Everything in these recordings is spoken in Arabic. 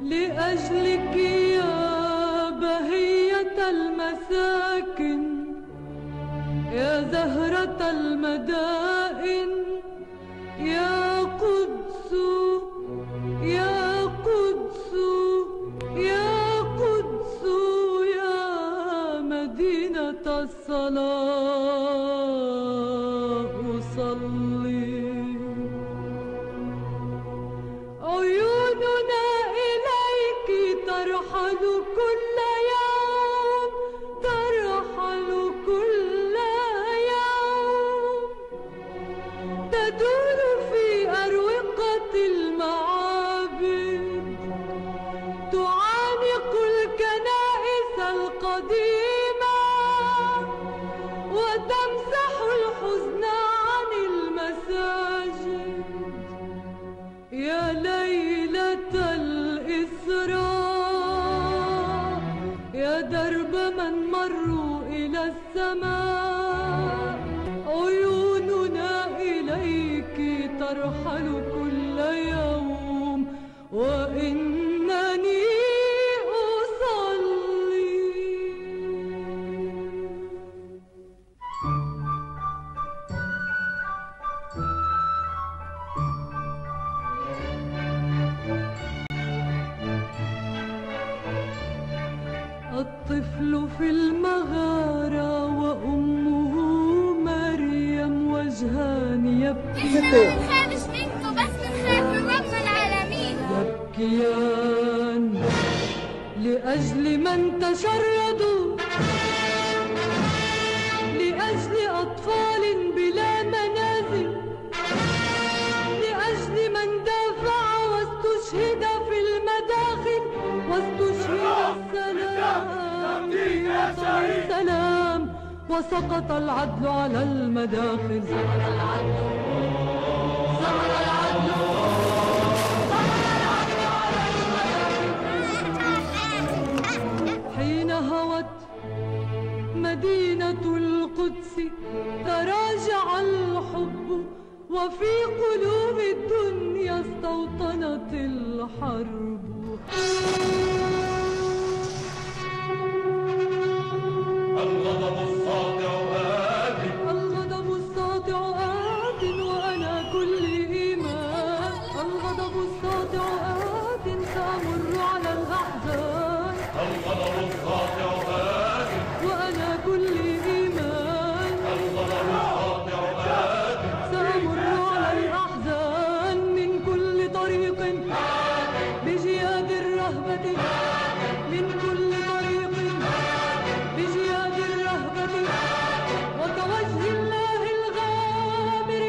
لأجلك يا بهية المساكن، يا زهرة المدائن، يا قدس يا قدس يا قدس يا مدينة الصلاة صلي. عيوننا إليك ترحل كل يوم، ترحل كل يوم، تدور في أروقة المعابد، تعانق الكنائس القديمة، وتمسح الحزن عن المساجد. يا ليلة الإسراء، يا درب من مروا إلى السماء، عيوننا إليك ترحل كل يوم، وإنني أصلي. الطفل في المغارة وأمه مريم وجهان يبكيان، خافش منكم بس بنخاف من رب العالمين، يبكيان لأجل من تشردوا، لأجل أطفال بلا منازل، لأجل من دافع واستشهد في المداخل، واستشهد السلام وسقط العدل على المداخل. سقط العدل، سقط العدل، حين هوت مدينة القدس تراجع الحب، وفي قلوب الدنيا استوطنت الحرب. الغضب الساطع آت، الغضب الساطع آت وأنا كل إيمان، الغضب الساطع آت سأمر على الأحزان، الغضب الساطع آت، وأنا كل إيمان، الغضب الساطع آت، سأمر على الأحزان من كل طريق بجياد الرهبة، من كل طريق بجياد الرهبة، وكوجه الله الغامر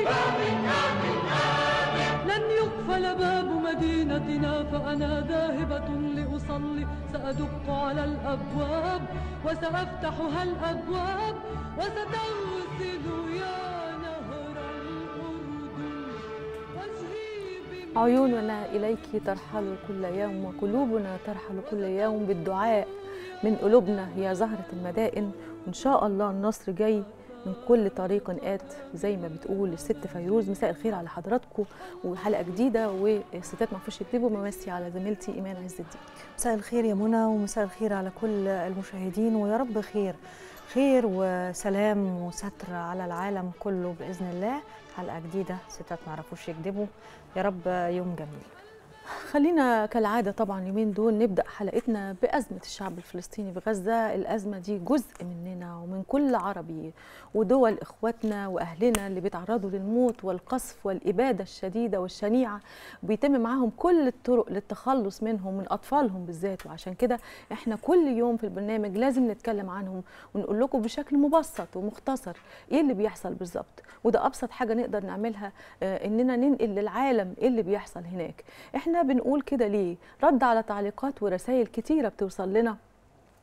لن يقفل باب مدينتنا، فأنا ذاهبة لأصلي، سأدق على الأبواب وسأفتحها الأبواب، وستغسل يا نهر الأردن وجهي عيوننا إليك ترحل كل يوم، وقلوبنا ترحل كل يوم بالدعاء من قلوبنا يا زهرة المدائن. وإن شاء الله النصر جاي من كل طريق آت زي ما بتقول الست فيروز. مساء الخير على حضراتكم وحلقة جديدة، والستات ما فيش يكتبوا. ممسي على زميلتي إيمان عز الدين. مساء الخير يا منى، ومساء الخير على كل المشاهدين، ويا رب خير خير وسلام وستر على العالم كله بإذن الله. حلقة جديدة ستات ما يعرفوش يكذبوا، يا رب يوم جميل. خلينا كالعادة طبعا اليومين دول نبدأ حلقتنا بأزمة الشعب الفلسطيني في غزة. الأزمة دي جزء مننا ومن كل عربي ودول إخواتنا وأهلنا اللي بيتعرضوا للموت والقصف والإبادة الشديدة والشنيعة، بيتم معاهم كل الطرق للتخلص منهم، من أطفالهم بالذات. وعشان كده احنا كل يوم في البرنامج لازم نتكلم عنهم ونقول لكم بشكل مبسط ومختصر ايه اللي بيحصل بالظبط. وده أبسط حاجة نقدر نعملها، إننا ننقل للعالم ايه اللي بيحصل هناك. احنا بنقول كده ليه؟ رد على تعليقات ورسائل كتيرة بتوصل لنا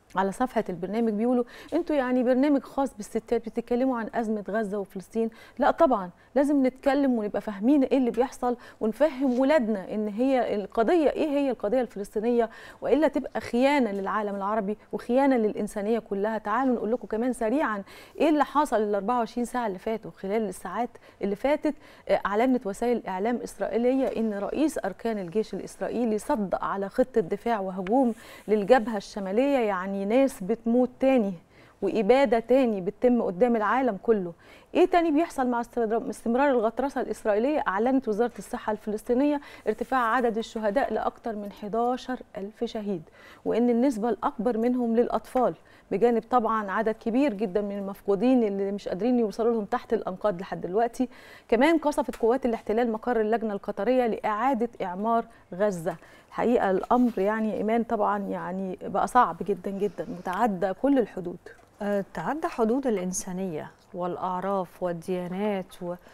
على صفحة البرنامج بيقولوا انتوا يعني برنامج خاص بالستات بتتكلموا عن أزمة غزة وفلسطين. لا طبعا لازم نتكلم ونبقى فاهمين ايه اللي بيحصل ونفهم ولادنا ان هي القضية ايه هي القضية الفلسطينية، والا تبقى خيانة للعالم العربي وخيانة للإنسانية كلها. تعالوا نقول لكم كمان سريعا ايه اللي حصل ال 24 ساعة اللي فاتوا. خلال الساعات اللي فاتت أعلنت وسائل إعلام إسرائيلية ان رئيس أركان الجيش الإسرائيلي صدق على خطة دفاع وهجوم للجبهة الشمالية. يعني ناس بتموت تاني وإبادة تاني بتتم قدام العالم كله. إيه تاني بيحصل مع استمرار الغطرسة الإسرائيلية؟ أعلنت وزارة الصحة الفلسطينية ارتفاع عدد الشهداء لأكثر من 11,000 شهيد، وإن النسبة الأكبر منهم للأطفال، بجانب طبعا عدد كبير جدا من المفقودين اللي مش قادرين يوصلوا لهم تحت الأنقاض لحد دلوقتي. كمان قصفت قوات الاحتلال مقر اللجنة القطرية لإعادة إعمار غزة. الحقيقة الأمر يعني إيمان طبعا يعني بقى صعب جدا جدا، متعدى كل الحدود. تعدى حدود الإنسانية والأعراف والديانات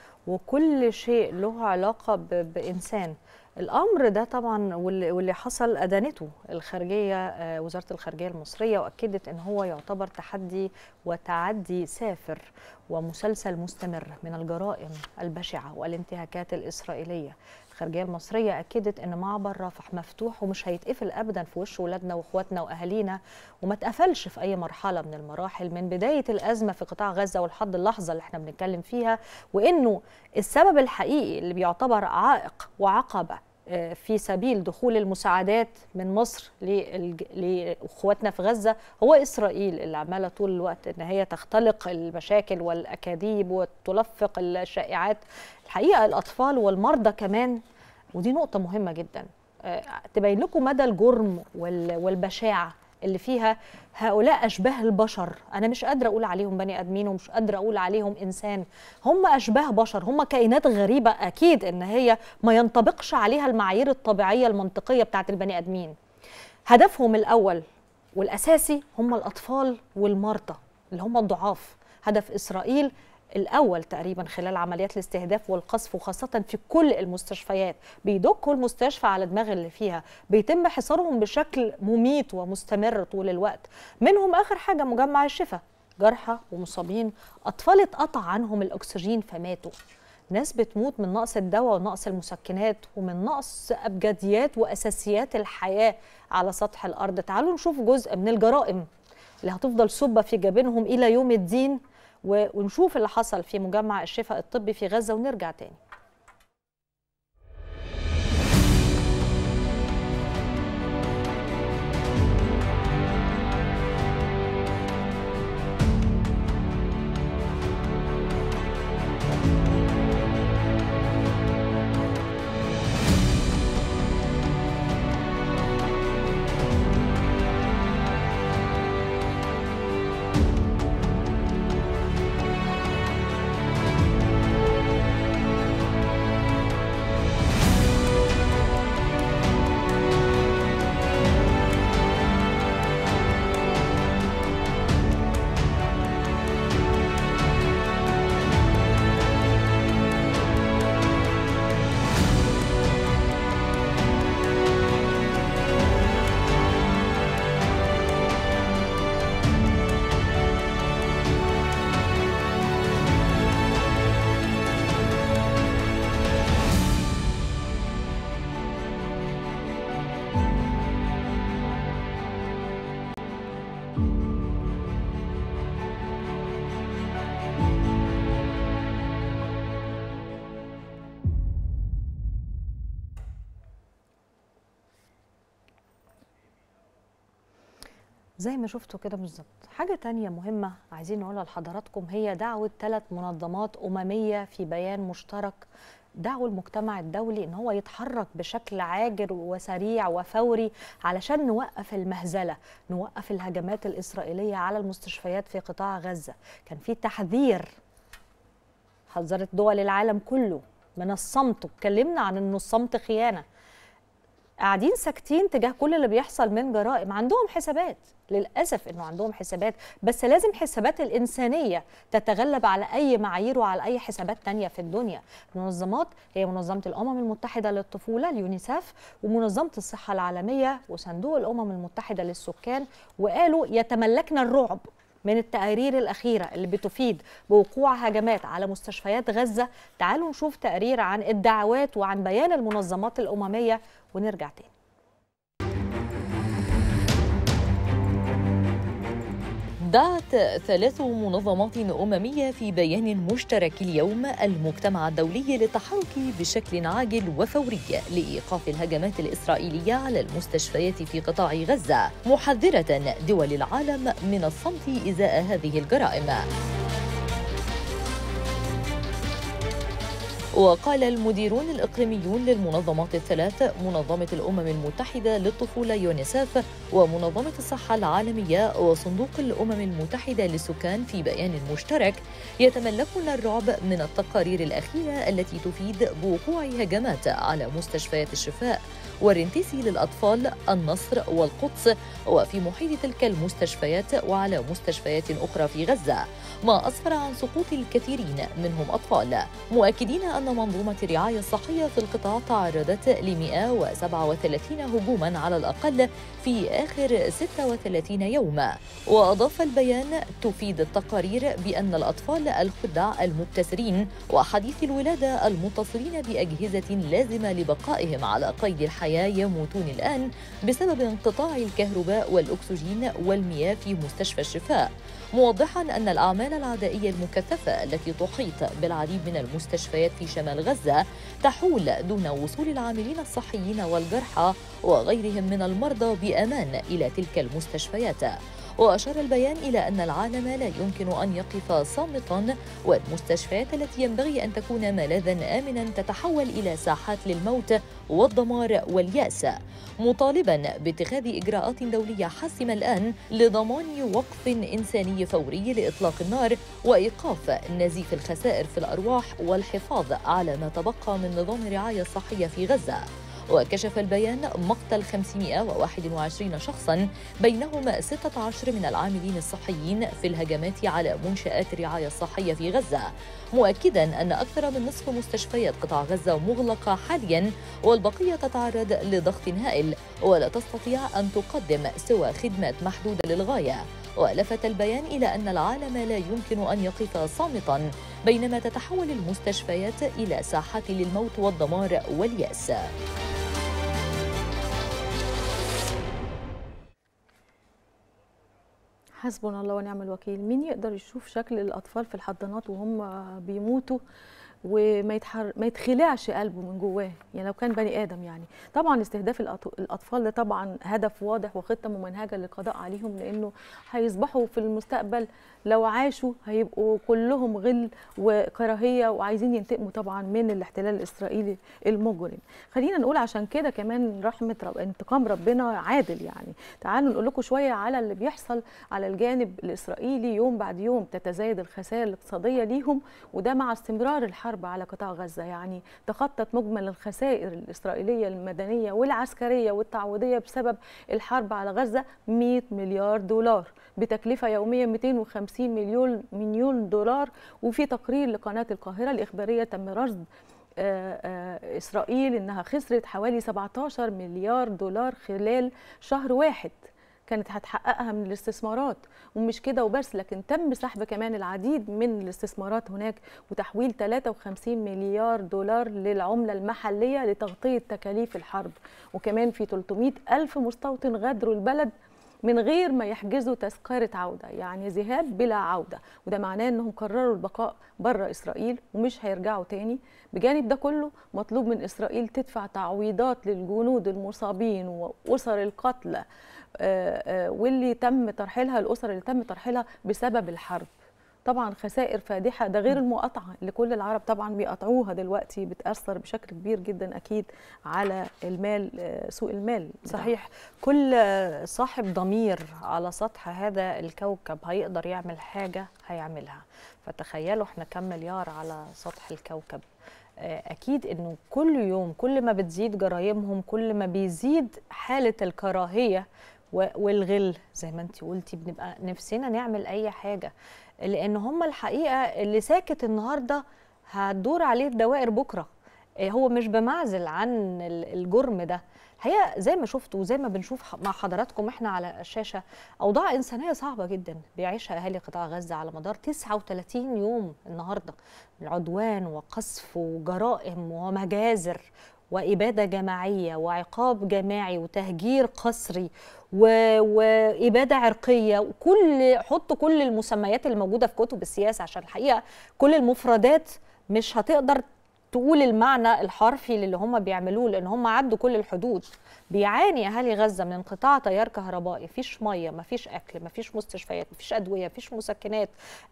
وكل شيء له علاقة بإنسان. الأمر ده طبعا واللي حصل أدانته الخارجية، وزارة الخارجية المصرية، وأكدت أن هو يعتبر تحدي وتعدي سافر ومسلسل مستمر من الجرائم البشعة والانتهاكات الإسرائيلية. الخارجية المصرية أكدت أن معبر رفح مفتوح ومش هيتقفل أبدا في وش ولادنا وإخواتنا وأهالينا، وما اتقفلش في أي مرحلة من المراحل من بداية الأزمة في قطاع غزة ولحد اللحظة اللي احنا بنتكلم فيها، وإنه السبب الحقيقي اللي بيعتبر عائق وعقبة في سبيل دخول المساعدات من مصر لاخواتنا في غزة هو إسرائيل، اللي عمالة طول الوقت ان هي تختلق المشاكل والأكاذيب وتلفق الشائعات. الحقيقة الأطفال والمرضى كمان، ودي نقطة مهمة جدا تبين لكم مدى الجرم والبشاعة اللي فيها هؤلاء أشباه البشر. أنا مش قادرة أقول عليهم بني آدمين ومش قادرة أقول عليهم إنسان، هم أشباه بشر، هم كائنات غريبة أكيد إن هي ما ينطبقش عليها المعايير الطبيعية المنطقية بتاعت البني آدمين. هدفهم الأول والأساسي هم الأطفال والمرضى اللي هم الضعاف. هدف إسرائيل الأول تقريبا خلال عمليات الاستهداف والقصف، وخاصة في كل المستشفيات، بيدقوا المستشفى على دماغ اللي فيها، بيتم حصارهم بشكل مميت ومستمر طول الوقت. منهم آخر حاجة مجمع الشفا، جرحى ومصابين، أطفال اتقطع عنهم الأكسجين فماتوا، ناس بتموت من نقص الدواء ونقص المسكنات ومن نقص أبجديات وأساسيات الحياة على سطح الأرض. تعالوا نشوف جزء من الجرائم اللي هتفضل سبة في جبينهم إلى يوم الدين، ونشوف اللي حصل في مجمع الشفاء الطبي في غزة ونرجع تاني. زي ما شفتوا كده بالظبط. حاجة تانية مهمة عايزين نقولها لحضراتكم هي دعوة 3 منظمات أممية في بيان مشترك دعوا المجتمع الدولي إن هو يتحرك بشكل عاجل وسريع وفوري علشان نوقف المهزلة، نوقف الهجمات الإسرائيلية على المستشفيات في قطاع غزة. كان في تحذير، حذرت دول العالم كله من الصمت، واتكلمنا عن إنه الصمت خيانة. قاعدين ساكتين تجاه كل اللي بيحصل من جرائم. عندهم حسابات، للأسف إنه عندهم حسابات، بس لازم حسابات الإنسانية تتغلب على أي معايير وعلى أي حسابات تانية في الدنيا. المنظمات هي منظمة الأمم المتحدة للطفولة اليونيسف، ومنظمة الصحة العالمية، وصندوق الأمم المتحدة للسكان، وقالوا يتملكنا الرعب من التقارير الأخيرة اللي بتفيد بوقوع هجمات على مستشفيات غزة. تعالوا نشوف تقرير عن الدعوات وعن بيان المنظمات الأممية ونرجع تاني. دعت 3 منظمات أممية في بيان مشترك اليوم المجتمع الدولي للتحرك بشكل عاجل وفوري لإيقاف الهجمات الإسرائيلية على المستشفيات في قطاع غزة، محذرة دول العالم من الصمت إزاء هذه الجرائم. وقال المديرون الإقليميون للمنظمات الثلاث، منظمة الأمم المتحدة للطفولة يونيسف، ومنظمة الصحة العالمية، وصندوق الأمم المتحدة للسكان في بيان مشترك: يتملكون الرعب من التقارير الأخيرة التي تفيد بوقوع هجمات على مستشفيات الشفاء والرنتيسي للأطفال، النصر والقدس، وفي محيط تلك المستشفيات وعلى مستشفيات أخرى في غزة، ما أسفر عن سقوط الكثيرين منهم أطفال، مؤكدين أن منظومة الرعاية الصحية في القطاع تعرضت ل 137 هجوماً على الأقل في آخر 36 يوماً. وأضاف البيان: تفيد التقارير بأن الأطفال الخدع المبتسرين وحديثي الولادة المتصلين بأجهزة لازمة لبقائهم على قيد الحياة يموتون الآن بسبب انقطاع الكهرباء والأكسجين والمياه في مستشفى الشفاء، موضحاً أن الأعمال العدائية المكثفة التي تحيط بالعديد من المستشفيات في شمال غزة تحول دون وصول العاملين الصحيين والجرحى وغيرهم من المرضى بأمان إلى تلك المستشفيات. وأشار البيان إلى أن العالم لا يمكن أن يقف صامتاً، والمستشفيات التي ينبغي أن تكون ملاذاً آمناً تتحول إلى ساحات للموت والدمار واليأس، مطالباً باتخاذ إجراءات دولية حاسمة الآن لضمان وقف إنساني فوري لإطلاق النار وإيقاف نزيف الخسائر في الأرواح والحفاظ على ما تبقى من نظام الرعاية الصحية في غزة. وكشف البيان مقتل 521 شخصاً، بينهم 16 من العاملين الصحيين في الهجمات على منشآت الرعاية الصحية في غزة، مؤكداً أن أكثر من نصف مستشفيات قطاع غزة مغلقة حالياً، والبقية تتعرض لضغط هائل ولا تستطيع أن تقدم سوى خدمات محدودة للغاية. ولفت البيان إلى أن العالم لا يمكن أن يقف صامتاً بينما تتحول المستشفيات إلى ساحات للموت والدمار واليأس. حسبنا الله ونعم الوكيل. مين يقدر يشوف شكل الأطفال في الحضانات وهم بيموتوا وما يتخلعش قلبه من جواه، يعني لو كان بني آدم. يعني طبعا استهداف الأطفال ده طبعا هدف واضح وخطة ممنهجة للقضاء عليهم، لأنه هيصبحوا في المستقبل لو عاشوا هيبقوا كلهم غل وكراهية وعايزين ينتقموا طبعا من الاحتلال الإسرائيلي المجرم. خلينا نقول عشان كده كمان انتقام ربنا عادل. يعني تعالوا نقول لكم شوية على اللي بيحصل على الجانب الإسرائيلي. يوم بعد يوم تتزايد الخسائر الاقتصادية ليهم، وده مع استمرار الحرب على قطاع غزة. يعني تخطت مجمل الخسائر الإسرائيلية المدنية والعسكرية والتعويضية بسبب الحرب على غزة 100 مليار دولار بتكلفة يومية 250 مليون دولار. وفي تقرير لقناة القاهرة الإخبارية تم رصد إسرائيل إنها خسرت حوالي 17 مليار دولار خلال شهر واحد كانت هتحققها من الاستثمارات. ومش كده وبس، لكن تم سحب كمان العديد من الاستثمارات هناك وتحويل 53 مليار دولار للعملة المحلية لتغطية تكاليف الحرب. وكمان في 300 ألف مستوطن غادروا البلد من غير ما يحجزوا تذكرة عودة، يعني ذهاب بلا عودة، وده معناه انهم قرروا البقاء بره إسرائيل ومش هيرجعوا تاني. بجانب ده كله مطلوب من إسرائيل تدفع تعويضات للجنود المصابين وأسر القتلى واللي تم ترحيلها، الأسر اللي تم ترحيلها بسبب الحرب. طبعا خسائر فادحة، ده غير المقاطعة اللي كل العرب طبعا بيقطعوها دلوقتي، بتأثر بشكل كبير جدا أكيد على المال، سوق المال. صحيح. كل صاحب ضمير على سطح هذا الكوكب هيقدر يعمل حاجة هيعملها، فتخيلوا احنا كم مليار على سطح الكوكب. اكيد انه كل يوم كل ما بتزيد جرايمهم كل ما بيزيد حاله الكراهيه والغل، زي ما انت قلتي بنبقى نفسنا نعمل اي حاجه، لان هم الحقيقه اللي ساكت النهارده هتدور عليه الدوائر بكره. هو مش بمعزل عن الجرم ده، الحقيقه زي ما شفتوا وزي ما بنشوف مع حضراتكم احنا على الشاشه اوضاع انسانيه صعبه جدا بيعيشها اهالي قطاع غزه على مدار 39 يوم النهارده، عدوان وقصف وجرائم ومجازر وإبادة جماعية وعقاب جماعي وتهجير قسري وإبادة عرقية، وكل حطوا كل المسميات الموجودة في كتب السياسة، عشان الحقيقة كل المفردات مش هتقدر تقول المعنى الحرفي للي هم بيعملوه، لأن هم عدوا كل الحدود. بيعاني أهالي غزة من انقطاع تيار كهربائي، مفيش مية، مفيش أكل، مفيش مستشفيات، مفيش أدوية، مفيش مسكنات،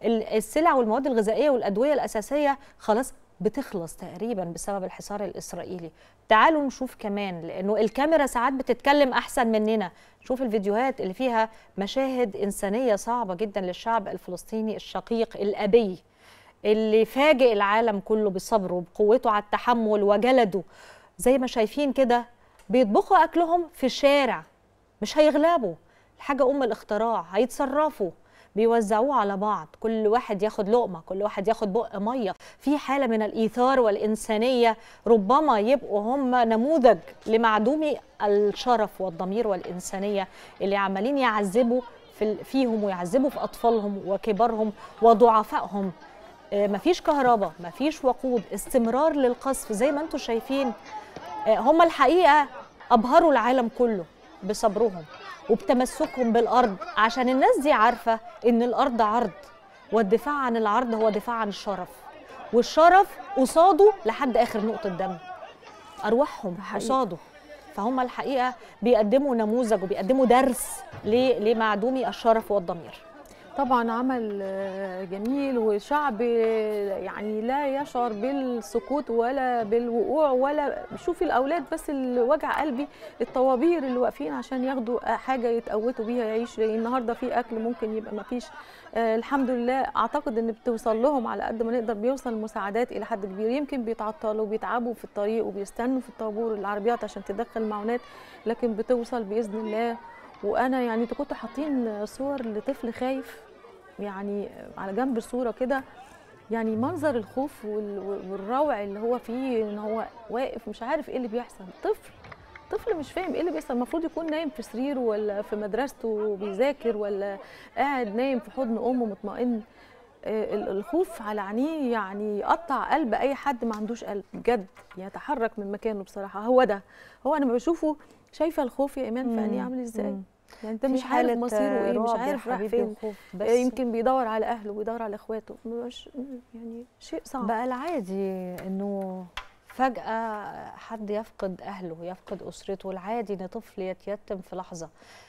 السلع والمواد الغذائية والأدوية الأساسية خلاص بتخلص تقريبا بسبب الحصار الإسرائيلي. تعالوا نشوف كمان، لأنه الكاميرا ساعات بتتكلم أحسن مننا، نشوف الفيديوهات اللي فيها مشاهد إنسانية صعبة جدا للشعب الفلسطيني الشقيق الأبي اللي فاجئ العالم كله بصبره وبقوته على التحمل وجلده. زي ما شايفين كده بيطبخوا أكلهم في الشارع، مش هيغلبوا، الحاجة الاختراع، هيتصرفوا، بيوزعوه على بعض، كل واحد ياخد لقمة، كل واحد ياخد بق مية، في حالة من الإيثار والإنسانية ربما يبقوا هم نموذج لمعدومي الشرف والضمير والإنسانية اللي عمالين يعذبوا فيهم ويعذبوا في أطفالهم وكبارهم وضعفائهم. مفيش كهرباء، مفيش وقود، استمرار للقصف زي ما انتم شايفين. هم الحقيقة أبهروا العالم كله بصبرهم وبتمسكهم بالأرض، عشان الناس دي عارفة إن الأرض عرض، والدفاع عن العرض هو دفاع عن الشرف، والشرف قصاده لحد آخر نقطة دم، أرواحهم قصاده. فهم الحقيقة بيقدموا نموذج وبيقدموا درس لمعدومي الشرف والضمير. طبعا عمل جميل، وشعب يعني لا يشعر بالسقوط ولا بالوقوع ولا. شوفي الاولاد بس اللي وجع قلبي، الطوابير اللي واقفين عشان ياخدوا حاجه يتقوتوا بيها يعيش. النهارده في اكل، ممكن يبقى ما فيش. الحمد لله اعتقد ان بتوصل لهم على قد ما نقدر، بيوصل مساعدات الى حد كبير. يمكن بيتعطلوا وبيتعبوا في الطريق وبيستنوا في الطابور العربيات عشان تدخل معونات، لكن بتوصل باذن الله. وانا يعني كنت حاطين صور لطفل خايف يعني على جنب الصوره كده، يعني منظر الخوف والروع اللي هو فيه، ان هو واقف مش عارف ايه اللي بيحصل. طفل مش فاهم ايه اللي بيحصل، المفروض يكون نايم في سريره ولا في مدرسته وبيذاكر، ولا قاعد نايم في حضن امه مطمئن. الخوف على عينيه يعني يقطع قلب اي حد ما عندوش قلب بجد، يتحرك من مكانه بصراحه. هو انا ما بشوفه شايفه الخوف يا ايمان في عينيه عامل ازاي. يعني انت مش عارف مصيره ايه، مش عارف راح فين. يمكن بيدور على اهله وبيدور على اخواته، مش يعني شيء صعب. بقى العادي انه فجأة حد يفقد اهله، يفقد اسرته، العادي ان طفل يتيتم في لحظة.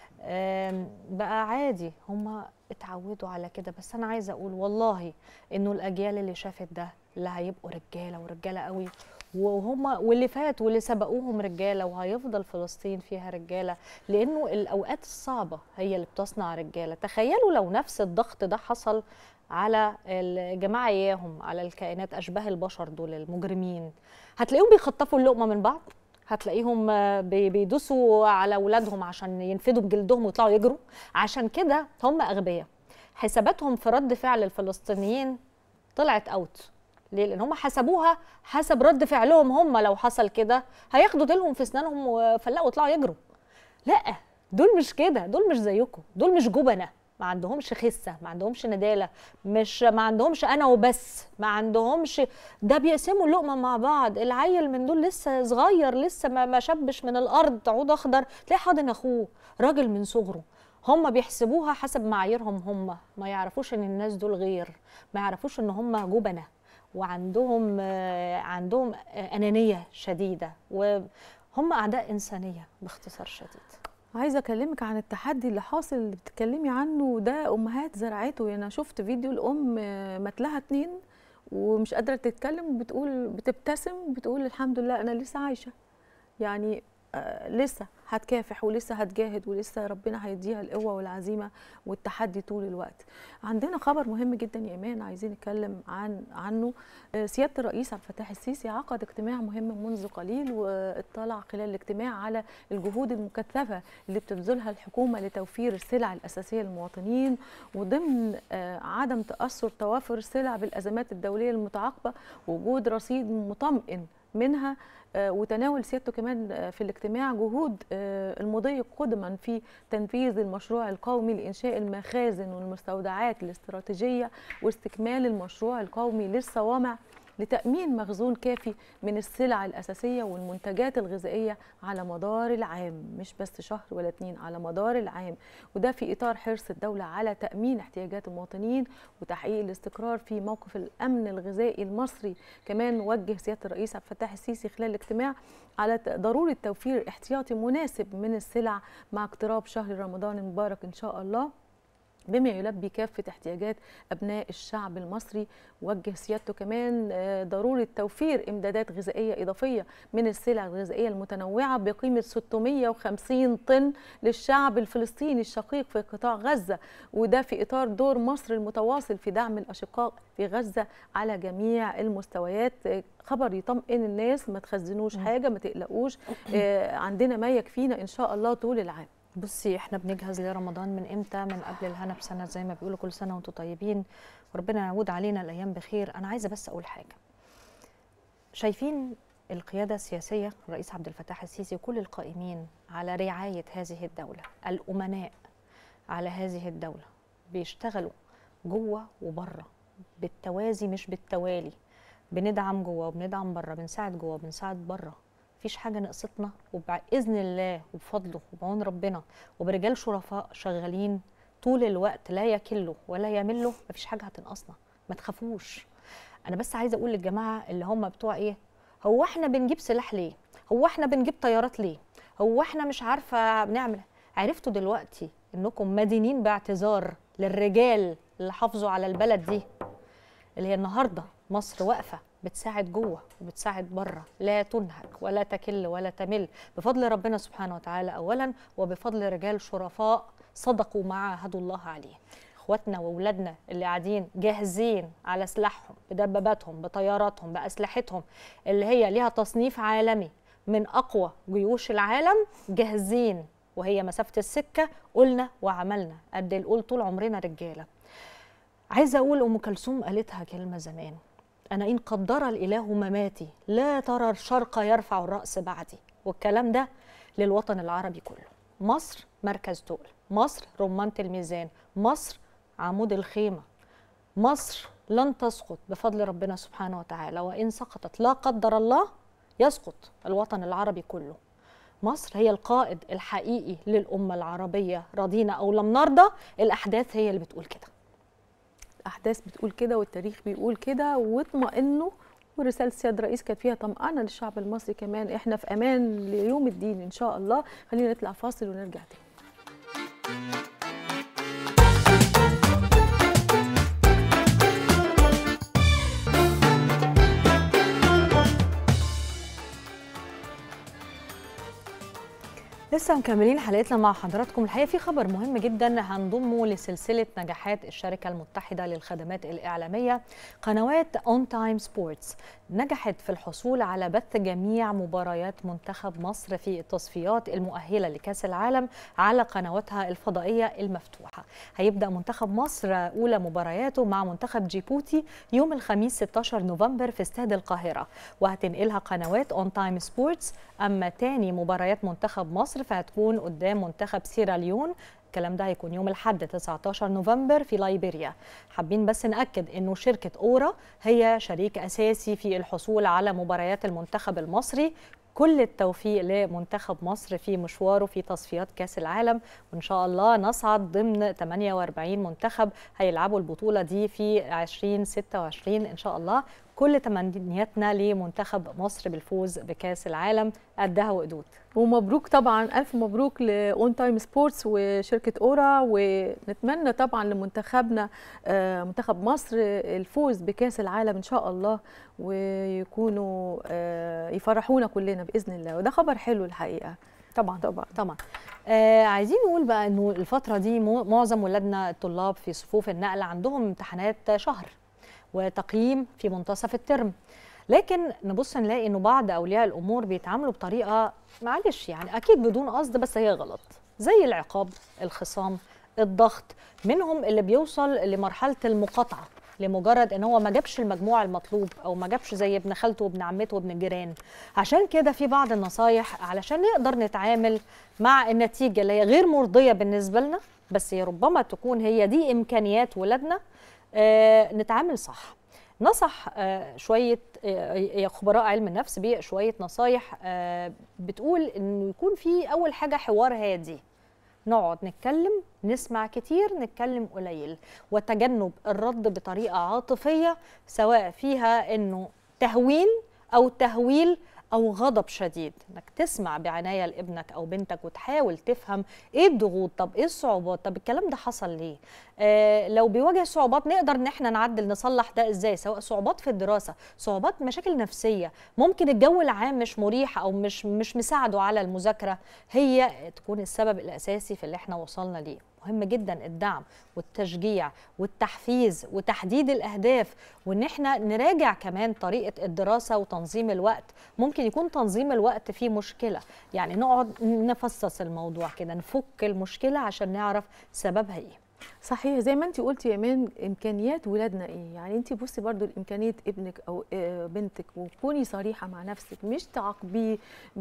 بقى عادي، هم اتعودوا على كده. بس انا عايزه اقول والله انه الاجيال اللي شافت ده اللي هيبقوا رجاله ورجاله قوي، وهم واللي فات واللي سبقوهم رجاله، وهيفضل فلسطين فيها رجاله، لانه الاوقات الصعبه هي اللي بتصنع رجاله. تخيلوا لو نفس الضغط ده حصل على الجماعه اياهم، على الكائنات اشباه البشر دول المجرمين، هتلاقيهم بيخطفوا اللقمه من بعض، هتلاقيهم بيدوسوا على اولادهم عشان ينفدوا بجلدهم ويطلعوا يجروا. عشان كده هم اغبياء، حساباتهم في رد فعل الفلسطينيين طلعت اوت. ليه؟ لان هم حسبوها حسب رد فعلهم. هم لو حصل كده هياخدوا ديلهم في اسنانهم وفلقوا ويطلعوا يجروا. لا، دول مش كده، دول مش زيكم، دول مش جبنه، ما عندهمش خسه، ما عندهمش نداله، ما عندهمش انا وبس، ما عندهمش ده. بيقسموا اللقمه مع بعض. العيل من دول لسه صغير، لسه ما شبش من الارض عود اخضر، تلاقي حاضن اخوه، راجل من صغره. هم بيحسبوها حسب معاييرهم، هم ما يعرفوش ان الناس دول غير، ما يعرفوش ان هم جبنه وعندهم انانيه شديده، وهم اعداء انسانيه باختصار شديد. عايزه اكلمك عن التحدي اللي حاصل اللي بتتكلمي عنه ده. امهات زرعته. انا شفت فيديو الام ماتلها 2 ومش قادره تتكلم، وبتقول بتبتسم، بتقول الحمد لله انا لسه عايشه. يعني لسه هتكافح ولسه هتجاهد ولسه ربنا هيديها القوه والعزيمه والتحدي طول الوقت. عندنا خبر مهم جدا يا ايمان عايزين نتكلم عنه. سياده الرئيس عبد الفتاح السيسي عقد اجتماع مهم منذ قليل، واطلع خلال الاجتماع على الجهود المكثفه اللي بتبذلها الحكومه لتوفير السلع الاساسيه للمواطنين، وضمن عدم تاثر توافر السلع بالازمات الدوليه المتعاقبه ووجود رصيد مطمئن منها. وتناول سيادته كمان في الاجتماع جهود المضي قدما في تنفيذ المشروع القومي لإنشاء المخازن والمستودعات الاستراتيجية واستكمال المشروع القومي للصوامع لتأمين مخزون كافي من السلع الأساسية والمنتجات الغذائية على مدار العام، مش بس شهر ولا 2، على مدار العام. وده في إطار حرص الدولة على تأمين احتياجات المواطنين وتحقيق الاستقرار في موقف الأمن الغذائي المصري. كمان وجه سيادة الرئيس عبد الفتاح السيسي خلال الاجتماع على ضرورة توفير احتياطي مناسب من السلع مع اقتراب شهر رمضان المبارك إن شاء الله، بما يلبي كافة احتياجات أبناء الشعب المصري. وجه سيادته كمان ضرورة توفير إمدادات غذائية إضافية من السلع الغذائية المتنوعة بقيمة 650 طن للشعب الفلسطيني الشقيق في قطاع غزة، وده في إطار دور مصر المتواصل في دعم الأشقاء في غزة على جميع المستويات. خبر يطمئن الناس، ما تخزنوش حاجة، ما تقلقوش، عندنا ما يكفينا إن شاء الله طول العام. بصي احنا بنجهز لرمضان من امتى؟ من قبل الهنا بسنه زي ما بيقولوا، كل سنه وانتم طيبين وربنا يعود علينا الايام بخير. انا عايزه بس اقول حاجه، شايفين القياده السياسيه الرئيس عبد الفتاح السيسي وكل القائمين على رعايه هذه الدوله، الامناء على هذه الدوله بيشتغلوا جوه وبره بالتوازي مش بالتوالي، بندعم جوه وبندعم بره، بنساعد جوه وبنساعد بره، مفيش حاجه ناقصتنا، وباذن الله وبفضله وبعون ربنا وبرجال شرفاء شغالين طول الوقت لا يكلوا ولا يملوا، مفيش حاجه هتنقصنا، ما تخافوش. انا بس عايزه اقول للجماعه اللي هم بتوع ايه، هو احنا بنجيب سلاح ليه؟ هو احنا بنجيب طيارات ليه؟ هو احنا مش عارفه بنعمل. عرفتوا دلوقتي انكم مدينين باعتذار للرجال اللي حافظوا على البلد دي، اللي هي النهارده مصر واقفه بتساعد جوه وبتساعد بره، لا تنهك ولا تكل ولا تمل، بفضل ربنا سبحانه وتعالى اولا، وبفضل رجال شرفاء صدقوا ما عاهدوا الله عليه. اخواتنا واولادنا اللي قاعدين جاهزين على سلاحهم، بدباباتهم، بطياراتهم، باسلحتهم اللي هي ليها تصنيف عالمي من اقوى جيوش العالم، جاهزين، وهي مسافه السكه قلنا وعملنا، قد القول طول عمرنا رجاله. عايزه اقول ام كلثوم قالتها كلمه زمان، أنا إن قدر الإله مماتي لا ترى الشرق يرفع الرأس بعدي، والكلام ده للوطن العربي كله. مصر مركز تقل، مصر رمانة الميزان، مصر عمود الخيمة، مصر لن تسقط بفضل ربنا سبحانه وتعالى، وإن سقطت لا قدر الله يسقط الوطن العربي كله. مصر هي القائد الحقيقي للأمة العربية، رضينا أو لم نرضى، الأحداث هي اللي بتقول كده. احداث بتقول كده والتاريخ بيقول كده، واطمئنوا. ورساله السيد الرئيس كانت فيها طمأنة للشعب المصري كمان، احنا في امان ليوم الدين ان شاء الله. خلينا نطلع فاصل ونرجع تاني. لسه مكملين حلقتنا مع حضراتكم. الحقيقه في خبر مهم جدا هنضمه لسلسله نجاحات الشركه المتحده للخدمات الاعلاميه، قنوات اون تايم سبورتس نجحت في الحصول على بث جميع مباريات منتخب مصر في التصفيات المؤهله لكاس العالم على قنواتها الفضائيه المفتوحه. هيبدا منتخب مصر اولى مبارياته مع منتخب جيبوتي يوم الخميس 16 نوفمبر في استاد القاهره، وهتنقلها قنوات اون تايم سبورتس. اما تاني مباريات منتخب مصر فهتكون قدام منتخب سيراليون، الكلام ده هيكون يوم الأحد 19 نوفمبر في لايبيريا. حابين بس نأكد إنه شركة أورا هي شريك أساسي في الحصول على مباريات المنتخب المصري. كل التوفيق لمنتخب مصر في مشواره في تصفيات كأس العالم، وإن شاء الله نصعد ضمن 48 منتخب هيلعبوا البطولة دي في 2026 إن شاء الله. كل تمنياتنا لمنتخب مصر بالفوز بكاس العالم قدها وقدود. ومبروك طبعا، الف مبروك لاون تايم سبورتس وشركه اورا، ونتمنى طبعا لمنتخبنا منتخب مصر الفوز بكاس العالم ان شاء الله، ويكونوا يفرحونا كلنا باذن الله، وده خبر حلو الحقيقه. طبعا طبعا طبعا. عايزين نقول بقى انه الفتره دي معظم ولادنا الطلاب في صفوف النقل عندهم امتحانات شهر وتقييم في منتصف الترم، لكن نبص نلاقي انه بعض اولياء الامور بيتعاملوا بطريقه معلش يعني اكيد بدون قصد بس هي غلط، زي العقاب، الخصام، الضغط، منهم اللي بيوصل لمرحله المقاطعه لمجرد ان هو ما جابش المجموع المطلوب او ما جابش زي ابن خالته وابن عمته وابن الجيران. عشان كده في بعض النصايح علشان نقدر نتعامل مع النتيجه اللي هي غير مرضيه بالنسبه لنا، بس هي ربما تكون هي دي امكانيات ولادنا، نتعامل صح. نصح شويه خبراء علم النفس بشويه نصايح بتقول انه يكون في اول حاجه حوار هادي، نقعد نتكلم، نسمع كتير، نتكلم قليل، وتجنب الرد بطريقة عاطفية سواء فيها انه تهوين او تهويل او غضب شديد. انك تسمع بعناية لابنك او بنتك وتحاول تفهم ايه الضغوط، طب ايه الصعوبات، طب الكلام ده حصل ليه، لو بيواجه صعوبات نقدر ان احنا نعدل نصلح ده ازاي، سواء صعوبات في الدراسة، صعوبات مشاكل نفسية، ممكن الجو العام مش مريح او مش مساعده على المذاكرة، هي تكون السبب الاساسي في اللي احنا وصلنا ليه. مهم جدا الدعم والتشجيع والتحفيز وتحديد الأهداف، وإن احنا نراجع كمان طريقة الدراسة وتنظيم الوقت. ممكن يكون تنظيم الوقت فيه مشكلة، يعني نقعد نفصص الموضوع كده، نفك المشكلة عشان نعرف سببها ايه. صحيح زي ما انت قلتي يا ايمان، امكانيات ولادنا ايه، يعني انت بصي برضو الامكانيات ابنك او بنتك، وكوني صريحه مع نفسك، مش تعاقبيه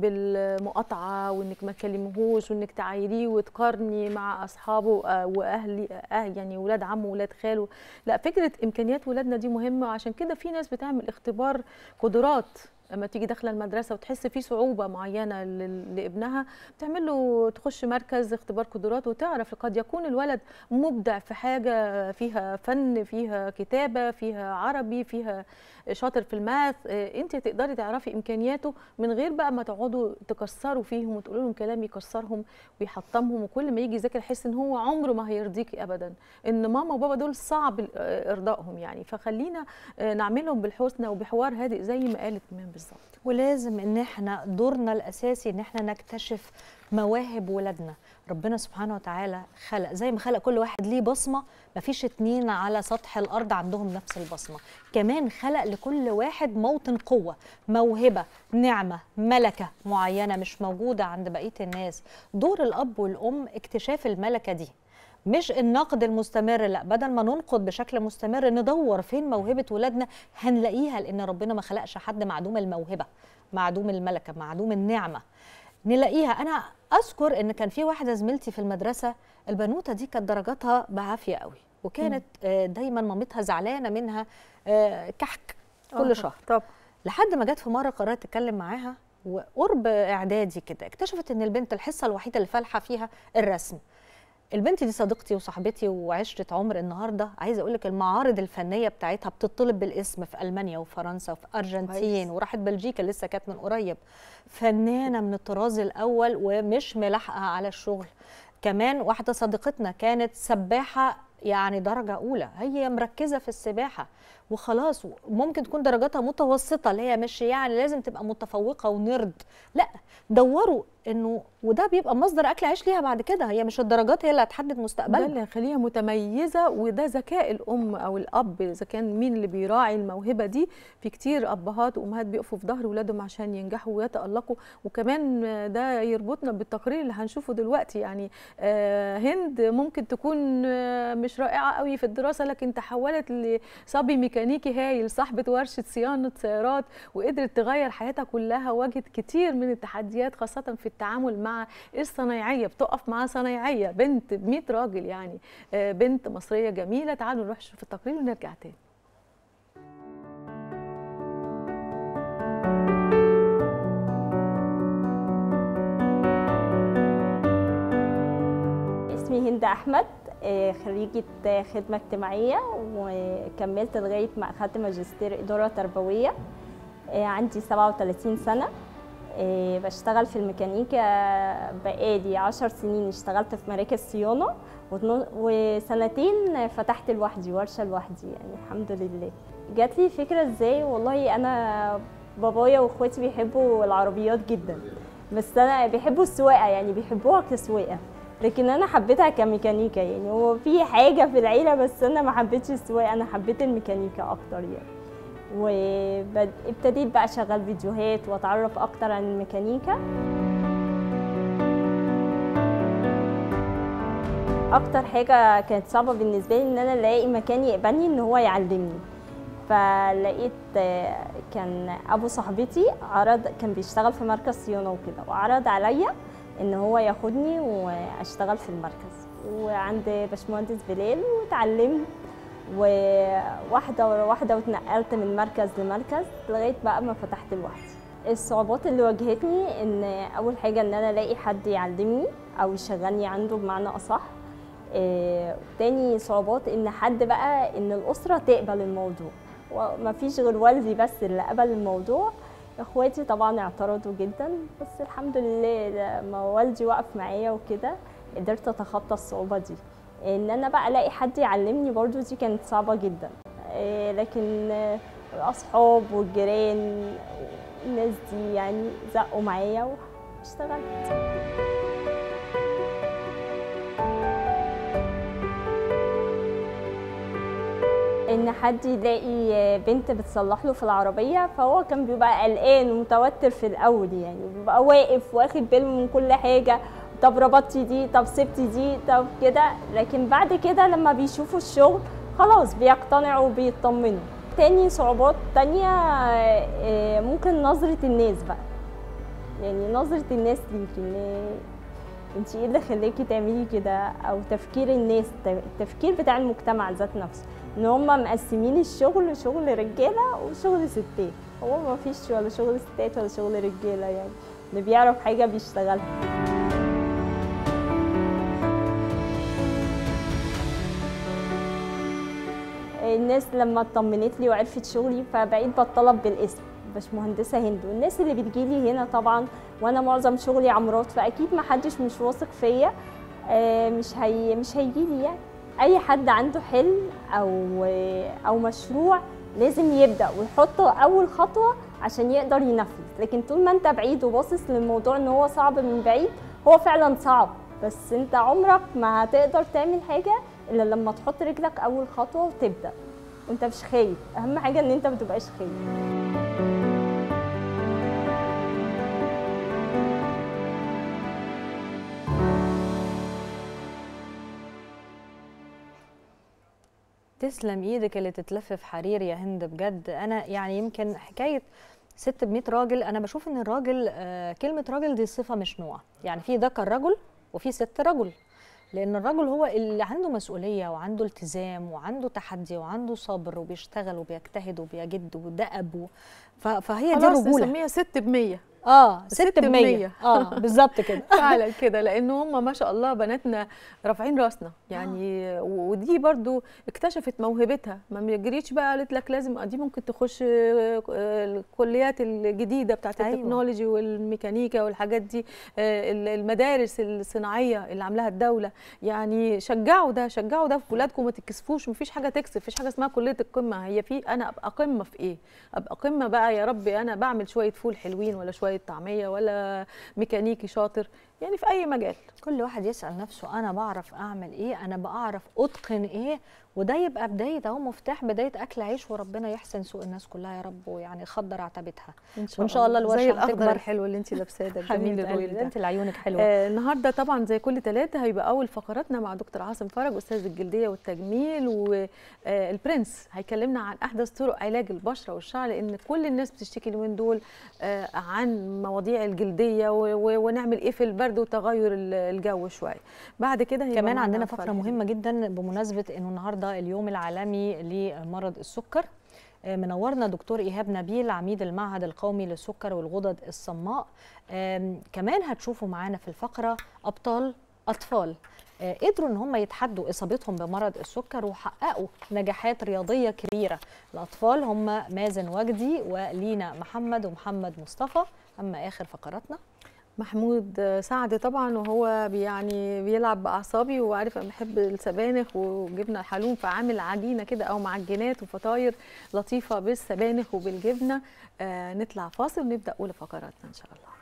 بالمقاطعه وانك ما تكلمهوش وانك تعايريه وتقارني مع اصحابه واهلي يعني ولاد عمه وولاد خاله. لا، فكره امكانيات ولادنا دي مهمه، وعشان كده في ناس بتعمل اختبار قدرات لما تيجي داخله المدرسه وتحس في صعوبه معينه لابنها، بتعمل له تخش مركز اختبار قدرات وتعرف قد يكون الولد مبدع في حاجه فيها فن، فيها كتابه، فيها عربي، فيها شاطر في الماث. انت تقدري تعرفي امكانياته من غير بقى ما تقعدوا تكسروا فيهم وتقولوا لهم كلام يكسرهم ويحطمهم، وكل ما يجي يذاكر يحس ان هو عمره ما هيرضيكي ابدا، ان ماما وبابا دول صعب ارضائهم يعني. فخلينا نعملهم بالحسنى وبحوار هادئ زي ما قالت ايمان بالظبط. ولازم ان احنا دورنا الاساسي ان احنا نكتشف مواهب ولادنا. ربنا سبحانه وتعالى خلق زي ما خلق كل واحد ليه بصمه، مفيش اتنين على سطح الارض عندهم نفس البصمه، كمان خلق لكل واحد موطن قوه، موهبه، نعمه، ملكه معينه مش موجوده عند بقيه الناس. دور الاب والام اكتشاف الملكه دي، مش النقد المستمر، لا، بدل ما ننقد بشكل مستمر ندور فين موهبة ولادنا هنلاقيها، لأن ربنا ما خلقش حد معدوم الموهبة، معدوم الملكة، معدوم النعمة، نلاقيها. أنا أذكر إن كان في واحدة زميلتي في المدرسة، البنوتة دي كانت درجاتها بعافية قوي، وكانت دايما مامتها زعلانة منها كحك كل شهر. طب لحد ما جت في مرة قررت تتكلم معاها، وقرب إعدادي كده اكتشفت إن البنت الحصة الوحيدة اللي فالحة فيها الرسم. البنت دي صديقتي وصاحبتي وعشرة عمر. النهارده عايزه اقول لك المعارض الفنيه بتاعتها بتطلب بالاسم في المانيا وفرنسا وفي ارجنتين وراحت بلجيكا لسه كانت من قريب. فنانه من الطراز الاول ومش ملاحقه على الشغل. كمان واحده صديقتنا كانت سباحه يعني درجه اولى، هي مركزه في السباحه وخلاص، ممكن تكون درجاتها متوسطه اللي هي مش يعني لازم تبقى متفوقه ونرد، لا، دوروا انه وده بيبقى مصدر اكل عيش ليها بعد كده، هي مش الدرجات هي اللي هتحدد مستقبلها، ده اللي هيخليها متميزه، وده ذكاء الام او الاب اذا كان مين اللي بيراعي الموهبه دي. في كتير ابهات وامهات بيقفوا في ظهر اولادهم عشان ينجحوا ويتالقوا. وكمان ده يربطنا بالتقرير اللي هنشوفه دلوقتي، يعني هند ممكن تكون مش رائعه قوي في الدراسه، لكن تحولت لصبي ميكانيكي هايل، صاحبه ورشه صيانه سيارات، وقدرت تغير حياتها كلها، واجهت كتير من التحديات خاصه في التعامل مع الصنايعيه، بتقف مع صنايعيه بنت ب 100 راجل، يعني بنت مصريه جميله. تعالوا نروح نشوف التقرير ونرجع تاني. اسمي هند احمد، خريجة خدمة اجتماعية، وكملت لغاية ما أخدت ماجستير إدارة تربوية. عندي 37 سنة. بشتغل في الميكانيكا بقالي 10 سنين. اشتغلت في مراكز صيانة، وسنتين فتحت لوحدي ورشة لوحدي، يعني الحمد لله. جات لي فكرة ازاي؟ والله أنا بابايا واخواتي بيحبوا العربيات جدا، بس أنا بيحبوا السواقة، يعني بيحبوها كسواقة، لكن أنا حبيتها كميكانيكا. يعني هو في حاجة في العيلة، بس أنا ما حبيتش السواقة، أنا حبيت الميكانيكا أكتر يعني. وابتديت بقى اشغل فيديوهات واتعرف اكتر عن الميكانيكا. اكتر حاجه كانت صعبه بالنسبه لي ان انا الاقي مكان يقبلني ان هو يعلمني. فلقيت كان ابو صاحبتي كان بيشتغل في مركز صيانه وكده، وعرض عليا ان هو ياخدني واشتغل في المركز، وعند باشمهندس بلال، واتعلمت وواحدة ورا واحدة، واتنقلت من مركز لمركز لغاية بقى ما فتحت لوحدي. الصعوبات اللي واجهتني ان اول حاجة ان انا الاقي حد يعلمني او يشغلني عنده بمعنى اصح. تاني صعوبات ان حد بقى ان الاسرة تقبل الموضوع، ومفيش غير والدي بس اللي قبل الموضوع. اخواتي طبعا اعترضوا جدا، بس الحمد لله لما والدي وقف معايا وكده قدرت اتخطى الصعوبة دي. ان انا بقى الاقي حد يعلمني برضو دي كانت صعبة جدا، لكن الاصحاب والجيران الناس دي يعني زقوا معايا واشتغلت. ان حد يلاقي بنت بتصلح له في العربيه، فهو كان بيبقى قلقان ومتوتر في الاول، يعني بيبقى واقف واخد باله من كل حاجه، طب ربطتي دي، طب سبتي دي، طب كده. لكن بعد كده لما بيشوفوا الشغل خلاص بيقتنعوا وبيطمنوا. تاني صعوبات تانية ممكن نظرة الناس بقى، يعني نظرة الناس ليكي، انتي ايه اللي خلاكي تعملي كده، او تفكير الناس، التفكير بتاع المجتمع ذات نفسه، ان هم مقسمين الشغل شغل رجاله وشغل ستات. هو ما فيش ولا شغل ستات ولا شغل رجاله، يعني اللي بيعرف حاجه بيشتغلها. الناس لما اطمنت لي وعرفت شغلي فبقيت بتطلب بالاسم باشمهندسه هند. والناس اللي بتجيلي هنا طبعا وانا معظم شغلي عمارات، فاكيد ما حدش مش واثق فيا مش هيجيلي. يعني اي حد عنده حلم او مشروع لازم يبدا ويحط اول خطوه عشان يقدر ينفذ. لكن طول ما انت بعيد وباصص للموضوع ان هو صعب من بعيد، هو فعلا صعب، بس انت عمرك ما هتقدر تعمل حاجه الا لما تحط رجلك اول خطوه وتبدا وانت مش خايف. اهم حاجه ان انت ما تبقاش خايف. تسلم ايدك اللي تتلف في حرير يا هند بجد. انا يعني يمكن حكايه ست ب100 راجل، انا بشوف ان الراجل كلمه راجل دي صفه مش نوع، يعني في ذكر رجل وفي ست رجل، لان الرجل هو اللي عنده مسؤوليه وعنده التزام وعنده تحدي وعنده صبر وبيشتغل وبيجتهد وبيجد ودأب، فهي دي الرجوله. خلاص نسميها ست ب100. ست ب100 بالظبط كده. فعلا كده، لان هم ما شاء الله بناتنا رافعين راسنا يعني. ودي برضو اكتشفت موهبتها، ما بيجريتش بقى قالت لك لازم دي ممكن تخش الكليات الجديده بتاعت التكنولوجي والميكانيكا والحاجات دي، المدارس الصناعيه اللي عاملاها الدوله. يعني شجعوا ده في ولادكم، ما تتكسفوش، مفيش حاجه تكسف، مفيش حاجه اسمها كليه القمه. هي في انا ابقى قمه في ايه؟ ابقى قمه بقى يا ربي انا بعمل شويه فول حلوين ولا شويه طعميه ولا ميكانيكي شاطر، يعني في اي مجال. كل واحد يسأل نفسه انا بعرف اعمل ايه، انا بعرف اتقن ايه، وده يبقى بدايه اهو مفتاح بدايه اكل عيش، وربنا يحسن سوق الناس كلها يا رب، ويعني يخدر عتبتها وان شاء الله الورشه زي الاخضر هتكبر. الحلو اللي انت لابساه ده الجميل الرويل ده. انت اللي عيونك حلوه. النهارده طبعا زي كل ثلاثه هيبقى اول فقراتنا مع دكتور عاصم فرج استاذ الجلديه والتجميل، والبرنس هيكلمنا عن احدث طرق علاج البشره والشعر، لان كل الناس بتشتكي اليومين دول عن مواضيع الجلديه ونعمل ايه في البرد وتغير الجو شويه. بعد كده كمان عندنا فقره مهمه جدا بمناسبه انه النهارده اليوم العالمي لمرض السكر. منورنا دكتور إيهاب نبيل عميد المعهد القومي للسكر والغدد الصماء. كمان هتشوفوا معانا في الفقرة أبطال اطفال قدروا ان هم يتحدوا اصابتهم بمرض السكر وحققوا نجاحات رياضيه كبيره. الاطفال هم مازن وجدي ولينا محمد ومحمد مصطفى. اما اخر فقراتنا محمود سعد طبعا، وهو يعني بيلعب باعصابي وعارف انا بحب السبانخ وجبنه الحلوم، فعامل عجينه كده او معجنات وفطاير لطيفه بالسبانخ وبالجبنه. نطلع فاصل ونبدا اولى فقراتنا ان شاء الله.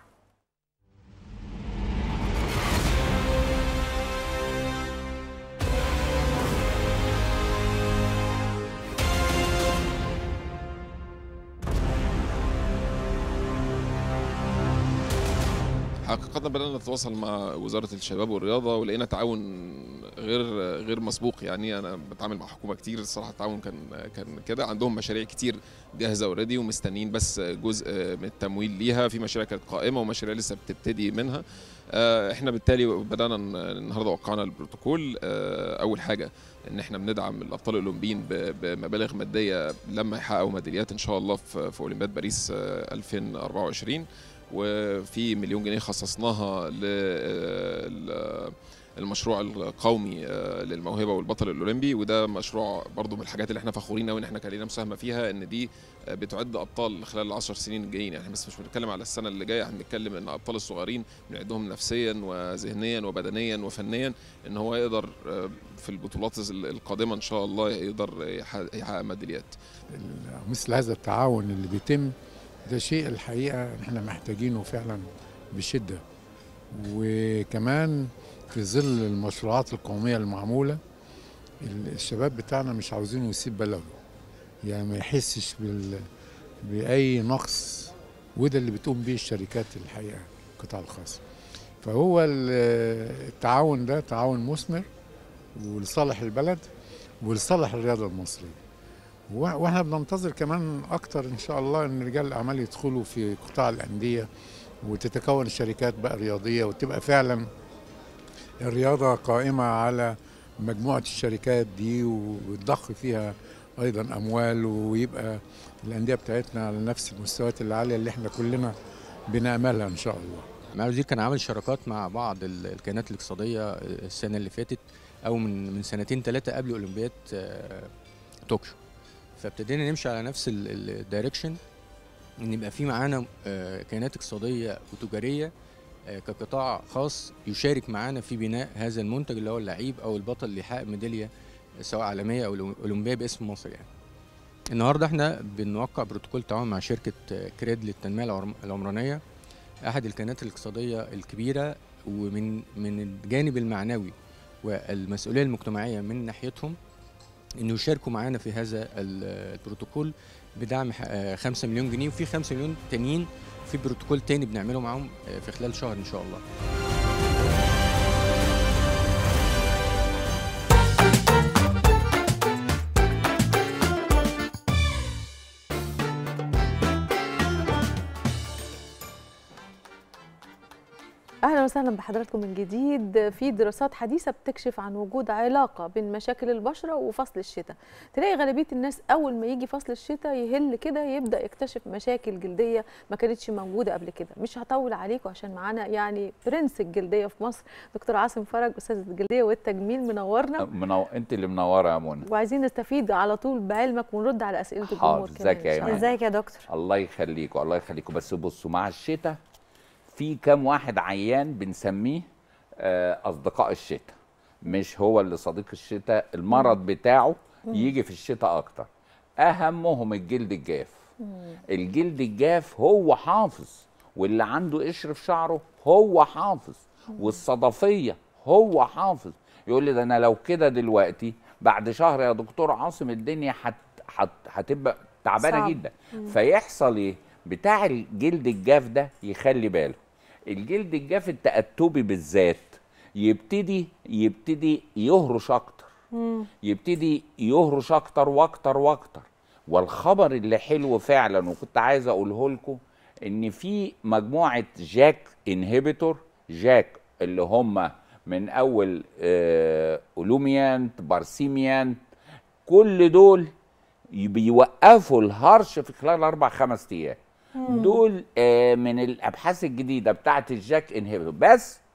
حقيقة بدأنا نتواصل مع وزارة الشباب والرياضة ولقينا تعاون غير مسبوق. يعني أنا بتعامل مع حكومة كتير الصراحة، التعاون كان كده. عندهم مشاريع كتير جاهزة اوريدي ومستنيين بس جزء من التمويل ليها. في مشاريع كانت قائمة ومشاريع لسه بتبتدي منها. احنا بالتالي بدأنا النهارده وقعنا البروتوكول. أول حاجة إن احنا بندعم الأبطال الأولمبيين بمبالغ مادية لما يحققوا ميداليات إن شاء الله في أولمبياد باريس 2024. وفي مليون جنيه خصصناها للمشروع القومي للموهبه والبطل الاولمبي، وده مشروع برضو من الحاجات اللي احنا فخورين قوي ان احنا كان لنا مساهمه فيها، ان دي بتعد ابطال خلال ال10 سنين الجايين. يعني بس مش بنتكلم على السنه اللي جايه، احنا بنتكلم ان الابطال الصغيرين بنعدهم نفسيا وذهنيا وبدنيا وفنيا ان هو يقدر في البطولات القادمه ان شاء الله يقدر يحقق ميداليات. مثل هذا التعاون اللي بيتم ده شيء الحقيقة احنا محتاجينه فعلا بشدة، وكمان في ظل المشروعات القومية المعمولة الشباب بتاعنا مش عاوزينه يسيب بلده، يعني ما يحسش بأي نقص، وده اللي بتقوم بيه الشركات الحقيقة القطاع الخاص. فهو التعاون ده تعاون مثمر ولصالح البلد ولصالح الرياضة المصرية، واحنا بننتظر كمان اكتر ان شاء الله ان رجال الاعمال يدخلوا في قطاع الانديه وتتكون الشركات بقى رياضيه، وتبقى فعلا الرياضه قائمه على مجموعه الشركات دي وتضخ فيها ايضا اموال، ويبقى الانديه بتاعتنا على نفس المستويات العاليه اللي احنا كلنا بناملها ان شاء الله. مع الوزير كان عامل شراكات مع بعض الكيانات الاقتصاديه السنه اللي فاتت او من سنتين ثلاثه قبل اولمبياد طوكيو، فابتدينا نمشي على نفس الدايركشن، ان يبقى في معانا كيانات اقتصاديه وتجاريه كقطاع خاص يشارك معانا في بناء هذا المنتج اللي هو اللعيب او البطل اللي يحقق ميداليه سواء عالميه او اولمبيه باسم مصر. يعني النهارده احنا بنوقع بروتوكول تعاون مع شركه كريد للتنميه العمرانيه، احد الكيانات الاقتصاديه الكبيره، ومن الجانب المعنوي والمسؤوليه المجتمعيه من ناحيتهم انه يشاركوا معانا في هذا البروتوكول بدعم 5 مليون جنيه، وفي 5 مليون تانيين في بروتوكول تاني بنعمله معاهم في خلال شهر ان شاء الله. اهلا وسهلا بحضراتكم من جديد. في دراسات حديثه بتكشف عن وجود علاقه بين مشاكل البشره وفصل الشتاء. تلاقي غالبيه الناس اول ما يجي فصل الشتاء يهل كده يبدا يكتشف مشاكل جلديه ما كانتش موجوده قبل كده. مش هطول عليكم عشان معانا يعني برنس الجلديه في مصر دكتور عاصم فرج، استاذ الجلديه والتجميل، منورنا. انت اللي منوره يا منى، وعايزين نستفيد على طول بعلمك ونرد على اسئله الجمهور كمان. ازيك يا دكتور؟ الله يخليكم الله يخليكم. بس بصوا، مع الشتاء في كام واحد عيان بنسميه اصدقاء الشتاء، مش هو اللي صديق الشتاء، المرض بتاعه يجي في الشتاء اكتر. اهمهم الجلد الجاف. الجلد الجاف هو حافظ، واللي عنده قشر في شعره هو حافظ، والصدفيه هو حافظ. يقول لي ده انا لو كده دلوقتي بعد شهر يا دكتور عاصم الدنيا هتبقى تعبانه جدا. فيحصل ايه؟ بتاع الجلد الجاف ده يخلي باله. الجلد الجاف التأتبي بالذات يبتدي يهرش اكتر، يبتدي يهرش اكتر واكتر واكتر. والخبر اللي حلو فعلا وكنت عايز اقوله لكم ان في مجموعه جاك انهبيتور، جاك اللي هم من اول اولوميانت، بارسيميانت، كل دول بيوقفوا الهرش في خلال 4-5 ايام. دول من الابحاث الجديده بتاعه الجاك انهبيتور. بس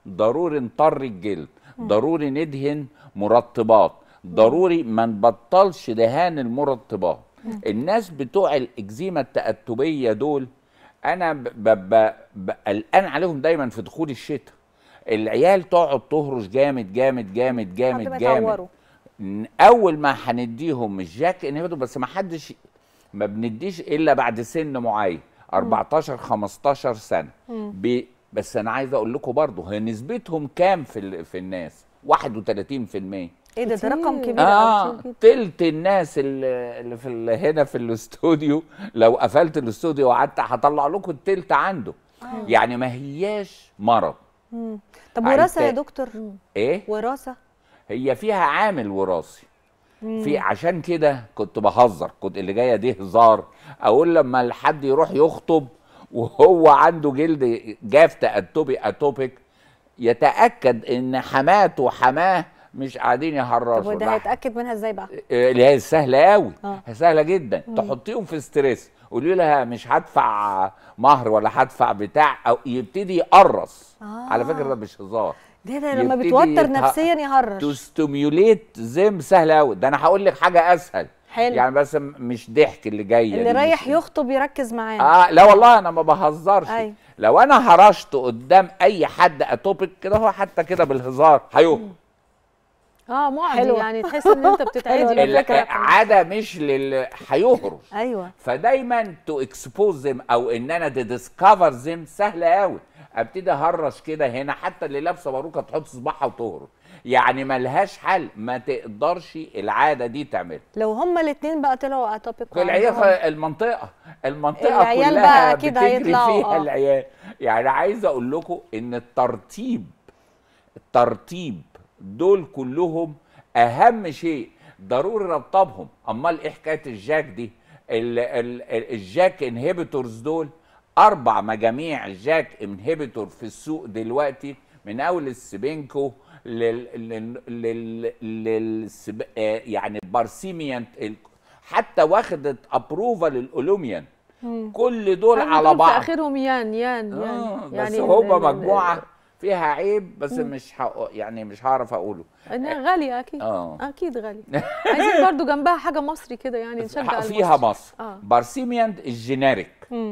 ضروري نطري الجلد، ضروري ندهن مرطبات، ضروري ما نبطلش دهان المرطبات. الناس بتوع الاكزيما التأتبية دول انا قلقان عليهم دايما في دخول الشتاء. العيال تقعد تهرش جامد جامد جامد جامد جامد. اول ما هنديهم الجاك انهبيتور، بس ما بنديش الا بعد سن معين 14 15 سنه. بس انا عايز اقول لكم برضه هي نسبتهم كام في الناس؟ 31%. ايه ده رقم كبير. تلت الناس اللي هنا في الاستوديو، لو قفلت الاستوديو وقعدت هطلع لكم التلت عنده. يعني ما هياش مرض. طب وراثه يا دكتور؟ ايه وراثه؟ هي فيها عامل وراثي. عشان كده كنت بهزر، كنت اللي جايه دي هزار، اقول لما حد يروح يخطب وهو عنده جلد جاف تأتبي اتوبيك، يتاكد ان حماته وحماه مش قاعدين يهرشوا. طب وده هيتاكد منها ازاي بقى؟ اللي هي سهله قوي، سهله جدا. تحطيهم في ستريس، قولي لها مش هدفع مهر ولا هدفع بتاع، او يبتدي يقرص. على فكره ده مش هزار، ده لما بيتوتر نفسيا يهرش. تستيميوليت زم سهل قوي. ده انا هقول لك حاجه اسهل. حلو. يعني بس مش ضحك اللي جايه اللي رايح يخطب يركز معانا. لا والله انا ما بهزرش. لو انا هرشت قدام اي حد اتوبيك كده، هو حتى كده بالهزار هيخطب. معدي يعني تحس ان انت بتتعدي. عاده مش هيهرش. ايوه. فدايما تو اكسبوز زم او ان انا ديسكفر زم سهله قوي. ابتدي اهرش كده هنا، حتى اللي لابسه باروكه تحط صباعها وتهرش. يعني ملهاش حل، ما تقدرش العاده دي تعمل. لو هما الاثنين بقى طلعوا اتوبيك، المنطقه العيال كلها بقى اكيد بتجري هيطلعوا فيها العيال. يعني عايز اقول لكم ان الترتيب دول كلهم اهم شيء، ضروري رطبهم. امال ايه حكايه الجاك دي؟ الجاك انهبيتورز دول 4 مجاميع جاك انهبيتور في السوق دلوقتي، من اول السبينكو يعني بارسيميان، حتى واخدت ابروفال الأولوميان. كل دول على بعض في اخرهم يان بس يعني هم مجموعه فيها عيب، بس مش هعرف اقوله. انها غاليه اكيد. اكيد غاليه. عايزين برضو جنبها حاجه مصري كده، يعني نشجع فيها مصر. بارسيميان الجينيريك.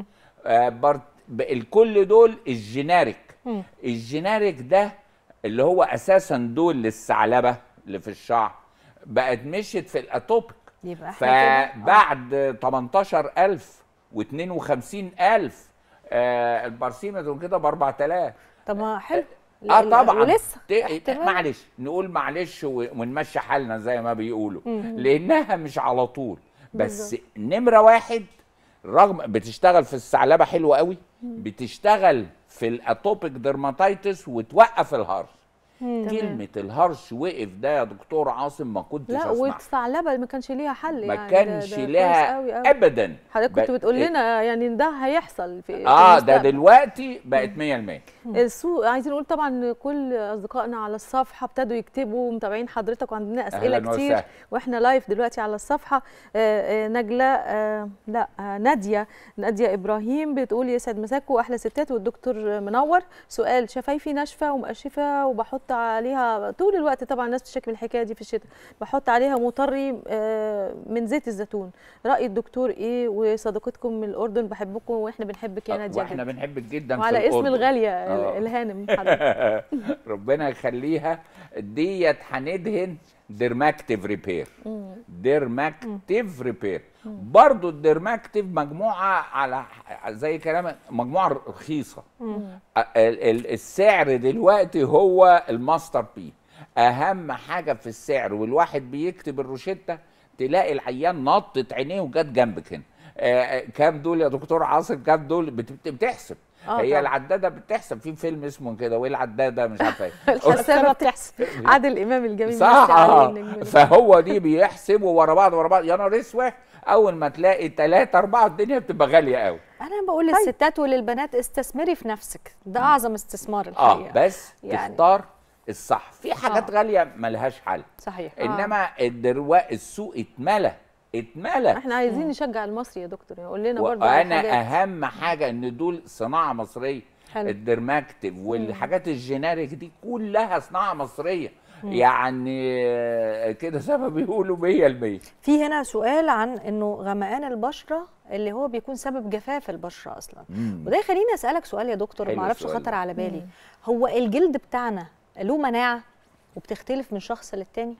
الكل دول الجينيريك. الجينيريك ده اللي هو اساسا دول للثعلبه اللي في الشعر، بقت مشيت في الاتوبيك. فبعد 18,000 و52,000 البارسيميان كده ب 4000. طب ما حلو. طبعا. ولسه معلش نقول معلش ونمشي حالنا زي ما بيقولوا. لانها مش على طول. بس نمره واحد، رغم بتشتغل في الثعلبه حلوه قوي، بتشتغل في الاتوبيك ديرماتيتس وتوقف الهرش. كلمة الهرش وقف ده يا دكتور عاصم ما كنتش اسمع. والثعلبة ما كانش ليها حل، ما كانش لها ابدا. حضرتك كنت بتقول لنا يعني ان ده هيحصل في ده دلوقتي بقت 100%. السوق عايزين نقول طبعا كل اصدقائنا على الصفحه ابتدوا يكتبوا، متابعين حضرتك وعندنا اسئله كتير واحنا لايف دلوقتي على الصفحه. نجله ناديه ابراهيم بتقول يسعد مساكم واحلى ستات والدكتور منور. سؤال: شفايفي ناشفه ومقشفه وبحط عليها طول الوقت، طبعا الناس بتشتكي من الحكايه دي في الشتاء، بحط عليها مطري من زيت الزيتون، راي الدكتور ايه؟ وصديقتكم من الاردن بحبكم واحنا بنحبك يا ناديه. واحنا بنحبك جدا وعلى اسم الغاليه الهانم حضرتك. ربنا يخليها. ديت هندهن ديرماكتيف ريبير. ديرماكتيف ريبير برضو. الديرماكتيف مجموعه على زي كلام مجموعه رخيصه. السعر دلوقتي هو الماستر بي، اهم حاجه في السعر. والواحد بيكتب الروشته تلاقي العيان نطت عينيه وجت جنبك هنا. كام دول يا دكتور عاصم؟ كام دول؟ بتحسب. هي العداده بتحسب. في فيلم اسمه كده، وايه العداده مش عارفه ايه. الحسابه بتحسب. عادل امام الجميل. صح. فهو دي بيحسبوا ورا بعض يا نهار اسود. اول ما تلاقي 3 4 الدنيا بتبقى غاليه قوي. انا بقول للستات وللبنات استثمري في نفسك، ده اعظم استثمار الحقيقه. بس يعني تختار الصح. في حاجات غاليه ملهاش حل. صحيح. انما السوق اتملى. احنا عايزين نشجع المصري يا دكتور، يقول لنا برضه انا اهم حاجه ان دول صناعه مصريه. حلو. الدرماكتيف والحاجات الجينيريك دي كلها صناعه مصريه. يعني كده زي ما بيقولوا 100%. في هنا سؤال عن انه غمقان البشره اللي هو بيكون سبب جفاف البشره اصلا، وده يخليني اسالك سؤال يا دكتور، ما اعرفش خطر على بالي. هو الجلد بتاعنا له مناعه وبتختلف من شخص للتاني؟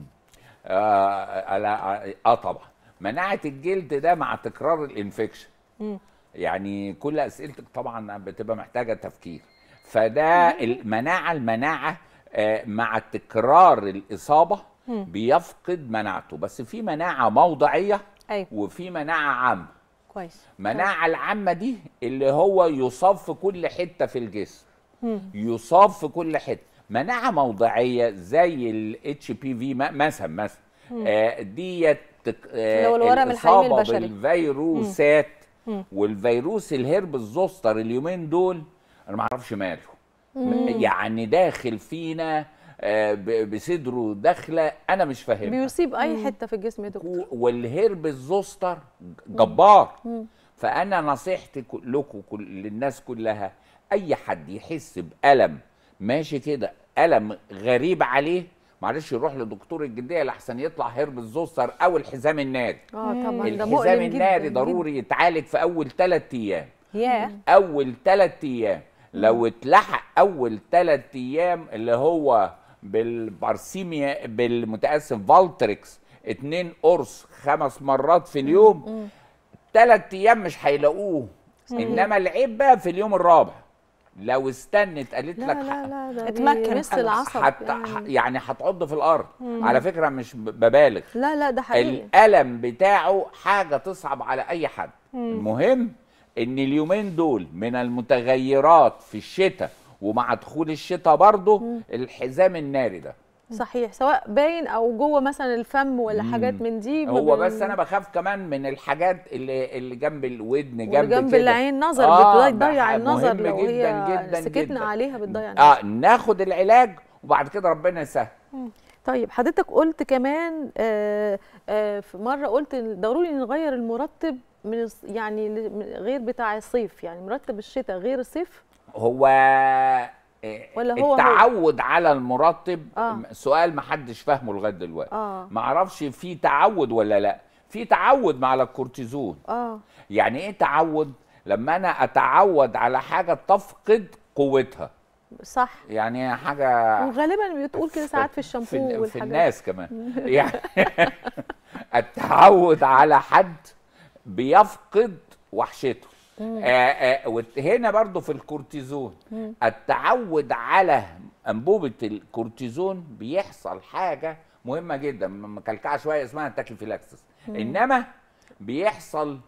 طبعا مناعه الجلد ده مع تكرار الانفكشن. يعني كل اسئلتك طبعا بتبقى محتاجه تفكير. فده المناعه مع تكرار الاصابه بيفقد مناعته. بس في مناعه موضعيه وفي مناعه عامه. كويس. المناعه العامه دي اللي هو يصاب في كل حته في الجسم، يصاب في كل حته. مناعه موضعيه زي الاتش بي في مثلا ديت الاصابه بالفيروسات والفيروس الهربس زوستر اليومين دول انا ما اعرفش ماله. يعني داخل فينا بصدره داخله انا مش فاهمها، بيصيب اي حته في الجسم يا دكتور. والهربس زوستر جبار. فانا نصيحتي لكم للناس كلها، اي حد يحس بالم ماشي كده، الم غريب عليه، معلش يروح لدكتور الجلديه لحسن يطلع هربس زوستر او الحزام الناري. طبعا الحزام الناري ضروري يتعالج في اول 3 ايام. اول 3 ايام لو اتلحق اول 3 ايام اللي هو بالبارسيميا بالمتاسف فالتريكس 2 قرص 5 مرات في اليوم، 3 ايام مش هيلاقوه. انما العيب بقى في اليوم الرابع لو استنت قالت لك لا اتمكن مثل العصب يعني هتعض في الارض. على فكره مش ببالغ، لا ده حقيقي. الالم بتاعه حاجه تصعب على اي حد. المهم ان اليومين دول من المتغيرات في الشتاء ومع دخول الشتاء برضه الحزام الناري ده صحيح، سواء باين او جوه مثلا الفم ولا حاجات من دي. هو بس انا بخاف كمان من الحاجات اللي جنب الودن، جنب العين، نظر بتضيع النظر لو هي سكتنا عليها بتضيع النظر. ناخد العلاج وبعد كده ربنا يسهل. طيب حضرتك قلت كمان في مره قلت ضروري نغير المرطب من يعني غير بتاع الصيف، يعني مرطب الشتاء غير الصيف. هو ولا هو التعود على المرطب سؤال ما حدش فاهمه لغايه دلوقتي. ما اعرفش في تعود ولا لا. في تعود على الكورتيزون. يعني ايه تعود؟ لما انا اتعود على حاجه تفقد قوتها. صح. يعني حاجه وغالبا بتقول كده ساعات في الشامبو والحاجات في الناس كمان. يعني التعود على حد بيفقد وحشته. هنا برضو في الكورتيزون التعود على انبوبه الكورتيزون بيحصل حاجه مهمه جدا مكلكعه شويه اسمها تاكيفيلاكسس. انما بيحصل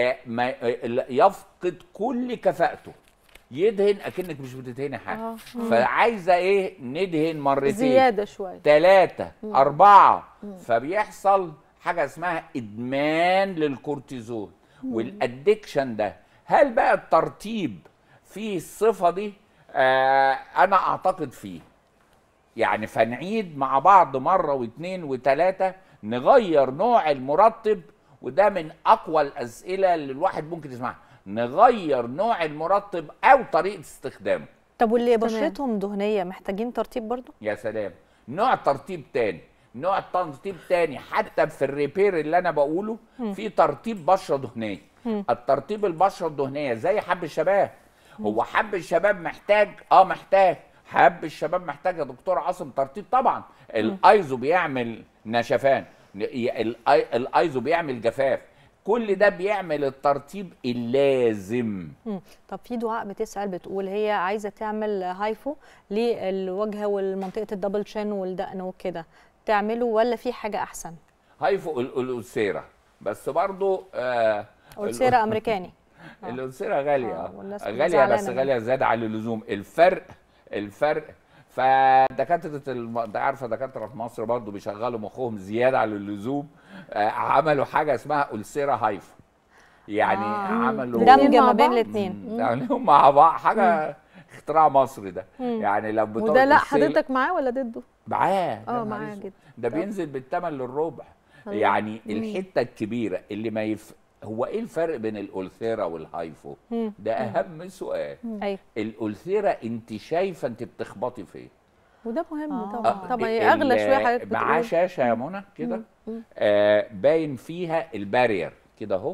يفقد كل كفاءته، يدهن اكنك مش بتدهني حاجه. فعايزه ايه؟ ندهن مرتين زياده شويه 3 4. فبيحصل حاجه اسمها ادمان للكورتيزون. والادكشن ده هل بقى الترتيب فيه الصفه دي؟ انا اعتقد فيه. يعني فنعيد مع بعض مره واثنين وثلاثه نغير نوع المرطب، وده من اقوى الاسئله اللي الواحد ممكن يسمعها. نغير نوع المرطب او طريقه استخدامه. طب واللي بشرتهم دهنيه محتاجين ترطيب برضو؟ يا سلام، نوع ترطيب تاني. نوع ترطيب تاني حتى في الريبير اللي انا بقوله في ترطيب بشره دهنيه. الترطيب البشره الدهنيه زي حب الشباب. هو حب الشباب محتاج محتاج. حب الشباب محتاج يا دكتور عاصم ترطيب طبعا. الايزو بيعمل نشفان، الايزو بيعمل جفاف، كل ده بيعمل الترطيب اللازم. طب في دعاء بتسأل بتقول هي عايزه تعمل هايفو للوجه والمنطقه الدبل شين والدقن وكده، تعمله ولا في حاجه احسن؟ هايفو الألسيرة بس برضو ألسيرة امريكاني. الألسيرة غاليه غاليه بس غاليه زياده عن اللزوم. الفرق فدكاتره انت عارفه دكاتره في مصر برضو بيشغلوا مخهم زياده عن اللزوم. عملوا حاجه اسمها ألسيرة هايفو. يعني عملوا دمج ما بين الاثنين يعني هم مع بعض حاجه اختراع مصري ده. يعني لو وده لا حضرتك معاه ولا ضده؟ معاه. معاه جدا. ده بينزل بالثمن للربع. يعني الحته الكبيره اللي هو ايه الفرق بين الألثيرا والهايفو؟ ده اهم سؤال. ايوه الألثيرا انت شايفه انت بتخبطي فين. وده مهم طبعا. طبعا هي اغلى شويه حضرتك بتقول. معاه شاشه يا منى كده باين فيها البارير كده اهو،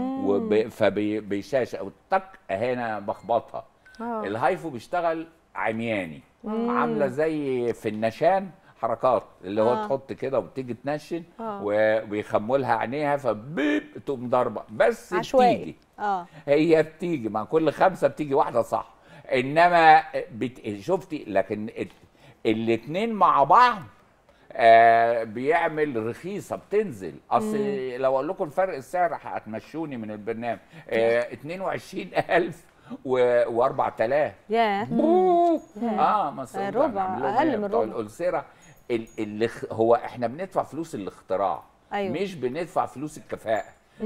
فبشاشه او تك هنا بخبطها. الهايفو بيشتغل عمياني، عامله زي في النشان حركات اللي هو تحط كده وبتيجي تنشن وبيخمولها عينيها فبيب تقوم ضربه بس عشوائي. بتيجي هي بتيجي مع كل 5 بتيجي واحده صح. انما شفتي لكن الاتنين مع بعض بيعمل رخيصه بتنزل. اصل لو اقول لكم الفرق السعر هتمشوني من البرنامج. 22,000 و4000. ياه مثلا ربع اقل من ربع. الألسرة اللي هو احنا بندفع فلوس الاختراع. أيوة. مش بندفع فلوس الكفاءه.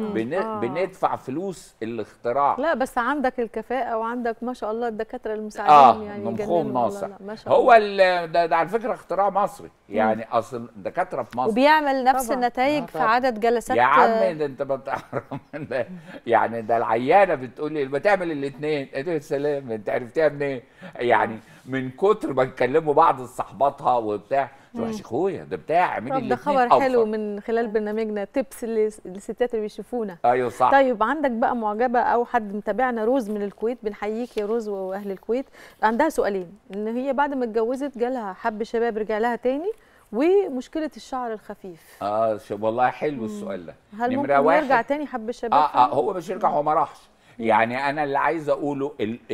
بندفع فلوس الاختراع. لا بس عندك الكفاءة وعندك ما شاء الله الدكاترة المساعدين يعني مفهوم ناصع. ما شاء الله. هو ده على فكرة اختراع مصري يعني اصل الدكاترة في مصر وبيعمل نفس طبعا. النتائج في عدد جلسات. يا عم ده انت بتعرف يعني ده العيانة بتقول لي بتعمل الاثنين. يا سلام انت عرفتيها منين؟ يعني من كتر ما بيتكلموا بعض صحباتها وبتاع يا اخويا ده بتاع اعملي الاثنين. ده خبر حلو من خلال برنامجنا تبس للستات اللي بيشوفونا. ايوه صح. طيب عندك بقى معجبه او حد متابعنا روز من الكويت، بنحييك يا روز واهل الكويت. عندها سؤالين، ان هي بعد ما اتجوزت جالها حب شباب رجع لها تاني، ومشكله الشعر الخفيف. والله حلو السؤال ده. هل ممكن يرجع تاني حب الشباب؟ هو مش يرجع، هو ما راحش. يعني انا اللي عايز اقوله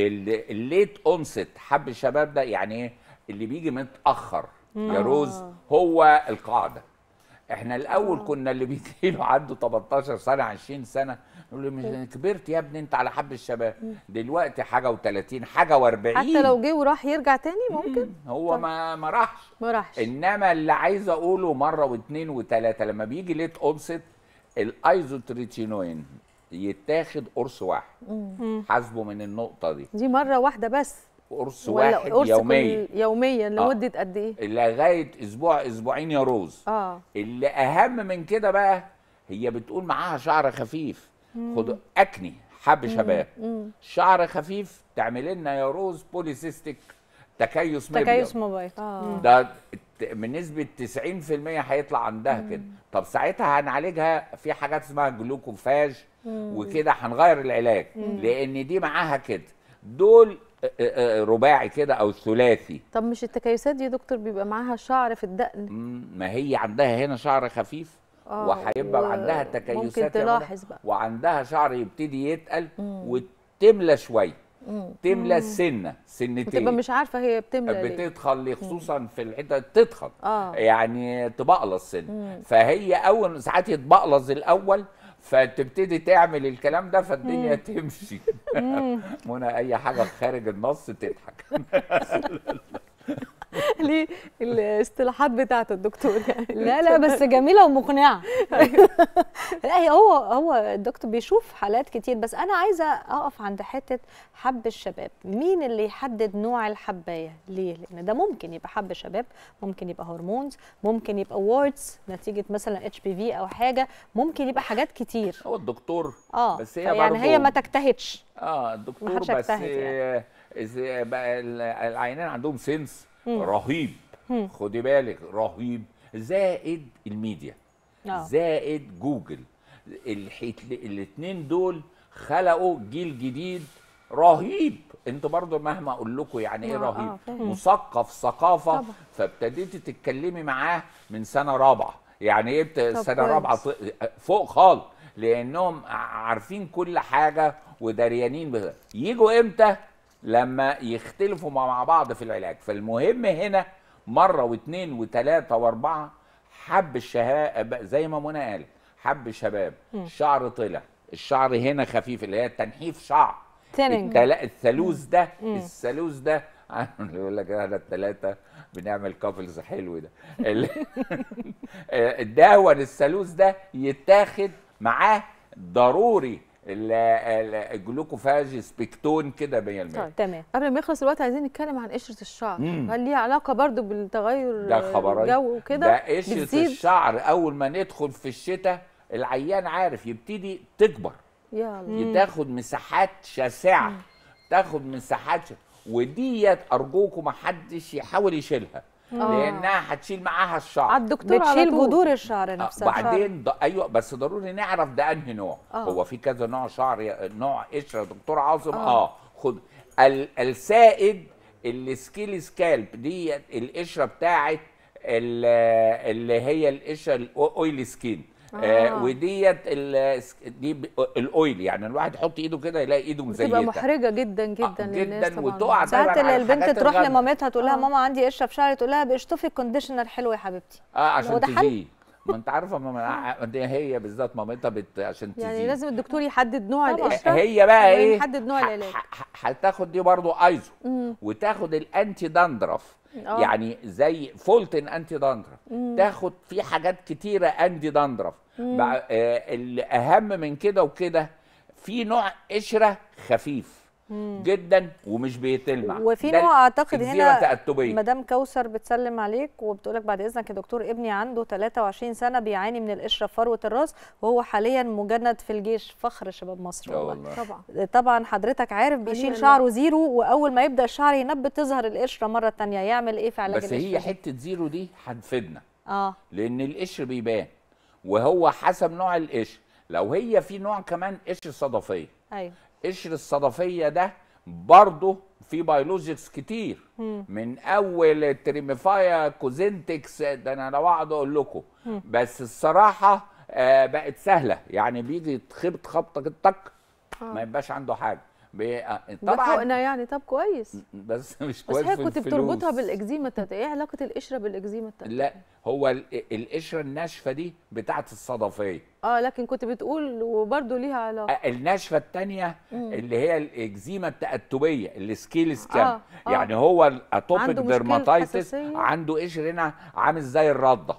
الليت اونست حب الشباب ده يعني ايه؟ اللي بيجي متاخر يا روز هو القاعده. احنا الاول كنا اللي بيجيله عنده 18 سنه 20 سنه نقول له مش كبرت يا ابني انت على حب الشباب. دلوقتي حاجه و30 حاجه و40. حتى لو جه وراح يرجع تاني ممكن. هو ما راحش. انما اللي عايز اقوله مره واثنين وثلاثه لما بيجي ليت اونست الايزوتريتينوين يتاخد قرص واحد. حاسبه من النقطه دي مره واحده بس. قرص واحد يوميا لمده قد ايه؟ لغايه اسبوع اسبوعين يا روز. اللي اهم من كده بقى هي بتقول معاها شعر خفيف. خدوا اكني حب شباب شعر خفيف تعمل لنا يا روز بوليسيستيك تكيس مبيض. ده من نسبه 90% هيطلع عندها كده. طب ساعتها هنعالجها في حاجات اسمها جلوكوفاج وكده هنغير العلاج لان دي معاها كده. دول رباعي كده او ثلاثي. طب مش التكيسات دي يا دكتور بيبقى معاها شعر في الدقن؟ ما هي عندها هنا شعر خفيف وهيبقى عندها تكيسات ممكن تلاحظ بقى. وعندها شعر يبتدي يتقل وتملى شويه. تملى السنه سنتين بتبقى مش عارفه هي بتملى ليه. بتدخل خصوصا في الحته تدخل يعني تبقلص سن. فهي اول ساعات يتبقلص الاول فتبتدي تعمل الكلام ده فالدنيا تمشي. منى اي حاجه خارج النص تضحك. ليه الاصطلاحات بتاعته الدكتور يعني. لا بس جميله ومقنعه. لا هو الدكتور بيشوف حالات كتير، بس انا عايزه اقف عند حته حب الشباب. مين اللي يحدد نوع الحبايه؟ ليه؟ لان ده ممكن يبقى حب شباب، ممكن يبقى هرمونز، ممكن يبقى ووردز نتيجه مثلا HPV او حاجه، ممكن يبقى حاجات كتير. هو الدكتور بس هي يعني هي ما تجتهدش. الدكتور بس يعني. العينين عندهم سنس رهيب. خدي بالك رهيب. زائد الميديا زائد جوجل. الاثنين دول خلقوا جيل جديد رهيب. انتوا برضو مهما اقول لكم يعني ايه رهيب مثقف ثقافه طبعا. فابتديتي تتكلمي معاه من سنه رابعه. يعني ايه سنه رابعه فوق خالص لانهم عارفين كل حاجه ودريانين. يجوا امتى؟ لما يختلفوا مع بعض في العلاج. فالمهم هنا مره واثنين وثلاثه واربعه حب الشباب زي ما منى قالت حب شباب. الشعر طلع، الشعر هنا خفيف اللي هي تنحيف شعر الثالوث ده. الثالوث ده يقول لك احنا الثلاثه بنعمل كابلز حلو ده. الدهون الثالوث ده يتاخد معاه ضروري الجلوكوفاج سبيكتون كده 100%. تمام. قبل ما يخلص الوقت عايزين نتكلم عن قشره الشعر. هل ليها علاقه برضو بالتغير الجو وكده؟ ده قشره الشعر اول ما ندخل في الشتاء العيان عارف يبتدي تكبر، يلا تاخد مساحات شاسعه، تاخد مساحات وديت ارجوكم ما حدش يحاول يشيلها لانها هتشيل معاها الشعر. على الدكتور بتشيل جذور الشعر نفسها. بعدين ايوه بس ضروري نعرف ده انهي نوع. هو في كذا نوع شعر، نوع قشره دكتور عاصم. خد السائد السكيل سكالب دي القشره بتاعت اللي هي القشره الاويل سكين. وديت دي الاويل، يعني الواحد يحط ايده كده يلاقي ايده مزيته، بتبقى محرجه جدا جدا للناس جدا، طبعا. وتقع ساعات البنت تروح لمامتها تقول لها آه. ماما عندي قشره في شعري، تقول لها باشطفي كونديشنر حلو يا حبيبتي. عشان تزيد. ما انت عارفه ماما هي بالذات مامتها عشان تزيد. يعني لازم الدكتور يحدد نوع القشره. هي بقى ايه؟ يحدد نوع العلاج. هتاخد دي برضو ايزو وتاخد الانتي داندرف. يعني زي فولتن انتي داندرف، تاخد في حاجات كتيره انتي داندرف. الاهم من كده وكده في نوع قشره خفيف جدا ومش بيتلمع، وفي نوع اعتقد هنا تأتبية. مدام كوثر بتسلم عليك وبتقولك بعد اذنك يا دكتور ابني عنده 23 سنه بيعاني من القشره في فروه الراس وهو حاليا مجند في الجيش، فخر شباب مصر والله. طبعا حضرتك عارف بيشيل شعره زيرو، واول ما يبدا الشعر ينبت تظهر القشره مره ثانيه، يعمل ايه في علاج القشره؟ بس هي حته زيرو دي هتفيدنا لان القشر بيبان وهو حسب نوع القشر. لو هي في نوع كمان قشر صدفيه، ايوه قشر الصدفيه ده برضه في بيولوجيكس كتير، من اول تريميفايا كوزنتكس ده انا لو اقعد اقول لكم. بس الصراحه بقت سهله، يعني بيجي يتخبط خبطه كده تك ما يبقاش عنده حاجه. طبعا حقنا يعني. طب كويس، بس مش كويس. بس هي كنت بتربطها بالاكزيما ايه علاقه القشره بالاكزيما لا هو القشره الناشفه دي بتاعت الصدفيه. لكن كنت بتقول وبرده ليها علاقه. الناشفه الثانيه اللي هي الاكزيما التأتبيه السكيل سكان. يعني هو الاتوبيك ديرماتايتس عنده قشر هنا عامل زي الرده.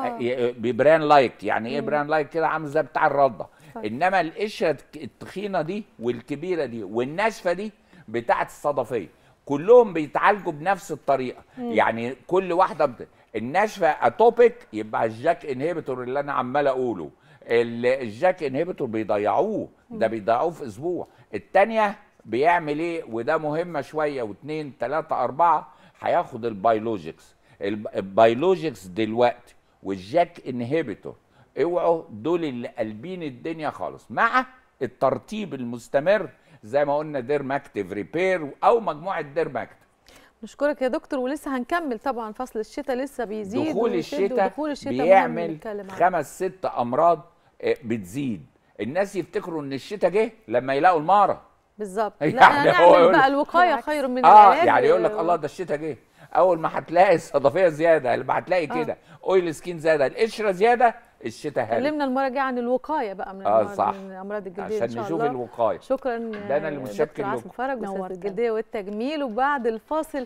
ببران لايك. يعني ايه بران لايك؟ كده عامل زي بتاع الرده. انما القشره التخينه دي والكبيره دي والناشفه دي بتاعت الصدفيه، كلهم بيتعالجوا بنفس الطريقه. يعني كل واحده الناشفه اتوبيك يبقى الجاك انهبيتور اللي انا عمال اقوله. الجاك انهبيتور بيضيعوه، ده بيضيعوه في اسبوع. الثانيه بيعمل ايه؟ وده مهمه شويه، و2 3 4 هياخد البيولوجيكس. البيولوجيكس دلوقتي والجاك انهبيتور اوعوا دول اللي قلبين الدنيا خالص، مع الترطيب المستمر زي ما قلنا ديرماكتيف ريبير او مجموعه ديرماكتيف. نشكرك يا دكتور، ولسه هنكمل طبعا. فصل الشتاء لسه بيزيد، دخول الشتاء بيعمل 5 6 امراض بتزيد. الناس يفتكروا ان الشتاء جه لما يلاقوا الماره بالظبط. يعني لا نعمل بقى الوقايه خير من العلاج. يعني يقول لك الله ده الشتاء جه، اول ما هتلاقي الصدفيه زياده، ما هتلاقي كده اويل سكين زياده، القشره زياده، الشتاء هالك. كلمنا المره الجايه عن الوقايه بقى من الامراض الجلديه عشان نشوف الوقايه. شكرا. ده انا اللي متشكر لكم. فرج استاذ الجلديه والتجميل. وبعد الفاصل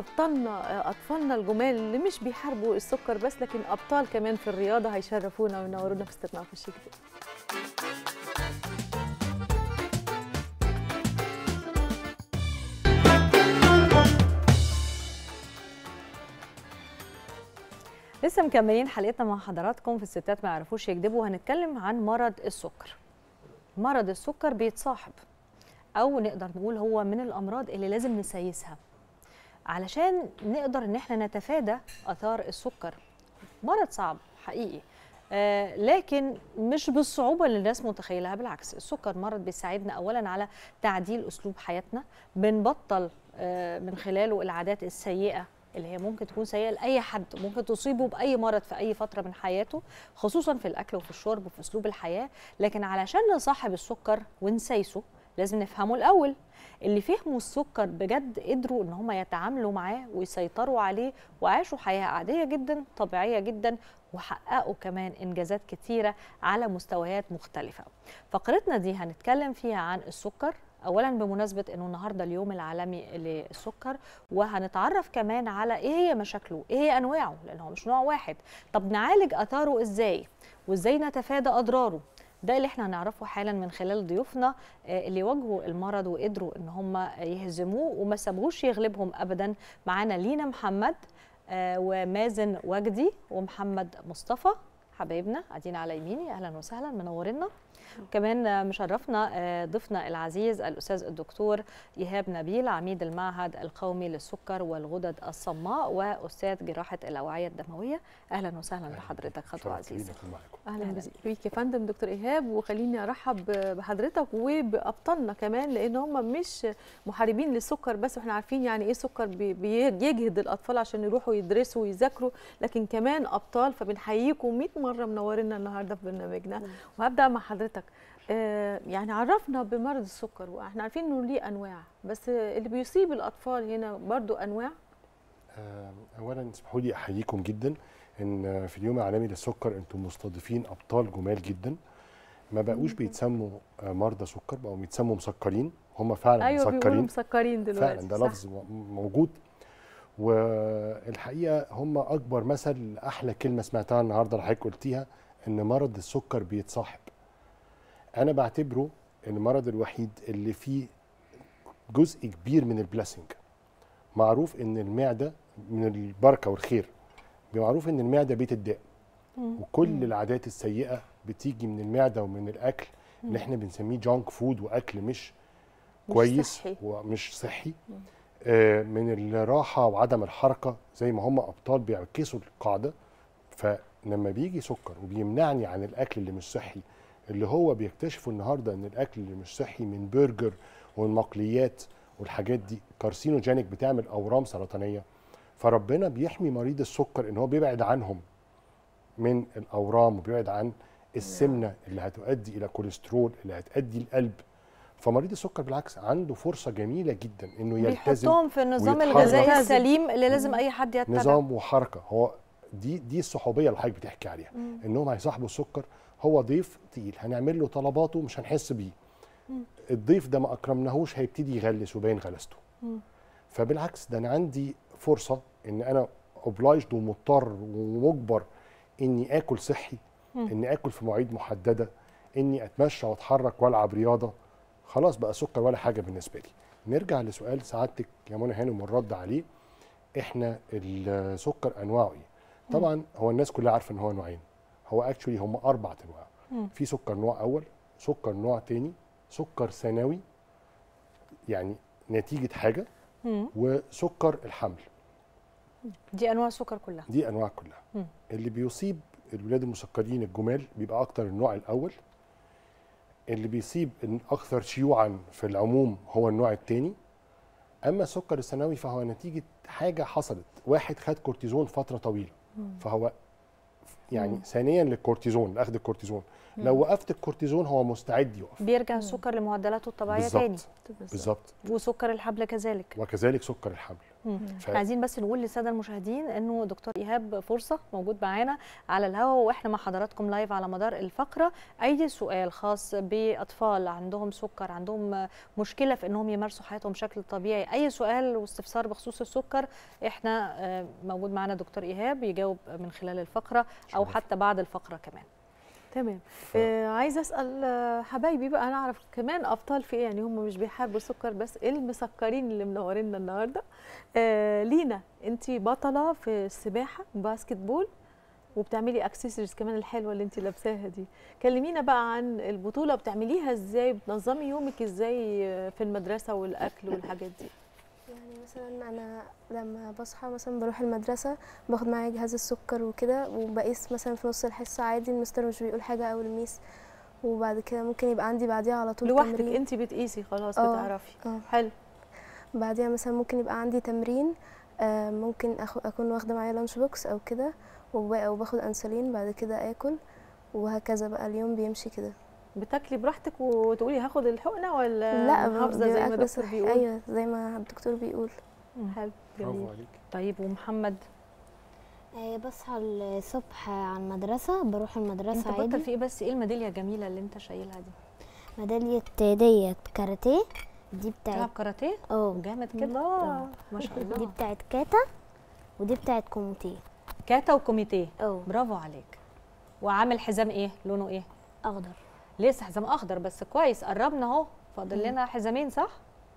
اطفالنا الجمال اللي مش بيحاربوا السكر بس، لكن ابطال كمان في الرياضه هيشرفونا وينورونا في استثناء في الشيك. لسه مكملين حلقتنا مع حضراتكم في الستات ما يعرفوش يكذبوا، وهنتكلم عن مرض السكر. مرض السكر بيتصاحب، او نقدر نقول هو من الامراض اللي لازم نسيسها علشان نقدر ان احنا نتفادى اثار السكر. مرض صعب حقيقي، لكن مش بالصعوبه اللي الناس متخيلها. بالعكس، السكر مرض بيساعدنا اولا على تعديل اسلوب حياتنا، بنبطل من خلاله العادات السيئه اللي هي ممكن تكون سيئه لاي حد، ممكن تصيبه باي مرض في اي فتره من حياته، خصوصا في الاكل وفي الشرب وفي اسلوب الحياه. لكن علشان نصاحب السكر ونسيسه لازم نفهمه الاول. اللي فهموا السكر بجد قدروا ان هم يتعاملوا معاه ويسيطروا عليه وعاشوا حياه عاديه جدا طبيعيه جدا، وحققوا كمان انجازات كتيره على مستويات مختلفه. فقرتنا دي هنتكلم فيها عن السكر، اولا بمناسبه انه النهارده اليوم العالمي للسكر، وهنتعرف كمان على ايه هي مشاكله، ايه هي انواعه، لان هو مش نوع واحد. طب نعالج اثاره ازاي، وازاي نتفادى اضراره؟ ده اللي احنا هنعرفه حالا من خلال ضيوفنا اللي واجهوا المرض وقدروا ان هم يهزموه وما سابوش يغلبهم ابدا. معانا لينا محمد ومازن وجدي ومحمد مصطفى. حبايبنا قاعدين على يميني، اهلا وسهلا، منورنا. كمان مشرفنا ضيفنا العزيز الاستاذ الدكتور ايهاب نبيل، عميد المعهد القومي للسكر والغدد الصماء واستاذ جراحه الاوعيه الدمويه. اهلا وسهلا بحضرتك، خطوه عزيزه. اهلا بيك يا فندم دكتور ايهاب، وخليني ارحب بحضرتك وبابطالنا كمان، لان هم مش محاربين للسكر بس، واحنا عارفين يعني ايه سكر بيجهد الاطفال عشان يروحوا يدرسوا ويذاكروا، لكن كمان ابطال، فبنحييكم 100 مره منورينا النهارده في برنامجنا. وهبدا مع حضرتك، يعني عرفنا بمرض السكر، واحنا عارفين انه ليه انواع، بس اللي بيصيب الاطفال هنا برضو انواع. اولا اسمحوا لي احييكم جدا ان في اليوم العالمي للسكر انتم مستضيفين ابطال جمال جدا، ما بقوش بيتسموا مرضى سكر، بقوا بيتسموا مسكرين. هم فعلا أيوة مسكرين، بيقولوا مسكرين دلوقتي، فعلا ده لفظ موجود. والحقيقه هم اكبر مثل، احلى كلمه سمعتها النهارده اللي حضرتك قلتيها، ان مرض السكر بيتصاحب. انا بعتبره المرض الوحيد اللي فيه جزء كبير من البلاسنج. معروف ان المعده من البركه والخير، معروف ان المعده بيت الداء، وكل العادات السيئه بتيجي من المعده ومن الاكل اللي احنا بنسميه جانك فود، واكل مش كويس صحي. ومش صحي. من الراحه وعدم الحركه، زي ما هم ابطال بيعكسوا القاعده. فلما بيجي سكر وبيمنعني عن الاكل اللي مش صحي، اللي هو بيكتشفوا النهارده ان الاكل اللي مش صحي من برجر والمقليات والحاجات دي كارسينوجينيك، بتعمل اورام سرطانيه. فربنا بيحمي مريض السكر ان هو بيبعد عنهم من الاورام، وبيبعد عن السمنه اللي هتؤدي الى كوليسترول اللي هتؤدي القلب. فمريض السكر بالعكس عنده فرصه جميله جدا انه يلتزم، بيحطهم في النظام الغذائي السليم اللي لازم اي حد يتبعه. نظام وحركه، هو دي الصحوبيه اللي حضرتك بتحكي عليها، انهم هيصاحبوا السكر. هو ضيف تقيل، هنعمل له طلباته مش هنحس بيه. الضيف ده ما اكرمناهوش هيبتدي يغلس وباين غلسته. فبالعكس ده انا عندي فرصه ان انا اوبلايجد ومضطر ومجبر اني اكل صحي، اني اكل في مواعيد محدده، اني اتمشى واتحرك والعب رياضه. خلاص بقى سكر ولا حاجه بالنسبه لي. نرجع لسؤال سعادتك يا منى هانم والرد عليه. احنا السكر انواعه ايه؟ طبعا هو الناس كلها عارفه ان هو نوعين. هو اكشولي هم 4 انواع. في سكر نوع اول، سكر نوع تاني، سكر ثانوي يعني نتيجه حاجه، وسكر الحمل. دي انواع السكر كلها. دي انواع كلها. اللي بيصيب الولاد المسكرين الجمال بيبقى اكتر النوع الاول. اللي بيصيب اكثر شيوعا في العموم هو النوع الثاني. اما السكر الثانوي فهو نتيجه حاجه حصلت، واحد خد كورتيزون فتره طويله، فهو يعني ثانيا للكورتيزون، لاخذ الكورتيزون. لو وقفت الكورتيزون هو مستعد يقف، بيرجع السكر لمعدلاته الطبيعيه تاني. بالظبط. وسكر الحبل كذلك. وكذلك سكر الحبل. عايزين بس نقول للساده المشاهدين انه دكتور ايهاب فرصه موجود معانا على الهواء، واحنا مع حضراتكم لايف على مدار الفقره. اي سؤال خاص باطفال عندهم سكر، عندهم مشكله في انهم يمارسوا حياتهم بشكل طبيعي، اي سؤال واستفسار بخصوص السكر، احنا موجود معانا دكتور ايهاب يجاوب من خلال الفقره او حتى بعد الفقره كمان. تمام. عايزه اسال حبايبي بقى، انا اعرف كمان ابطال في ايه، يعني هم مش بيحاربوا السكر بس، المسكرين اللي منورينا النهارده. لينا، انت بطله في السباحه باسكت بول، وبتعملي اكسسوارز كمان الحلوه اللي انت لابساها دي. كلمينا بقى عن البطوله، بتعمليها ازاي، بتنظمي يومك ازاي في المدرسه والاكل والحاجات دي؟ يعني مثلا انا لما بصحى مثلا بروح المدرسه باخد معايا جهاز السكر وكده، وبقيس مثلا في نص الحصه عادي، المستر مش بيقول حاجه او الميس. وبعد كده ممكن يبقى عندي بعديها على طول لوحدك تمرين. انت بتقيسي خلاص بتعرفي. حلو. بعديها مثلا ممكن يبقى عندي تمرين، ممكن اكون واخده معايا لانش بوكس او كده، وباخد انسولين، بعد كده اكل، وهكذا بقى اليوم بيمشي كده. بتاكلي براحتك وتقولي هاخد الحقنه، ولا لا محافظه زي ما الدكتور بيقول؟ ايوه زي ما الدكتور بيقول. حلو، برافو عليك. طيب ومحمد؟ بصحى الصبح على المدرسه، بروح المدرسه انت عادي. بطل في ايه بس؟ ايه الميداليه الجميله اللي انت شايلها دي؟ ميداليه ديت كاراتيه. دي بتاعت بتلعب كاراتيه؟ جامد كده. ما شاء الله. دي بتاعت كاتا، ودي بتاعت كوميتيه. كاتا وكوميتيه. برافو عليك. وعامل حزام ايه؟ لونه ايه؟ اخضر. لسه حزام اخضر بس كويس، قربنا اهو، فاضل لنا حزامين صح؟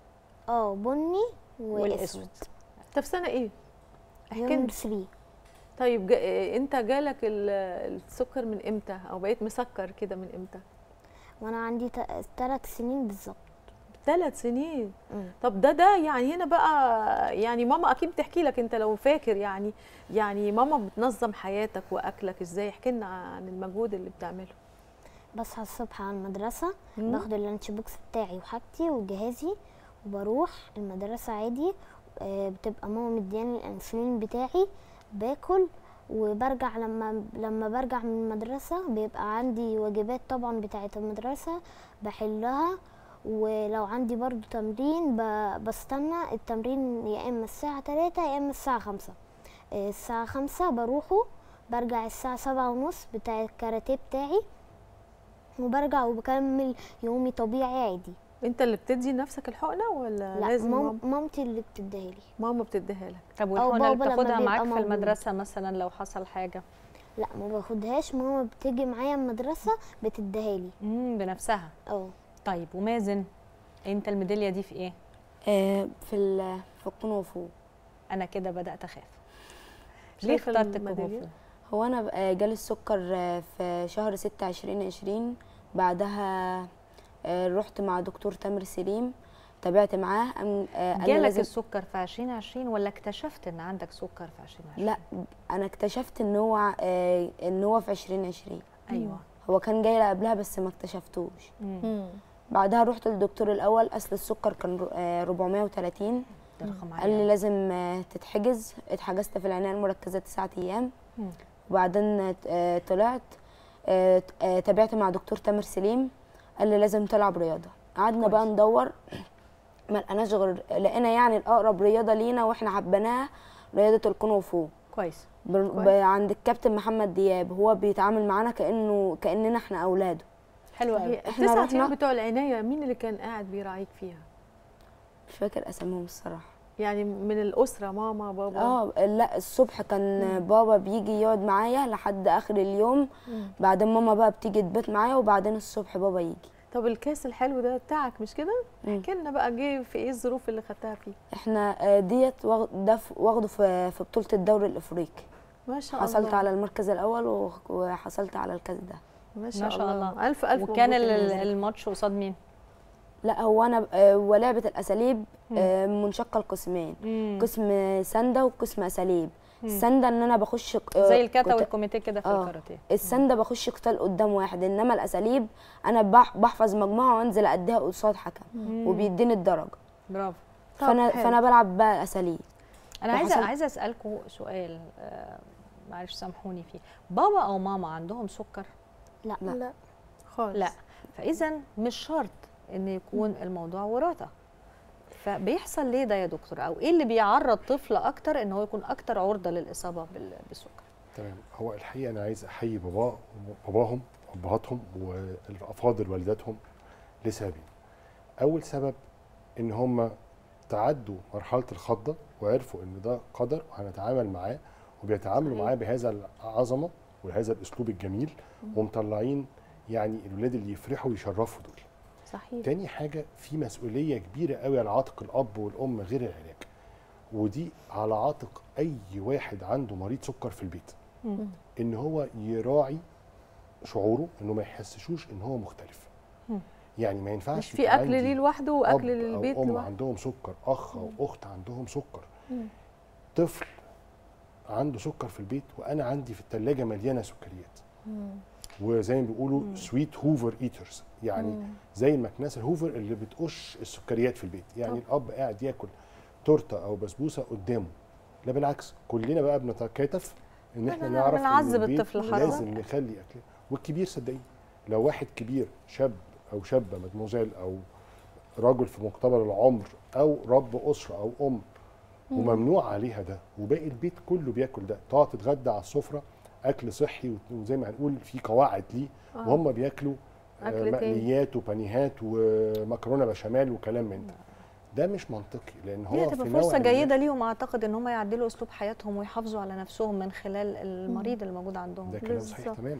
بني والاسود. طب سنه ايه؟ احكي لي. 3. طيب انت جالك السكر من امتى او بقيت مسكر كده من امتى؟ وانا عندي 3 سنين بالظبط. 3 سنين. طب ده يعني هنا بقى يعني ماما اكيد بتحكي لك انت لو فاكر يعني ماما بتنظم حياتك واكلك ازاي؟ احكي لنا عن المجهود اللي بتعمله. بصحى الصبح على المدرسه، باخد اللانش بوكس بتاعي وحاجتي وجهازي وبروح المدرسه عادي. بتبقى ماما مدياني الانسولين بتاعي، باكل وبرجع. لما برجع من المدرسه بيبقى عندي واجبات طبعا بتاعه المدرسه بحلها، ولو عندي برضو تمرين بستنى التمرين يا اما الساعه 3 يا اما الساعه 5. الساعه 5 بروحه، برجع الساعه 7:30 بتاع الكاراتيه بتاعي، وبرجع وبكمل يومي طبيعي عادي. انت اللي بتدي نفسك الحقنه ولا لا، لازم مامتي اللي بتديها لي. ماما بتديها لك. طب والحقنه اللي بتاخدها معاك في المدرسه مثلا لو حصل حاجه؟ لا ما باخدهاش، ماما بتيجي معايا المدرسه بتديها لي بنفسها. طيب ومازن، انت الميداليه دي في ايه؟ في الكونغ فو. انا كده بدات اخاف. ليه اخترت الكونغ فو؟ هو انا جالي السكر في شهر 6 2020. بعدها رحت مع دكتور تامر سليم، تابعت معاه. جالك السكر في 2020 ولا اكتشفت ان عندك سكر في 2020؟ لا، انا اكتشفت ان هو في 2020. ايوه، هو كان جاي لي قبلها بس ما اكتشفتوش. بعدها رحت للدكتور الاول، اصل السكر كان 430. ده رقم عالي. قال لي لازم تتحجز. اتحجزت في العنايه المركزه 9 ايام. وبعدين طلعت تابعت مع دكتور تامر سليم، قال لي لازم تلعب رياضه. قعدنا بقى ندور، ما لقيناش غير لقينا يعني الاقرب رياضه لينا واحنا حبيناها رياضه الكونغ فو. كويس. عند الكابتن محمد دياب، هو بيتعامل معانا كاننا احنا اولاده. حلو قوي. احنا ال9 ايام بتوع العنايه مين اللي كان قاعد بيراعيك فيها؟ مش فاكر اساميهم الصراحه. يعني من الاسره، ماما بابا؟ لا، الصبح كان بابا بيجي يقعد معايا لحد اخر اليوم. بعدين ماما بقى بتيجي تبات معايا، وبعدين الصبح بابا يجي. طب الكاس الحلو ده بتاعك مش كده؟ احكي لنا بقى، جه في ايه الظروف اللي خدتها فيه؟ احنا ديت واخده في بطوله الدوري الافريقي. ما شاء الله. حصلت على المركز الاول وحصلت على الكاس ده. ما شاء الله. الف وكان الماتش قصاد مين؟ لا، هو انا ولعبه الاساليب منشقه لقسمين، قسم ساندا وقسم اساليب. الساندا ان انا بخش زي الكاتا والكوميتيه كده في الكاراتيه. الساندا بخش قتال قدام واحد، انما الاساليب انا بحفظ مجموعه وانزل اديها قصاد حكم وبيديني الدرجه. برافو. فانا بلعب بقى اساليب. انا عايزه اسالكم سؤال، معلش سامحوني فيه. بابا او ماما عندهم سكر؟ لا خالص. لا، فاذا مش شرط ان يكون الموضوع وراثه. فبيحصل ليه ده يا دكتور؟ او ايه اللي بيعرض طفل اكتر ان هو يكون اكتر عرضه للاصابه بالسكر؟ تمام. هو الحقيقه انا عايز احيي باباهم وابهاتهم والافاضل والداتهم لسببين. اول سبب ان هم تعدوا مرحله الخضه وعرفوا ان ده قدر وهنتعامل معاه، وبيتعاملوا معاه بهذا العظمه وهذا الاسلوب الجميل، ومطلعين يعني الولاد اللي يفرحوا ويشرفوا دول. صحيح. تاني حاجه، في مسؤوليه كبيره قوي على عاتق الاب والام غير العلاج، ودي على عاتق اي واحد عنده مريض سكر في البيت. ان هو يراعي شعوره، انه ما يحسشوش ان هو مختلف. يعني ما ينفعش مش في اكل ليه لوحده واكل للبيت لوحده. عندهم سكر، اخ او اخت عندهم سكر، طفل عنده سكر في البيت وانا عندي في الثلاجه مليانه سكريات. وزي ما بيقولوا سويت هوفر ايترز، يعني زي المكنسه الهوفر اللي بتقش السكريات في البيت. يعني الاب قاعد ياكل تورته او بسبوسه قدامه، لا بالعكس، كلنا بقى بنتكاتف ان احنا نعرف بنعذب الطفل حرام. لازم نخلي اكل. والكبير صدقيني، لو واحد كبير شاب او شابه مدموزيل او راجل في مقتبل العمر او رب اسره او ام وممنوع عليها ده، وباقي البيت كله بياكل ده، تقعد تتغدى على السفره اكل صحي وزي ما هنقول في قواعد ليه، وهم بياكلوا مقليات وبانيهات ومكرونه بشاميل وكلام من ده مش منطقي. لان هو هتبقى فرصه جيده ليهم اعتقد ان هم يعدلوا اسلوب حياتهم ويحافظوا على نفسهم من خلال المريض اللي موجود عندهم. ده كلام صحيح تماما.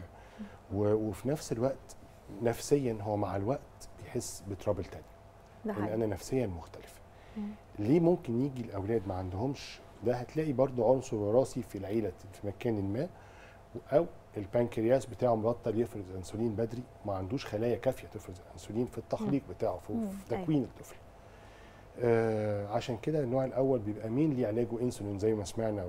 وفي نفس الوقت نفسيا هو مع الوقت بيحس بترابل تاني، ان انا نفسيا مختلف. ليه ممكن يجي الاولاد ما عندهمش ده هتلاقي برضو عنصر وراثي في العيله في مكان ما، او البنكرياس بتاعه مبطل يفرز انسولين بدري، ما عندوش خلايا كافيه تفرز انسولين في التخليق بتاعه في تكوين الطفل. عشان كده النوع الاول بيبقى مين ليه علاجه انسولين زي ما سمعنا،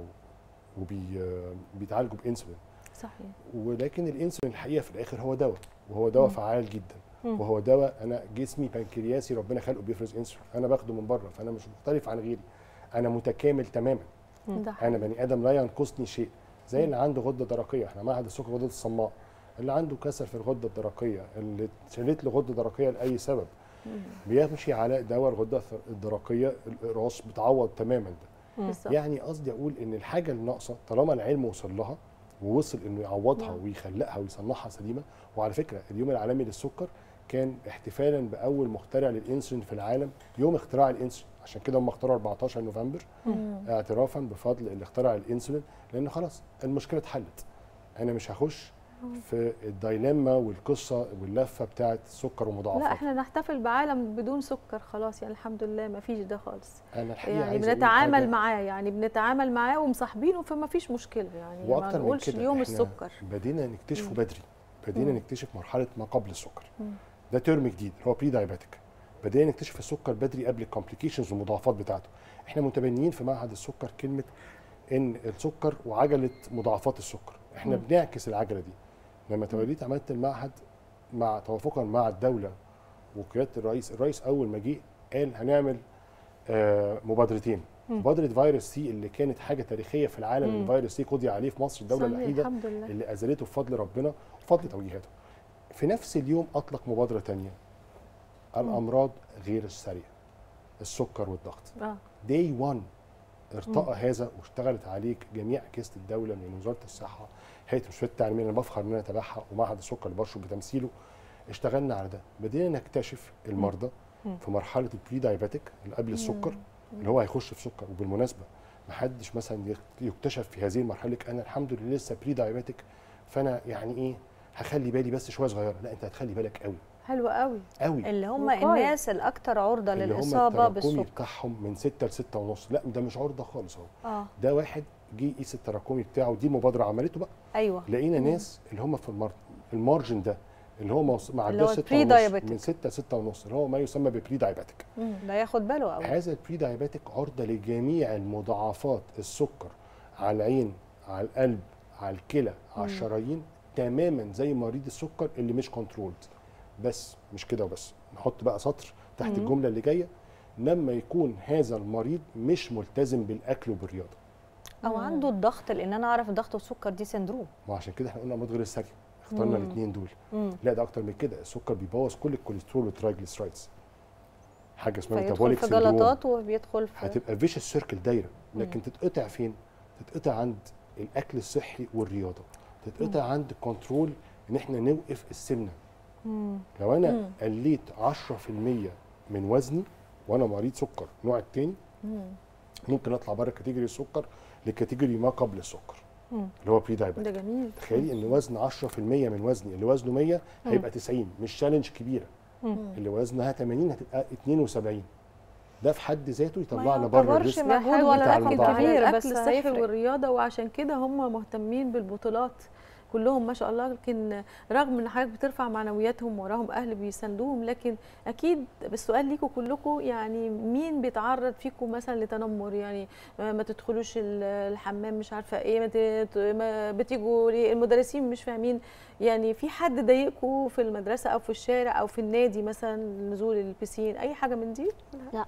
وبيتعالجوا بانسولين. صحيح. ولكن الانسولين الحقيقه في الاخر هو دواء، وهو دواء فعال جدا، وهو دواء انا جسمي بنكرياسي ربنا خلقه بيفرز انسولين، انا باخده من بره، فانا مش مختلف عن غيري، انا متكامل تماما. انا بني ادم لا ينقصني شيء، زي اللي عنده غده درقيه، احنا معهد السكر غده الصماء، اللي عنده كسر في الغده الدرقيه، اللي شالت له غده درقيه لاي سبب، بيمشي على دواء الغده الدرقيه الاقراص بتعوض تماما ده. يعني قصدي اقول ان الحاجه الناقصه طالما العلم وصل لها ووصل انه يعوضها ويخلقها ويصنعها سليمه. وعلى فكره اليوم العالمي للسكر كان احتفالا باول مخترع للانسولين في العالم، يوم اختراع الانسولين، عشان كده هم اخترعوا 14 نوفمبر اعترافا بفضل اللي اخترع الانسولين، لان خلاص المشكله اتحلت. انا مش هخش في الدايلما والقصه واللفه بتاعه السكر ومضاعفاته. لا احنا نحتفل بعالم بدون سكر خلاص، يعني الحمد لله ما فيش ده خالص. انا الحقيقه يعني بنتعامل معاه، يعني بنتعامل معاه ومصاحبينه، فما فيش مشكله يعني. ما نقولش اليوم السكر. بدينا نكتشفه بدري، بدينا نكتشف مرحله ما قبل السكر. ده ترم جديد هو بري دايابيتك. بدينا نكتشف السكر بدري قبل الكومبليكيشنز والمضاعفات بتاعته. احنا متبنيين في معهد السكر كلمه ان السكر وعجله مضاعفات السكر، احنا بنعكس العجله دي. لما توليت عملت المعهد مع توافقا مع الدوله وقياده الرئيس اول ما جه قال هنعمل مبادرتين. مبادره فيروس سي اللي كانت حاجه تاريخيه في العالم، ان فيروس سي قضي عليه في مصر، الدوله الوحيده اللي ازالته بفضل ربنا وفضل توجيهاته. في نفس اليوم اطلق مبادره ثانيه، الامراض غير السريعه، السكر والضغط. داي 1 ارتقى هذا واشتغلت عليه جميع اجهزه الدوله من وزاره الصحه، هيئه المستشفيات التعليميه اللي بفخر ان انا اتابعها، ومعهد السكر اللي برشد بتمثيله. اشتغلنا على ده، بدينا نكتشف المرضى في مرحله البري دايابيتك اللي قبل السكر، اللي هو هيخش في سكر. وبالمناسبه ما حدش مثلا يكتشف في هذه المرحله انا الحمد لله لسه بري دايابيتك، فانا يعني ايه هخلي بالي بس شويه صغيره. لا، انت هتخلي بالك قوي. حلو قوي قوي. اللي هم الناس الاكثر عرضه للاصابه بالسكر، التراكمي بتاعهم من 6 ل 6.5. لا ده مش عرضه خالص اهو. ده واحد جه يقيس التراكمي بتاعه، دي المبادره عملته بقى. ايوه. لقينا ناس اللي هم في المارجن ده، اللي هو ما عداش 6.5، من 6 ل 6.5، اللي هو ما يسمى ببري دايابيتك. ده ياخد باله قوي. هذا البري دايابيتك عرضه لجميع المضاعفات السكر على العين، على القلب، على الكلى، على الشرايين، تماما زي مريض السكر اللي مش كنترولد. بس مش كده وبس، نحط بقى سطر تحت الجمله اللي جايه، لما يكون هذا المريض مش ملتزم بالاكل وبالرياضه او عنده الضغط، لان انا اعرف الضغط والسكر دي سندروم. وعشان كده احنا قلنا امراض غير السريه، اخترنا الاثنين دول. لا ده اكتر من كده، السكر بيبوظ كل الكوليسترول والترايجليسرايدز، حاجه اسمها ميتابوليك سندروم، في جلطات وبيدخل في هتبقى فيش السيركل دايره. لكن تتقطع فين؟ تتقطع عند الاكل الصحي والرياضه، تتقطع عند الكنترول، ان احنا نوقف السمنه. لو انا قليت 10% من وزني وانا مريض سكر نوع الثاني، ممكن اطلع بره كاتيجوري السكر لكاتيجوري ما قبل السكر، اللي هو بري دايابيتك. ده جميل. تخيلي ان وزن 10% من وزني اللي وزنه 100 هيبقى 90، مش تشالنج كبيره. اللي وزنها 80 هتبقى 72. ده في حد ذاته يطلعنا بره الريسك مجهود ولا رقم كبير، بس الصحي والرياضه، وعشان كده هم مهتمين بالبطولات كلهم ما شاء الله. لكن رغم ان حضرتك بترفع معنوياتهم، وراهم اهل بيساندوهم، لكن اكيد السؤال ليكم كلكم، يعني مين بيتعرض فيكم مثلا لتنمر؟ يعني ما تدخلوش الحمام، مش عارفه ايه، ما بتيجوا المدرسين مش فاهمين، يعني في حد ضايقكم في المدرسه او في الشارع او في النادي مثلا، نزول البسين، اي حاجه من دي؟ لا.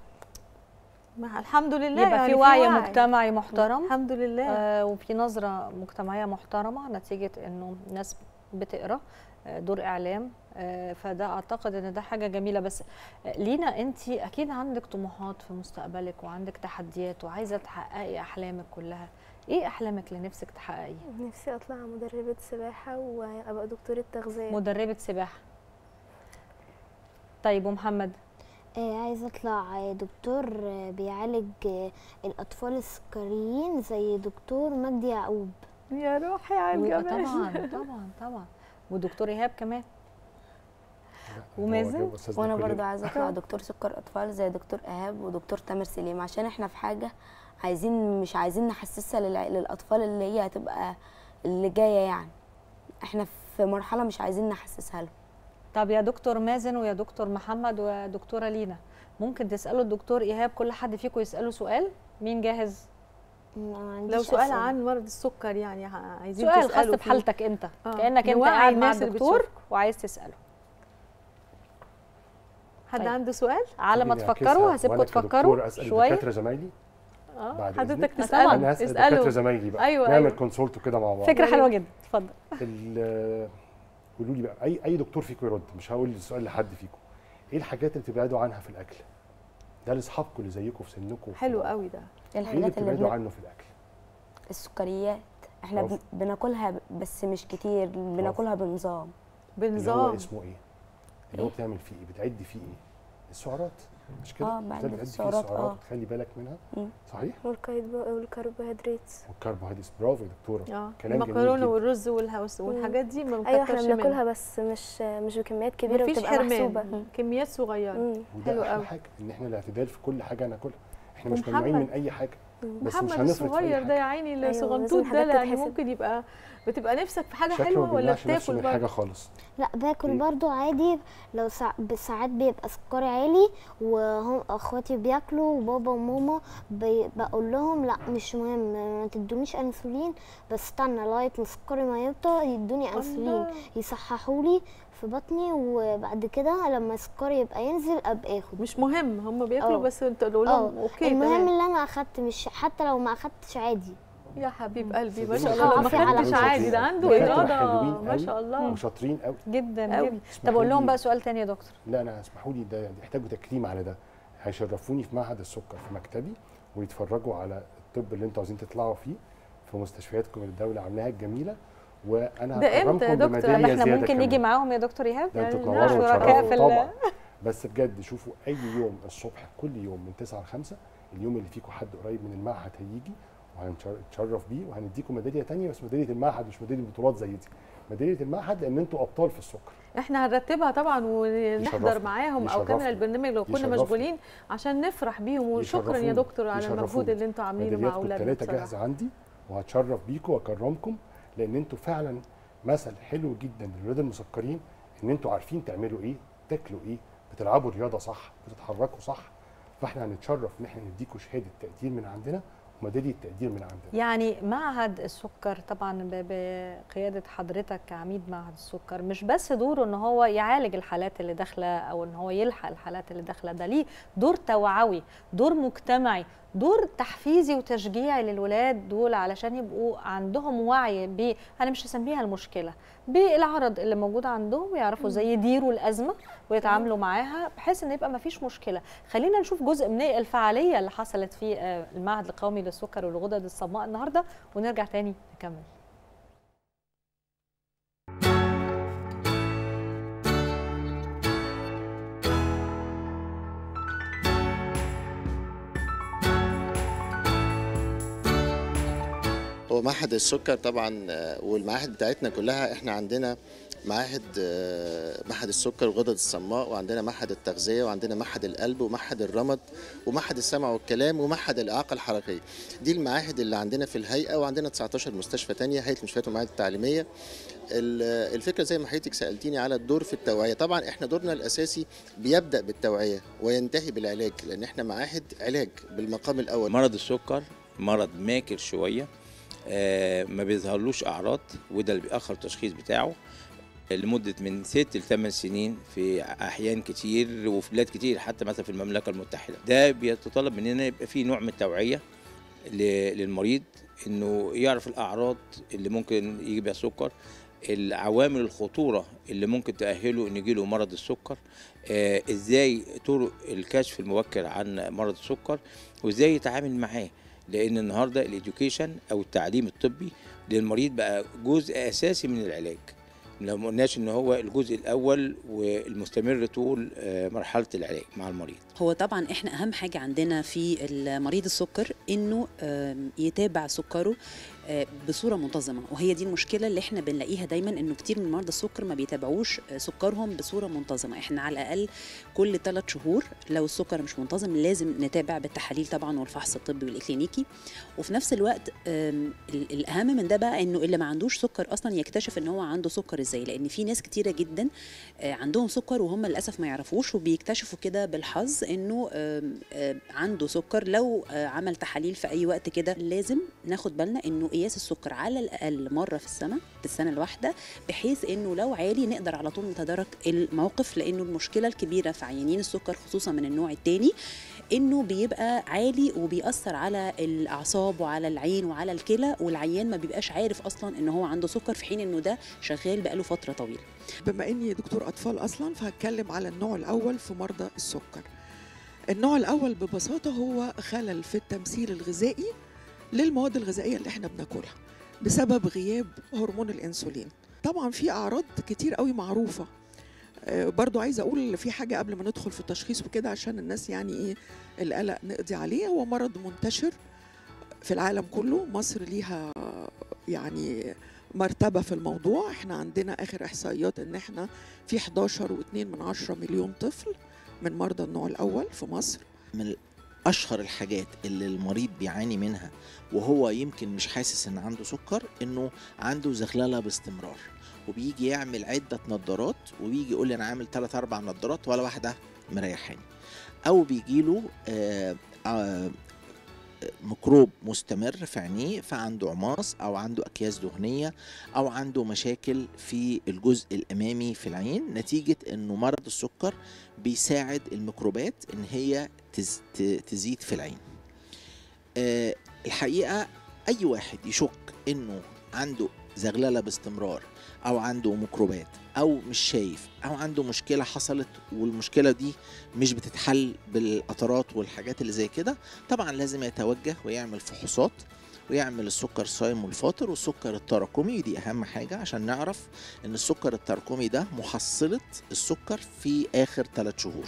الحمد لله، يبقى يعني في وعي مجتمعي محترم الحمد لله، وفي نظره مجتمعيه محترمه نتيجه انه الناس بتقرا دور اعلام. فده اعتقد ان ده حاجه جميله. بس لينا انت اكيد عندك طموحات في مستقبلك وعندك تحديات وعايزه تحققي احلامك كلها. ايه احلامك اللي نفسك تحققيها؟ نفسي اطلع مدربه سباحه وابقى دكتوره تغذيه. مدربه سباحه. طيب ومحمد؟ عايزه اطلع دكتور بيعالج الاطفال السكريين زي دكتور مجدي يعقوب. يا روحي على الجمال. طبعا طبعا طبعا. ودكتور ايهاب كمان. ومازن؟ وانا برضه عايزه اطلع دكتور سكر اطفال زي دكتور ايهاب ودكتور تامر سليم، عشان احنا في حاجه مش عايزين نحسسها للاطفال اللي هي هتبقى اللي جايه يعني. احنا في مرحله مش عايزين نحسسها لهم. طب يا دكتور مازن ويا دكتور محمد ودكتوره لينا، ممكن تسالوا الدكتور ايهاب، كل حد فيكم يساله سؤال. مين جاهز؟ لو سؤال عن مرض السكر يعني عايزين سؤال تسأله خاص بحالتك انت، كانك انت نوعي قاعد مع الناس اللي الدكتور وعايز تساله. حد عنده سؤال؟ على ما تفكروا هسيبكم تفكروا شويه. دكاتره زميلي حضرتك تساله. انا هسال دكاتره زمايلي بقى. أيوة نعمل كونسولت كده مع بعض. فكره حلوه جدا. اتفضل. قولوا لي بقى اي دكتور فيكم يرد، مش هقول السؤال لحد فيكم. ايه الحاجات اللي بتبعدوا عنها في الاكل؟ ده لاصحابكم اللي زيكم في سنكم. حلو قوي ده. الحاجات اللي بتبعدوا عنه في الاكل؟ السكريات احنا بناكلها بس مش كتير، بناكلها بنظام. اللي هو اسمه ايه؟ اللي هو بتعمل فيه ايه؟ بتعدي فيه ايه؟ السعرات، مش كده؟ بعد السعرات تخلي بالك منها. صحيح؟ والكربوهيدرات. والكربوهيدرات، برافو يا دكتوره. كلام المكرونه والرز والحاجات دي ما ايوه احنا بناكلها بس مش بكميات كبيره، وبتبقى محسوبه كميات صغيره. حلو قوي. حاجه ان احنا الاعتدال في كل حاجه ناكلها، احنا مش ممنوعين من اي حاجه، بس مش محمد هنفرط الصغير ده يا عيني الصغنطوط ده يعني ممكن بتبقى نفسك في حاجه حلوه ولا بتاكل برضه حاجه خالص؟ لا باكل برضه عادي. لو ساعات بيبقى سكري عالي وهم اخواتي بياكلوا وبابا وماما بقول لهم لا مش مهم ما تدونيش انسولين، بس استنى لغايه ما سكري ما يبطأ يدوني انسولين يصححوا لي في بطني، وبعد كده لما سكري يبقى ينزل ابقى اخد. مش مهم هم بياكلوا بس انت تقول لهم اوكي. المهم اللي انا اخدت، مش حتى لو ما اخدتش عادي. يا حبيب قلبي ما شاء الله. ما خدتش عادي، ده عنده اراده ما شاء الله وشاطرين قوي جدا جدا. طب اقول لهم بقى سؤال تاني يا دكتور. لا انا اسمحوا لي، ده يحتاجوا تكريم على ده. هيشرفوني في معهد السكر في مكتبي ويتفرجوا على الطب اللي انتوا عايزين تطلعوا فيه في مستشفياتكم اللي الدوله عاملاها الجميله، وانا هكرمكم بميداليه احنا ممكن نيجي معاهم يا دكتور ايهاب؟ ده انتوا تنوروا وتشرفوا طبعا. بس بجد شوفوا اي يوم الصبح كل يوم من 9 ل 5 اليوم اللي فيكم حد قريب من المعهد هيجي وهنتشرف بيه وهنديكم ميداليه ثانيه، بس ميداليه المعهد مش ميداليه بطولات زي دي، ميداليه المعهد لان انتوا ابطال في السكر. احنا هنرتبها طبعا ونحضر معاهم او كامل البرنامج لو كنا مشغولين عشان نفرح بيهم. وشكرا يا دكتور على المجهود اللي انتوا عاملينه مع اولادنا. الثلاثه جاهزه عندي وهتشرف بيكم واكرمكم، لان انتوا فعلا مثل حلو جدا للولاد المسكرين، ان انتوا عارفين تعملوا ايه، تاكلوا ايه، بتلعبوا رياضه صح، بتتحركوا صح. فاحنا هنتشرف ان احنا نديكم شهاده تقدير من عندنا وميداليه تقدير من عندنا. يعني معهد السكر طبعا بقياده حضرتك كعميد معهد السكر مش بس دوره ان هو يعالج الحالات اللي داخله او ان هو يلحق الحالات اللي داخله، ده ليه دور توعوي، دور مجتمعي، دور تحفيزي وتشجيعي للولاد دول علشان يبقوا عندهم وعي انا مش هسميها المشكله، بالعرض اللي موجود عندهم، ويعرفوا ازاي يديروا الازمه ويتعاملوا معاها بحيث ان يبقى ما فيش مشكله. خلينا نشوف جزء من الفعاليه اللي حصلت في المعهد القومي للسكر والغدد الصماء النهارده ونرجع تاني نكمل. هو معهد السكر طبعا والمعاهد بتاعتنا كلها، احنا عندنا معهد السكر والغدد الصماء، وعندنا معهد التغذيه، وعندنا معهد القلب، ومعهد الرمد، ومعهد السمع والكلام، ومعهد الاعاقه الحركيه. دي المعاهد اللي عندنا في الهيئه، وعندنا 19 مستشفى ثانيه، هيئه المستشفيات والمعاهد التعليميه. الفكره زي ما حضرتك سالتيني على الدور في التوعيه، طبعا احنا دورنا الاساسي بيبدا بالتوعيه وينتهي بالعلاج، لان احنا معاهد علاج بالمقام الاول. مرض السكر مرض ماكر شويه، ما بيظهرلوش اعراض، وده اللي بيأخر التشخيص بتاعه لمده من 6 ل 8 سنين في احيان كتير وفي بلاد كتير، حتى مثلا في المملكه المتحده. ده بيتطلب مننا يبقى في نوع من التوعيه للمريض، انه يعرف الاعراض اللي ممكن يجي بها السكر، العوامل الخطوره اللي ممكن تأهله ان يجيله مرض السكر، ازاي طرق الكشف المبكر عن مرض السكر، وازاي يتعامل معاه. لان النهارده الاديوكيشن او التعليم الطبي للمريض بقى جزء اساسي من العلاج، لو ما قلناش ان هو الجزء الاول والمستمر طول مرحله العلاج مع المريض. هو طبعا احنا اهم حاجه عندنا في مريض السكر انه يتابع سكره بصوره منتظمه، وهي دي المشكله اللي احنا بنلاقيها دايما، انه كتير من مرضى السكر ما بيتابعوش سكرهم بصوره منتظمه. احنا على الاقل كل 3 شهور لو السكر مش منتظم لازم نتابع بالتحاليل طبعا والفحص الطبي والاكلينيكي. وفي نفس الوقت الاهم من ده بقى انه اللي ما عندوش سكر اصلا يكتشف ان هو عنده سكر ازاي، لان في ناس كتيره جدا عندهم سكر وهم للاسف ما يعرفوش، وبيكتشفوا كده بالحظ انه عنده سكر. لو عمل تحاليل في اي وقت كده لازم ناخد بالنا انه قياس السكر على الاقل مره في السنه الواحده، بحيث انه لو عالي نقدر على طول نتدارك الموقف. لانه المشكله الكبيره في عيانين السكر خصوصا من النوع الثاني انه بيبقى عالي وبيأثر على الاعصاب وعلى العين وعلى الكلى، والعيان ما بيبقاش عارف اصلا ان هو عنده سكر في حين انه ده شغال بقاله فتره طويله. بما اني دكتور اطفال اصلا فهتكلم على النوع الاول في مرضى السكر. النوع الاول ببساطه هو خلل في التمثيل الغذائي للمواد الغذائيه اللي احنا بناكلها بسبب غياب هرمون الانسولين. طبعا في اعراض كتير قوي معروفه. برضو عايزه اقول في حاجه قبل ما ندخل في التشخيص وكده عشان الناس يعني ايه القلق نقضي عليه. هو مرض منتشر في العالم كله، مصر ليها يعني مرتبه في الموضوع. احنا عندنا اخر احصائيات ان احنا في 11.2 مليون طفل من مرضى النوع الاول في مصر. من اشهر الحاجات اللي المريض بيعاني منها وهو يمكن مش حاسس ان عنده سكر، انه عنده زغلله باستمرار، وبيجي يعمل عده نظارات وبيجي يقول لي انا عامل 3-4 نظارات ولا واحده مريحاني، او بيجيله ميكروب مستمر في عينيه فعنده عماص او عنده اكياس دهنيه او عنده مشاكل في الجزء الامامي في العين، نتيجه انه مرض السكر بيساعد الميكروبات ان هي تزيد في العين. الحقيقه اي واحد يشك انه عنده زغلله باستمرار او عنده ميكروبات او مش شايف او عنده مشكله حصلت والمشكله دي مش بتتحل بالقطرات والحاجات اللي زي كده، طبعا لازم يتوجه ويعمل فحوصات ويعمل السكر الصايم والفاطر والسكر التراكمي. دي اهم حاجه عشان نعرف ان السكر التراكمي ده محصله السكر في اخر 3 شهور.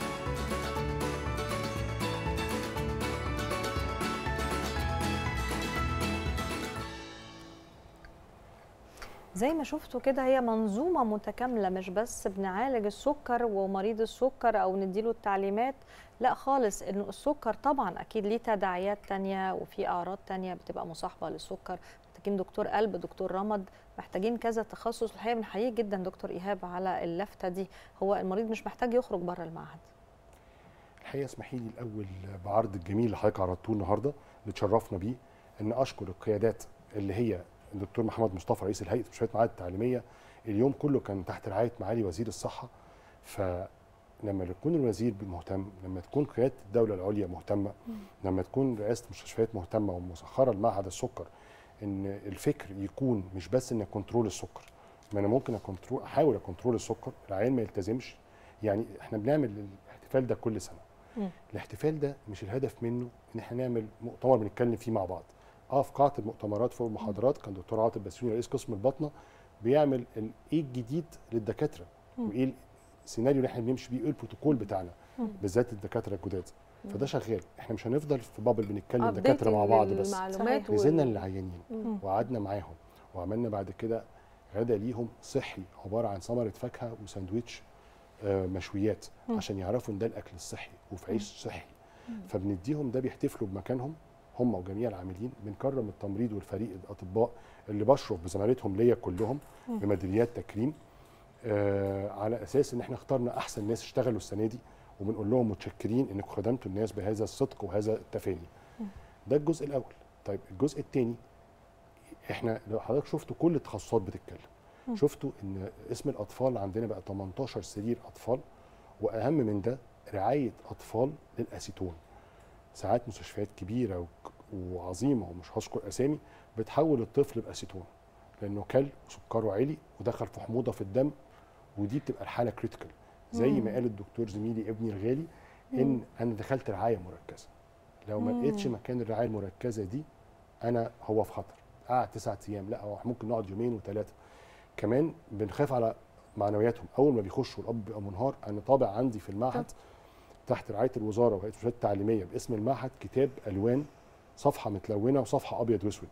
زي ما شفتوا كده هي منظومة متكاملة، مش بس بنعالج السكر ومريض السكر أو نديله التعليمات، لا خالص. إنه السكر طبعا أكيد ليه تداعيات تانية وفي أعراض تانية بتبقى مصاحبة للسكر. محتاجين دكتور قلب، دكتور رمد، محتاجين كذا تخصص. الحقيقة بنحييك جدا دكتور إيهاب على اللفتة دي. هو المريض مش محتاج يخرج بره المعهد. الحقيقة اسمحي لي الأول بعرض الجميل اللي حضرتك عرضتوه النهارده اللي تشرفنا بيه، إن أشكر القيادات اللي هي الدكتور محمد مصطفى رئيس الهيئه مستشفيات المعاهد التعليميه. اليوم كله كان تحت رعايه معالي وزير الصحه. فلما يكون الوزير مهتم، لما تكون قياده الدوله العليا مهتمه، لما تكون رئاسه المستشفيات مهتمه ومسخره لمعهد السكر، ان الفكر يكون مش بس ان كنترول السكر، ما انا ممكن احاول اكنترول السكر، العيان ما يلتزمش. يعني احنا بنعمل الاحتفال ده كل سنه. الاحتفال ده مش الهدف منه ان احنا نعمل مؤتمر بنتكلم فيه مع بعض. في قاعه المؤتمرات فوق المحاضرات كان دكتور عاطف بسيوني رئيس قسم الباطنه بيعمل ايه الجديد للدكاتره وايه السيناريو اللي احنا بنمشي بيه، ايه البروتوكول بتاعنا بالذات الدكاتره الجداد. فده شغال. احنا مش هنفضل في بابل بنتكلم دكاتره مع بعض بس. نزلنا للعيانين وقعدنا معاهم وعملنا بعد كده غدا ليهم صحي عباره عن ثمره فاكهه وساندويتش مشويات عشان يعرفوا ان ده الاكل الصحي وفي عيش صحي. فبنديهم ده، بيحتفلوا بمكانهم هم وجميع العاملين. بنكرم التمريض والفريق الاطباء اللي بشرف بزمالتهم ليا كلهم بميداليات تكريم، على اساس ان احنا اخترنا احسن ناس اشتغلوا السنه دي، وبنقول لهم متشكرين انكم خدمتوا الناس بهذا الصدق وهذا التفاني. ده الجزء الاول. طيب الجزء الثاني، احنا لو حضرتك شفتوا كل التخصصات بتتكلم، شفتوا ان اسم الاطفال عندنا بقى 18 سرير اطفال، واهم من ده رعايه اطفال للاسيتون. ساعات مستشفيات كبيره وعظيمه ومش هذكر اسامي بتحول الطفل باسيتون لانه كل وسكره عالي ودخل في حموضه في الدم، ودي بتبقى الحاله كريتيكال. زي ما قال الدكتور زميلي ابني الغالي ان انا دخلت رعايه مركزه، لو ما لقيتش مكان الرعايه المركزه دي هو في خطر. قعد 9 ايام، لا هو ممكن نقعد 2 و3 كمان. بنخاف على معنوياتهم اول ما بيخشوا، الاب بيبقى منهار. انا طابع عندي في المعهد تحت رعايه الوزاره وهيئه المستشفيات التعليميه باسم المعهد كتاب الوان، صفحه متلونه وصفحه ابيض واسود،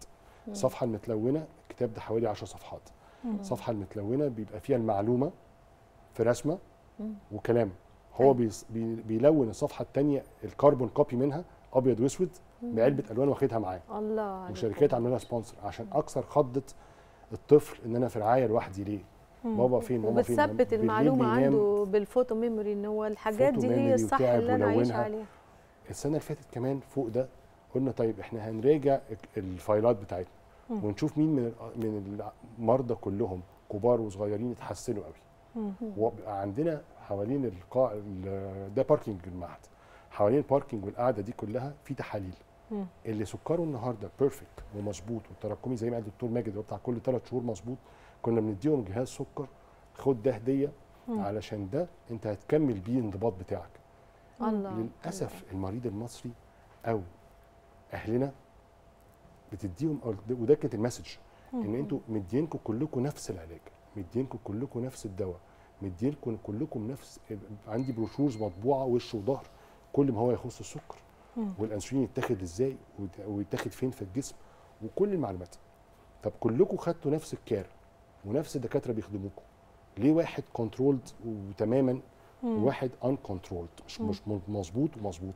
الصفحه المتلونه الكتاب ده حوالي 10 صفحات. الصفحه المتلونه بيبقى فيها المعلومه في رسمه وكلام. هو بيلون الصفحه الثانيه الكربون كوبي منها ابيض واسود بعلبه الوان واخدها معاه. الله. وشركات عامله لها سبونسر عشان اكثر خضه الطفل ان انا في رعايه لوحدي ليه؟ بابا فين ماما فين؟ وبتثبت المعلومه عنده بالفوتو ميموري ان هو الحاجات دي هي الصح اللي انا عايش عليها. السنه اللي فاتت كمان فوق ده قلنا طيب احنا هنراجع الفايلات بتاعتنا ونشوف مين من المرضى كلهم كبار وصغيرين اتحسنوا قوي. وبقى عندنا حوالين القاع ده باركينج المعهد، حوالين الباركينج والقعده دي كلها في تحاليل. اللي سكره النهارده بيرفكت ومظبوط والتراكمي زي ما قال الدكتور ماجد اللي هو بتاع كل 3 شهور مظبوط، كنا بنديهم جهاز سكر خد ده هديه علشان ده انت هتكمل بيه الانضباط بتاعك. الله. للاسف المريض المصري او اهلنا بتديهم وده كانت المسج ان انتوا مدينكم كلكم نفس العلاج، مدينكم كلكم نفس الدواء، مدينكم كلكم نفس. عندي بروشورز مطبوعه وش وظهر كل ما هو يخص السكر والانسولين يتاخد ازاي ويتاخد فين في الجسم وكل المعلومات. طب كلكم خدتوا نفس الكير ونفس الدكاتره بيخدموكم، ليه واحد كنترولد وتماما وواحد ان كنترولد مش مظبوط ومظبوط؟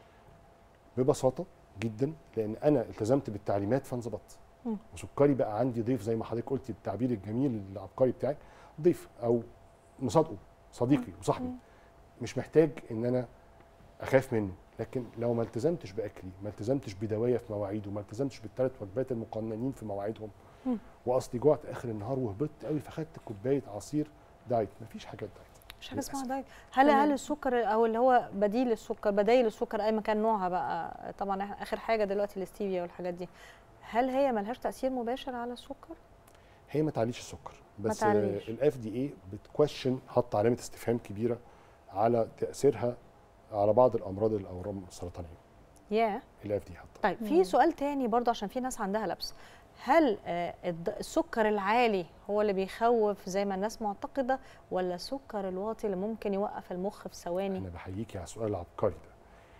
ببساطه جدا لان انا التزمت بالتعليمات فانظبطت وسكري بقى عندي ضيف زي ما حضرتك قلتي التعبير الجميل العبقري بتاعك، ضيف او مصادقه صديقي وصاحبي، مش محتاج ان انا اخاف منه. لكن لو ما التزمتش باكلي، ما التزمتش بدوايا في مواعيده، ما التزمتش بالثلاث وجبات المقننين في مواعيدهم، واصلي جوعت اخر النهار وهبطت قوي فخدت كوبايه عصير دايت، مفيش حاجات دايت. مش حاجه اسمها دايت. هل السكر او اللي هو بديل السكر، بدايل السكر اي مكان نوعها بقى، طبعا اخر حاجه دلوقتي الاستيفيا والحاجات دي، هل هي ملهاش تاثير مباشر على السكر؟ هي ما تعليش السكر، بس الاف دي اي بتكويشن، حط علامه استفهام كبيره على تاثيرها على بعض الامراض الاورام السرطانيه. الاف دي حط. طيب في سؤال تاني برضه عشان في ناس عندها لبس، هل السكر العالي هو اللي بيخوف زي ما الناس معتقده، ولا السكر الواطي اللي ممكن يوقف المخ في ثواني؟ انا بحييكي على السؤال العبقري ده،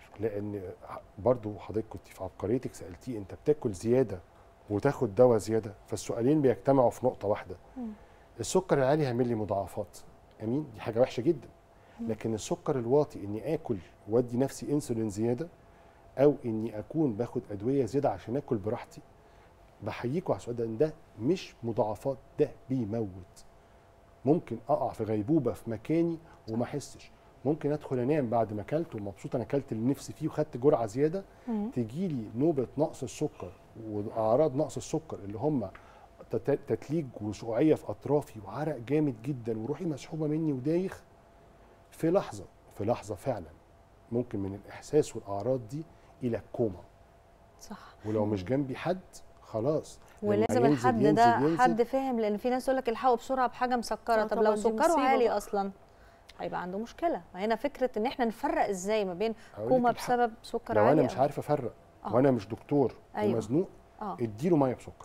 لان برضو حضرتك كنت في عبقريتك سالتيه انت بتاكل زياده وتاخد دواء زياده، فالسؤالين بيجتمعوا في نقطه واحده. السكر العالي هيعمل لي مضاعفات، امين، دي حاجه وحشه جدا. لكن السكر الواطي اني اكل وادي نفسي انسولين زياده او اني اكون باخد ادويه زياده عشان اكل براحتي، بحييكوا على السؤال ده ان ده مش مضاعفات، ده بيموت. ممكن اقع في غيبوبه في مكاني وما احسش، ممكن ادخل انام بعد ما اكلت ومبسوط انا اكلت اللي نفسي فيه وخدت جرعه زياده، تيجي لي نوبه نقص السكر واعراض نقص السكر اللي هم تتليج وسقوعيه في اطرافي وعرق جامد جدا وروحي مسحوبه مني ودايخ في لحظه فعلا، ممكن من الاحساس والاعراض دي الى الكوما. صح. ولو مش جنبي حد خلاص، ولازم الحد ده حد فاهم، لان في ناس تقول لك الحقوا بسرعه بحاجه مسكره. طب لو سكره عالي اصلا هيبقى عنده مشكله. هنا فكره ان احنا نفرق ازاي ما بين كوما بسبب سكر عالي. لو انا مش عارف افرق وانا مش دكتور ومزنوق، اديله ميه بسكر.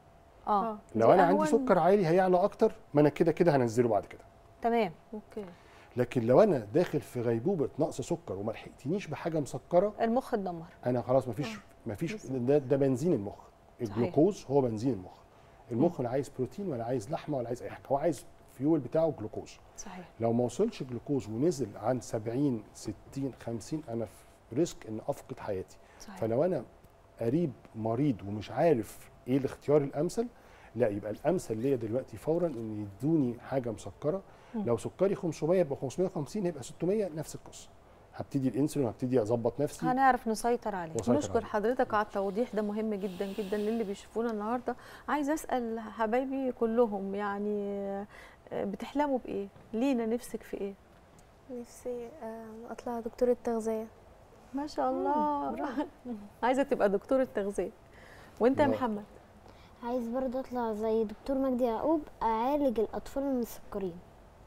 لو انا عندي سكر عالي هيعلى اكتر، ما انا كده هنزله بعد كده. تمام. اوكي. لكن لو انا داخل في غيبوبه نقص سكر وما لحقتنيش بحاجه مسكره، المخ اتدمر. انا خلاص مفيش ده بنزين المخ. الجلوكوز هو بنزين المخ. المخ لا عايز بروتين ولا عايز لحمه ولا عايز اي حاجه، هو عايز فيول بتاعه جلوكوز. صحيح. لو ما وصلش جلوكوز ونزل عن 70 60 50 انا في ريسك ان افقد حياتي. صحيح. فلو انا قريب مريض ومش عارف ايه الاختيار الامثل، لا يبقى الامثل ليا دلوقتي فورا ان يدوني حاجه مسكره. لو سكري 500 يبقى 550 هيبقى 600 نفس القصه. هبتدي الانسولين وهبتدي اظبط نفسي، هنعرف نسيطر عليه. نشكر حضرتك على التوضيح ده، مهم جدا جدا للي بيشوفونا النهارده. عايزه اسال حبايبي كلهم، يعني بتحلموا بايه؟ لينا نفسك في ايه؟ نفسي اطلع دكتوره تغذيه. ما شاء الله. عايزه تبقى دكتوره تغذيه. وانت يا محمد؟ عايز برضه اطلع زي دكتور مجدي يعقوب، اعالج الاطفال المسكرين.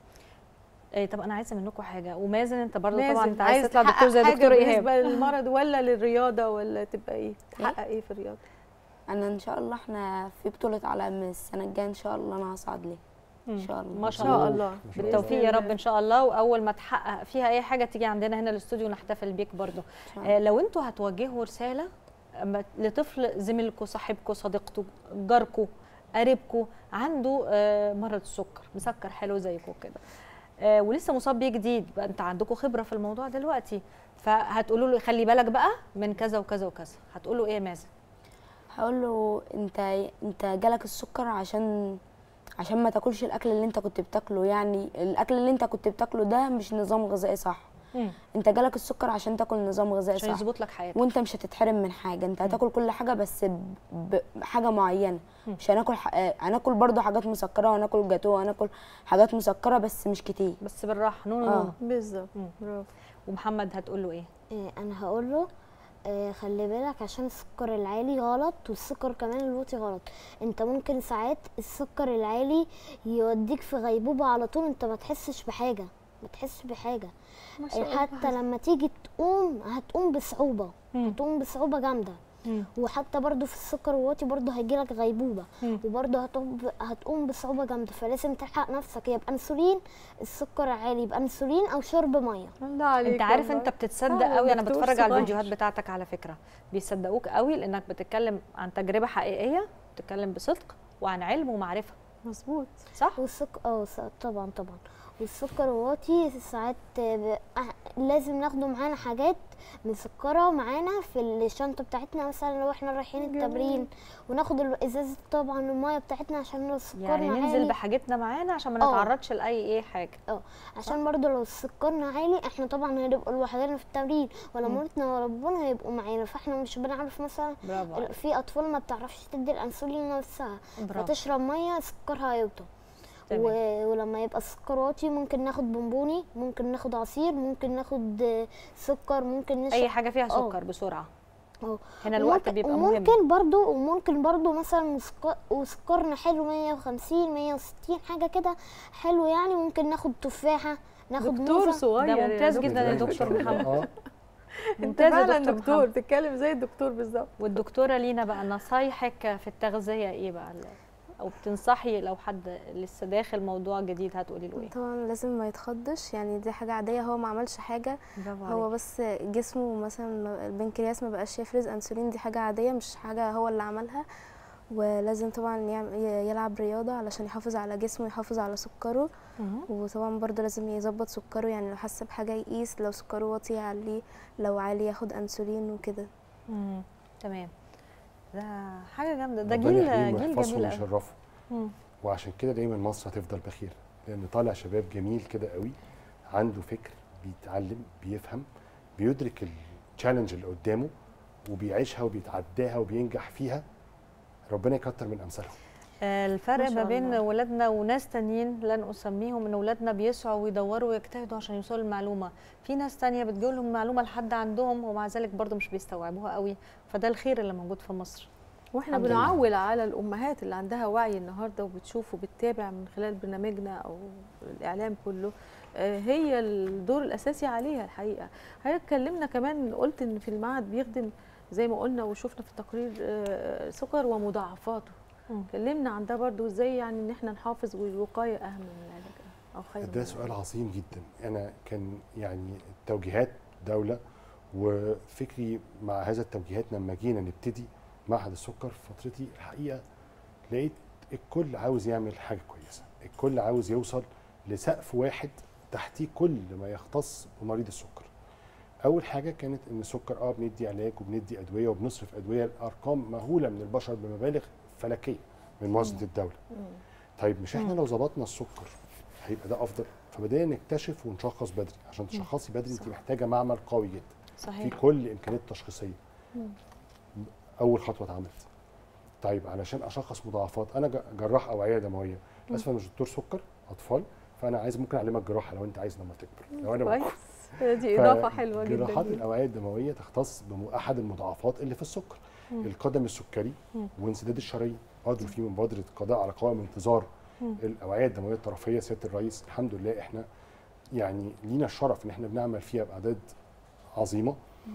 طب انا عايزه منكم حاجه، ومازن انت برضه طبعا انت عايز تطلع دكتور زي دكتور ايهاب. بالنسبه للمرض ولا للرياضه ولا تبقى ايه؟ تحقق ايه في الرياضه؟ انا ان شاء الله احنا في بطوله عالم السنه الجايه ان شاء الله انا هصعد ليه ان شاء الله. ما شاء الله. بالتوفيق يا رب ان شاء الله. واول ما تحقق فيها اي حاجه تيجي عندنا هنا الاستوديو نحتفل بيك برضه. لو انتوا هتوجهوا رساله لطفل زميلكم صاحبكم صديقته جاركم قريبكم عنده مرض السكر مسكر حلو زيكم كده، ولسه مصاب بيه جديد، بقى انت عندكم خبره في الموضوع دلوقتي، فهتقولوا له خلي بالك بقى من كذا وكذا وكذا، هتقولوا ايه يا مازن؟ هقول له انت جالك السكر عشان ما تاكلش الاكل اللي انت كنت بتاكله، يعني الاكل اللي انت كنت بتاكله ده مش نظام غذائي صح. انت جالك السكر عشان تاكل نظام غذائي صح، عشان يظبط لك حياتك، وانت مش هتتحرم من حاجه، انت هتاكل كل حاجه بس بحاجه معينه. مش هناكل هناكل برضو حاجات مسكره، وهناكل جاتوه، وهناكل حاجات مسكره بس مش كتير، بس بالراحه. نونو بالظبط. برافو. ومحمد هتقول له ايه؟ انا هقول له خلي بالك عشان السكر العالي غلط، والسكر كمان الواطي غلط. انت ممكن ساعات السكر العالي يوديك في غيبوبه على طول، انت ما تحسش بحاجه، حتى لما تيجي تقوم هتقوم بصعوبه، هتقوم بصعوبه جامده. وحتى برضو في السكر الواطي برضو هيجيلك غيبوبه، وبرضو هتقوم بصعوبه جامده، فلازم تلحق نفسك، يا انسولين السكر عالي، يبقى انسولين او شرب ميه. الله عليك. انت عارف انت بتتصدق قوي، انا بتفرج على الفيديوهات بتاعتك على فكره، بيصدقوك قوي لانك بتتكلم عن تجربه حقيقيه، بتتكلم بصدق وعن علم ومعرفه. مظبوط صح. والسكر طبعا والسكر الواطي ساعات لازم ناخده معانا حاجات مسكره معانا في الشنطه بتاعتنا، مثلا لو احنا رايحين التمرين، وناخد ازازه طبعا الميه بتاعتنا عشان لو سكرنا يعني ننزل عالي بحاجتنا معانا عشان ما نتعرضش لاي حاجه. عشان برضو لو سكرنا عالي احنا طبعا هنبقى لوحدنا في التمرين، ولا مامتنا ولا بابانا هيبقوا معانا، فاحنا مش بنعرف مثلا في اطفال ما بتعرفش تدي الانسولين نفسها، فتشرب ميه سكرها هيوطى. ولما يبقى السكر واطي ممكن ناخد بونبوني، ممكن ناخد عصير، ممكن ناخد سكر، ممكن نشرب اي حاجه فيها سكر بسرعه. هنا الوقت بيبقى مهم. وممكن برضو مثلا وسكرنا حلو 150 160 حاجه كده حلو، يعني ممكن ناخد تفاحه، ناخد دكتور صغير. ده ممتاز جدا يا دكتور محمد. ممتاز يا دكتور، بتتكلم زي الدكتور بالظبط. والدكتوره لينا بقى نصايحك في التغذيه ايه بقى، او بتنصحي لو حد لسه داخل موضوع جديد هتقولي له ايه؟ طبعا لازم ما يتخضش، يعني دي حاجه عاديه، هو ما عملش حاجه، هو بس جسمه مثلا البنكرياس ما بقاش يفرز انسولين، دي حاجه عاديه مش حاجه هو اللي عملها. ولازم طبعا يلعب رياضه علشان يحافظ على جسمه ويحافظ على سكره. وطبعا برضه لازم يظبط سكره، يعني لو حس بحاجه يقيس، لو سكره واطي يعليه، لو عالي ياخد انسولين وكده. تمام. ده حاجه جامده، ده جيل جميل ويشرفه. وعشان كده دايما مصر هتفضل بخير، لان طالع شباب جميل كده قوي، عنده فكر، بيتعلم، بيفهم، بيدرك التشالنج اللي قدامه وبيعيشها وبيتعداها وبينجح فيها. ربنا يكتر من امثالهم. الفرق ما بين ولادنا وناس تانيين لن اسميهم، ان ولادنا بيسعوا ويدوروا ويجتهدوا عشان يوصلوا المعلومه، في ناس تانية بتجيب لهم معلومه لحد عندهم ومع ذلك برضو مش بيستوعبوها قوي، فده الخير اللي موجود في مصر. واحنا بنعول على الامهات اللي عندها وعي النهارده وبتشوف وبتتابع من خلال برنامجنا او الاعلام كله، هي الدور الاساسي عليها الحقيقه. حضرتك اتكلمنا كمان، قلت ان في المعهد بيخدم زي ما قلنا وشفنا في التقرير سكر ومضاعفاته. اتكلمنا عن ده برضو، ازاي يعني ان احنا نحافظ، والوقايه اهم من العلاج او خير. ده سؤال عظيم جدا. انا كان يعني توجيهات دوله وفكري مع هذا التوجيهات لما جينا نبتدي معهد السكر في فترتي، الحقيقه لقيت الكل عاوز يعمل حاجه كويسه، الكل عاوز يوصل لسقف واحد تحتيه كل ما يختص بمريض السكر. اول حاجه كانت ان السكر بندي علاج وبندي ادويه وبنصرف ادويه لارقام مهوله من البشر بمبالغ فلكيه من موازنه الدوله. طيب مش احنا لو ظبطنا السكر هيبقى ده افضل؟ فبدأنا نكتشف ونشخص بدري. عشان تشخصي بدري انت محتاجه معمل قوي جدا صحيح، في كل الامكانيات التشخيصيه. اول خطوه اتعملت. طيب علشان اشخص مضاعفات، انا جراح اوعيه دمويه، بس انا مش دكتور سكر اطفال، فانا عايز ممكن اعلمك جراحه لو انت عايز لما تكبر، لو انا كويس. دي اضافه حلوه جدا. جراحات الاوعيه الدمويه تختص باحد المضاعفات اللي في السكر، القدم السكري وانسداد الشرايين. برضه في مبادره قضاء على قوائم انتظار الاوعيه الدمويه الطرفيه سياده الرئيس، الحمد لله احنا يعني لينا الشرف ان احنا بنعمل فيها باعداد عظيمه.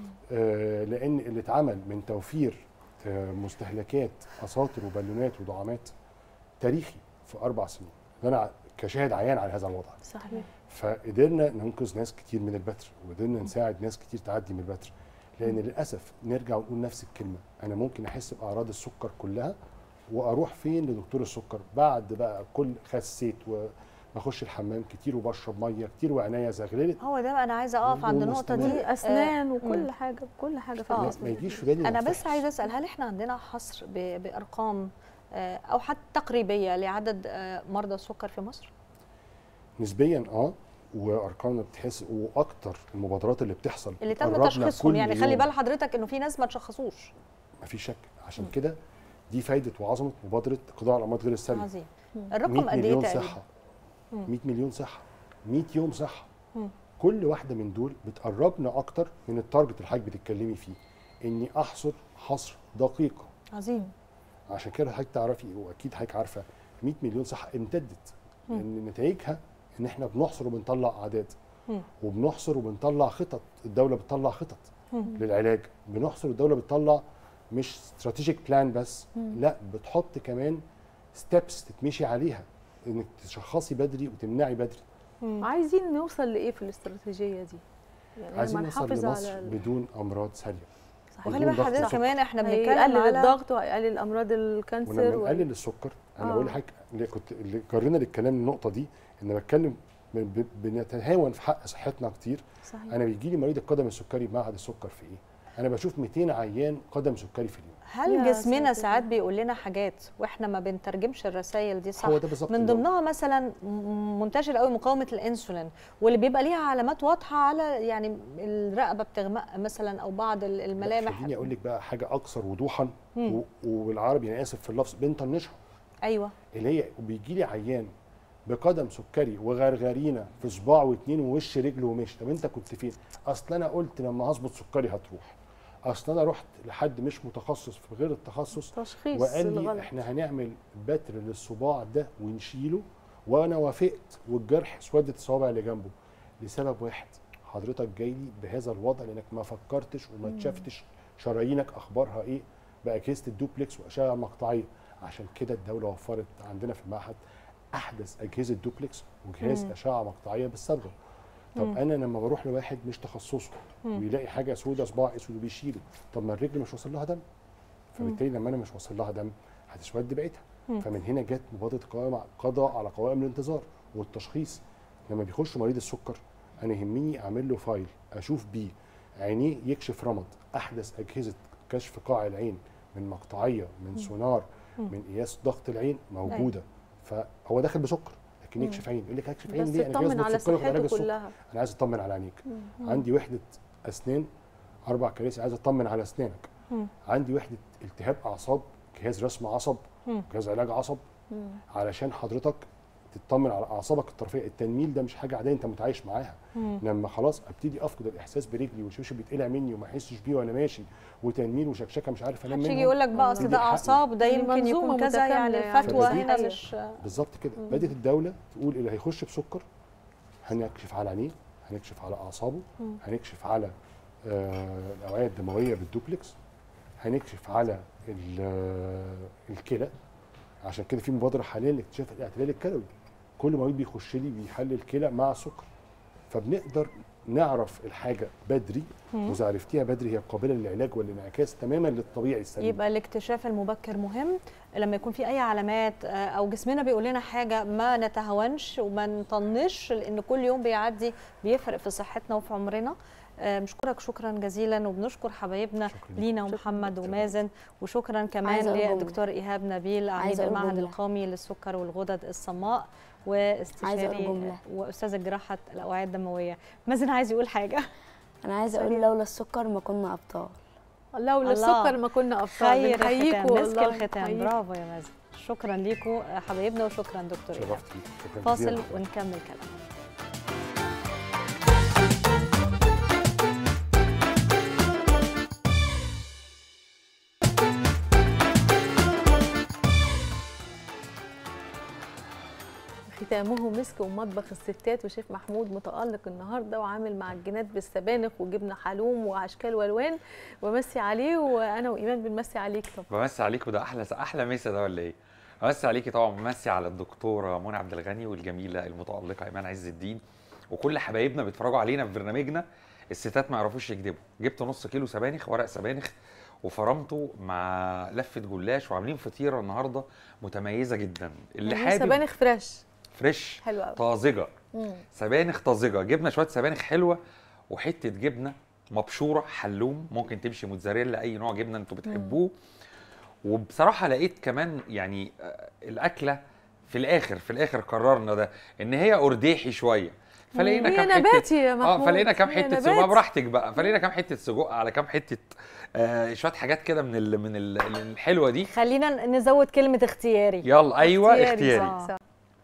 لان اللي اتعمل من توفير مستهلكات اساطر وبالونات ودعامات تاريخي في 4 سنين، انا كشاهد عيان على هذا الوضع. صحيح. فقدرنا ننقذ ناس كتير من البتر، وقدرنا نساعد ناس كتير تعدي من البتر. لان للاسف نرجع ونقول نفس الكلمه، انا ممكن احس باعراض السكر كلها واروح فين؟ لدكتور السكر بعد بقى كل خسيت وبخش الحمام كتير وبشرب ميه كتير وعناية زغللت. هو ده بقى انا عايزه اقف عند النقطه دي. اسنان وكل حاجه كل حاجه في الجسم ما يجيش في بالي. انا بس عايزه اسال، هل احنا عندنا حصر بارقام او حتى تقريبيه لعدد مرضى السكر في مصر؟ نسبيا وارقامنا بتحس، واكتر المبادرات اللي بتحصل اللي تم تشخيصهم، يعني خلي بال حضرتك انه في ناس ما تشخصوش. ما فيش شك، عشان كده دي فايده وعظمه مبادره القضاء على الامراض غير السامه. عظيم. الرقم قد ايه تقريبا؟ 100 مليون صحه، 100 يوم صحه. كل واحده من دول بتقربنا اكتر من التارجت اللي حضرتك بتتكلمي فيه، اني احصر حصر دقيق. عظيم. عشان كده حضرتك تعرفي، واكيد حضرتك عارفه، 100 مليون صحه امتدت، لان نتائجها ان احنا بنحصر وبنطلع اعداد، وبنحصر وبنطلع خطط. الدوله بتطلع خطط للعلاج، بنحصر الدوله بتطلع مش استراتيجيك بلان بس، لا بتحط كمان ستيبس تتمشي عليها انك تشخصي بدري وتمنعي بدري. عايزين نوصل لايه في الاستراتيجيه دي؟ يعني عايزين نوصل لمصر بدون امراض ساريه. وخلي بالك حضرتك كمان احنا بنتكلم هيقلل على الضغط وهيقلل امراض الكانسر ونقلل السكر. انا بقول لحضرتك اللي جرينا للكلام النقطه دي، ان بتكلم بنتهاون في حق صحتنا كتير. صحيح. انا بيجي لي مريض القدم السكري بمعهد السكر في ايه؟ انا بشوف 200 عيان قدم سكري في اليوم. هل جسمنا ساعات بيقول لنا حاجات واحنا ما بنترجمش الرسائل دي صح؟ هو ده بالظبط. من ضمنها مثلا منتشر قوي مقاومه الانسولين، واللي بيبقى ليها علامات واضحه على يعني الرقبه بتغمق مثلا او بعض الملامح. خليني اقول لك بقى حاجه اكثر وضوحا وبالعربي انا اسف في اللفظ، بنطنشها. ايوه. اللي هي بيجي لي عيان بقدم سكري وغرغرينه في صباع واتنين ووش رجل ومشي. طب انت كنت فين؟ اصل انا قلت لما هظبط سكري هتروح. اصل انا رحت لحد مش متخصص في غير التخصص تشخيص وقال لي الغلط. احنا هنعمل بتر للصباع ده ونشيله، وانا وافقت، والجرح اسودت الصوابع اللي جنبه لسبب واحد، حضرتك جاي لي بهذا الوضع لانك ما فكرتش وما اكتشفتش شرايينك اخبارها ايه باجهزه الدوبلكس واشعه مقطعيه. عشان كده الدوله وفرت عندنا في المعهد احدث اجهزه دوبلكس وجهاز اشعه مقطعيه بالصبغه. طب انا لما بروح لواحد مش تخصصه ويلاقي حاجه سوداء صباع اسود وبيشيله، طب ما الرجل مش واصل لها دم، فبالتالي لما انا مش واصل لها دم هتسود بقيتها. فمن هنا جت مبادره قضاء على قوائم الانتظار والتشخيص. لما بيخش مريض السكر انا يهمني اعمل له فايل اشوف بيه عينيه، يكشف رمد، احدث اجهزه كشف قاع العين من مقطعيه من سونار من قياس ضغط العين موجوده. فهو داخل بسكر لكن يكشف عين، يقول لك هكشف عين ليه؟ انا عايز على صحته كلها. انا عايز اطمن على عينيك. عندي وحده اسنان 4 كراسي، عايز اطمن على اسنانك. عندي وحده التهاب اعصاب، جهاز رسم عصب، جهاز علاج عصب، علشان حضرتك تطمن على اعصابك الطرفيه. التنميل ده مش حاجه عاديه انت متعايش معاها. لما خلاص ابتدي افقد الاحساس برجلي والشبشب بيتقلع مني وما احسش بيه وانا ماشي، وتنميل وشكشكه مش عارف انام منها، يجي يقول لك بقى اصل ده اعصاب، ده يمكن يكون كذا، يعني الفتوى هنا مش بالظبط كده. بدات الدوله تقول اللي هيخش بسكر هنكشف على عينيه، هنكشف على اعصابه، هنكشف على الاوعيه الدمويه بالدوبلكس، هنكشف على الكلى. عشان كده في مبادره حاليا لاكتشاف الاعتلال الكلوي. كل مريض بيخش لي بيحلل كلى مع سكر، فبنقدر نعرف الحاجه بدري، واذا عرفتيها بدري هي قابله للعلاج والانعكاس تماما للطبيعي السليم. يبقى الاكتشاف المبكر مهم. لما يكون في اي علامات او جسمنا بيقول لنا حاجه ما نتهاونش وما نطنش، لان كل يوم بيعدي بيفرق في صحتنا وفي عمرنا. بنشكرك شكرا جزيلا، وبنشكر حبايبنا لينا ومحمد ومازن، وشكرا كمان للدكتور ايهاب نبيل عميد المعهد القومي للسكر والغدد الصماء واستشاري واستاذ جراحه الاوعيه الدمويه. مازن عايز يقول حاجه. انا عايزه اقول لولا السكر ما كنا ابطال. لولا السكر ما كنا ابطال. خير الختام، مسك الختام. برافو يا مازن. شكرا ليكم حبايبنا، وشكرا دكتور ايهاب. فاصل ونكمل كلامنا. ختامه مسك ومطبخ الستات، وشيف محمود متألق النهارده وعامل معجنات بالسبانخ وجبنه حلوم واشكال والوان. ومسي عليه، وانا وايمان بنمسي عليك طبعا. بمسي عليك، وده احلى مسا ده ولا ايه؟ بمسي عليكي طبعا، بمسي على الدكتوره منى عبد الغني والجميله المتألقه ايمان عز الدين، وكل حبايبنا بيتفرجوا علينا في برنامجنا الستات ما يعرفوش يكدبوا. جبت نص كيلو سبانخ، ورق سبانخ، وفرمته مع لفه جلاش، وعاملين فطيره النهارده متميزه جدا. اللي يعني حابب سبانخ فريش حلو قوي، طازجه، مم. سبانخ طازجه. جبنا شويه سبانخ حلوه وحته جبنه مبشوره حلوم، ممكن تمشي موتزاريلا، اي نوع جبنه انتوا بتحبوه. وبصراحه لقيت كمان يعني الاكله في الاخر قررنا ده ان هي ارديحي شويه، فلقينا كام حته نباتي يا محمود، فلقينا كام هي حته سجق براحتك بقى، فلقينا كام حته سجق على كام حته شويه حاجات كده من الحلوه دي. خلينا نزود كلمه اختياري. يلا ايوه اختياري. صح.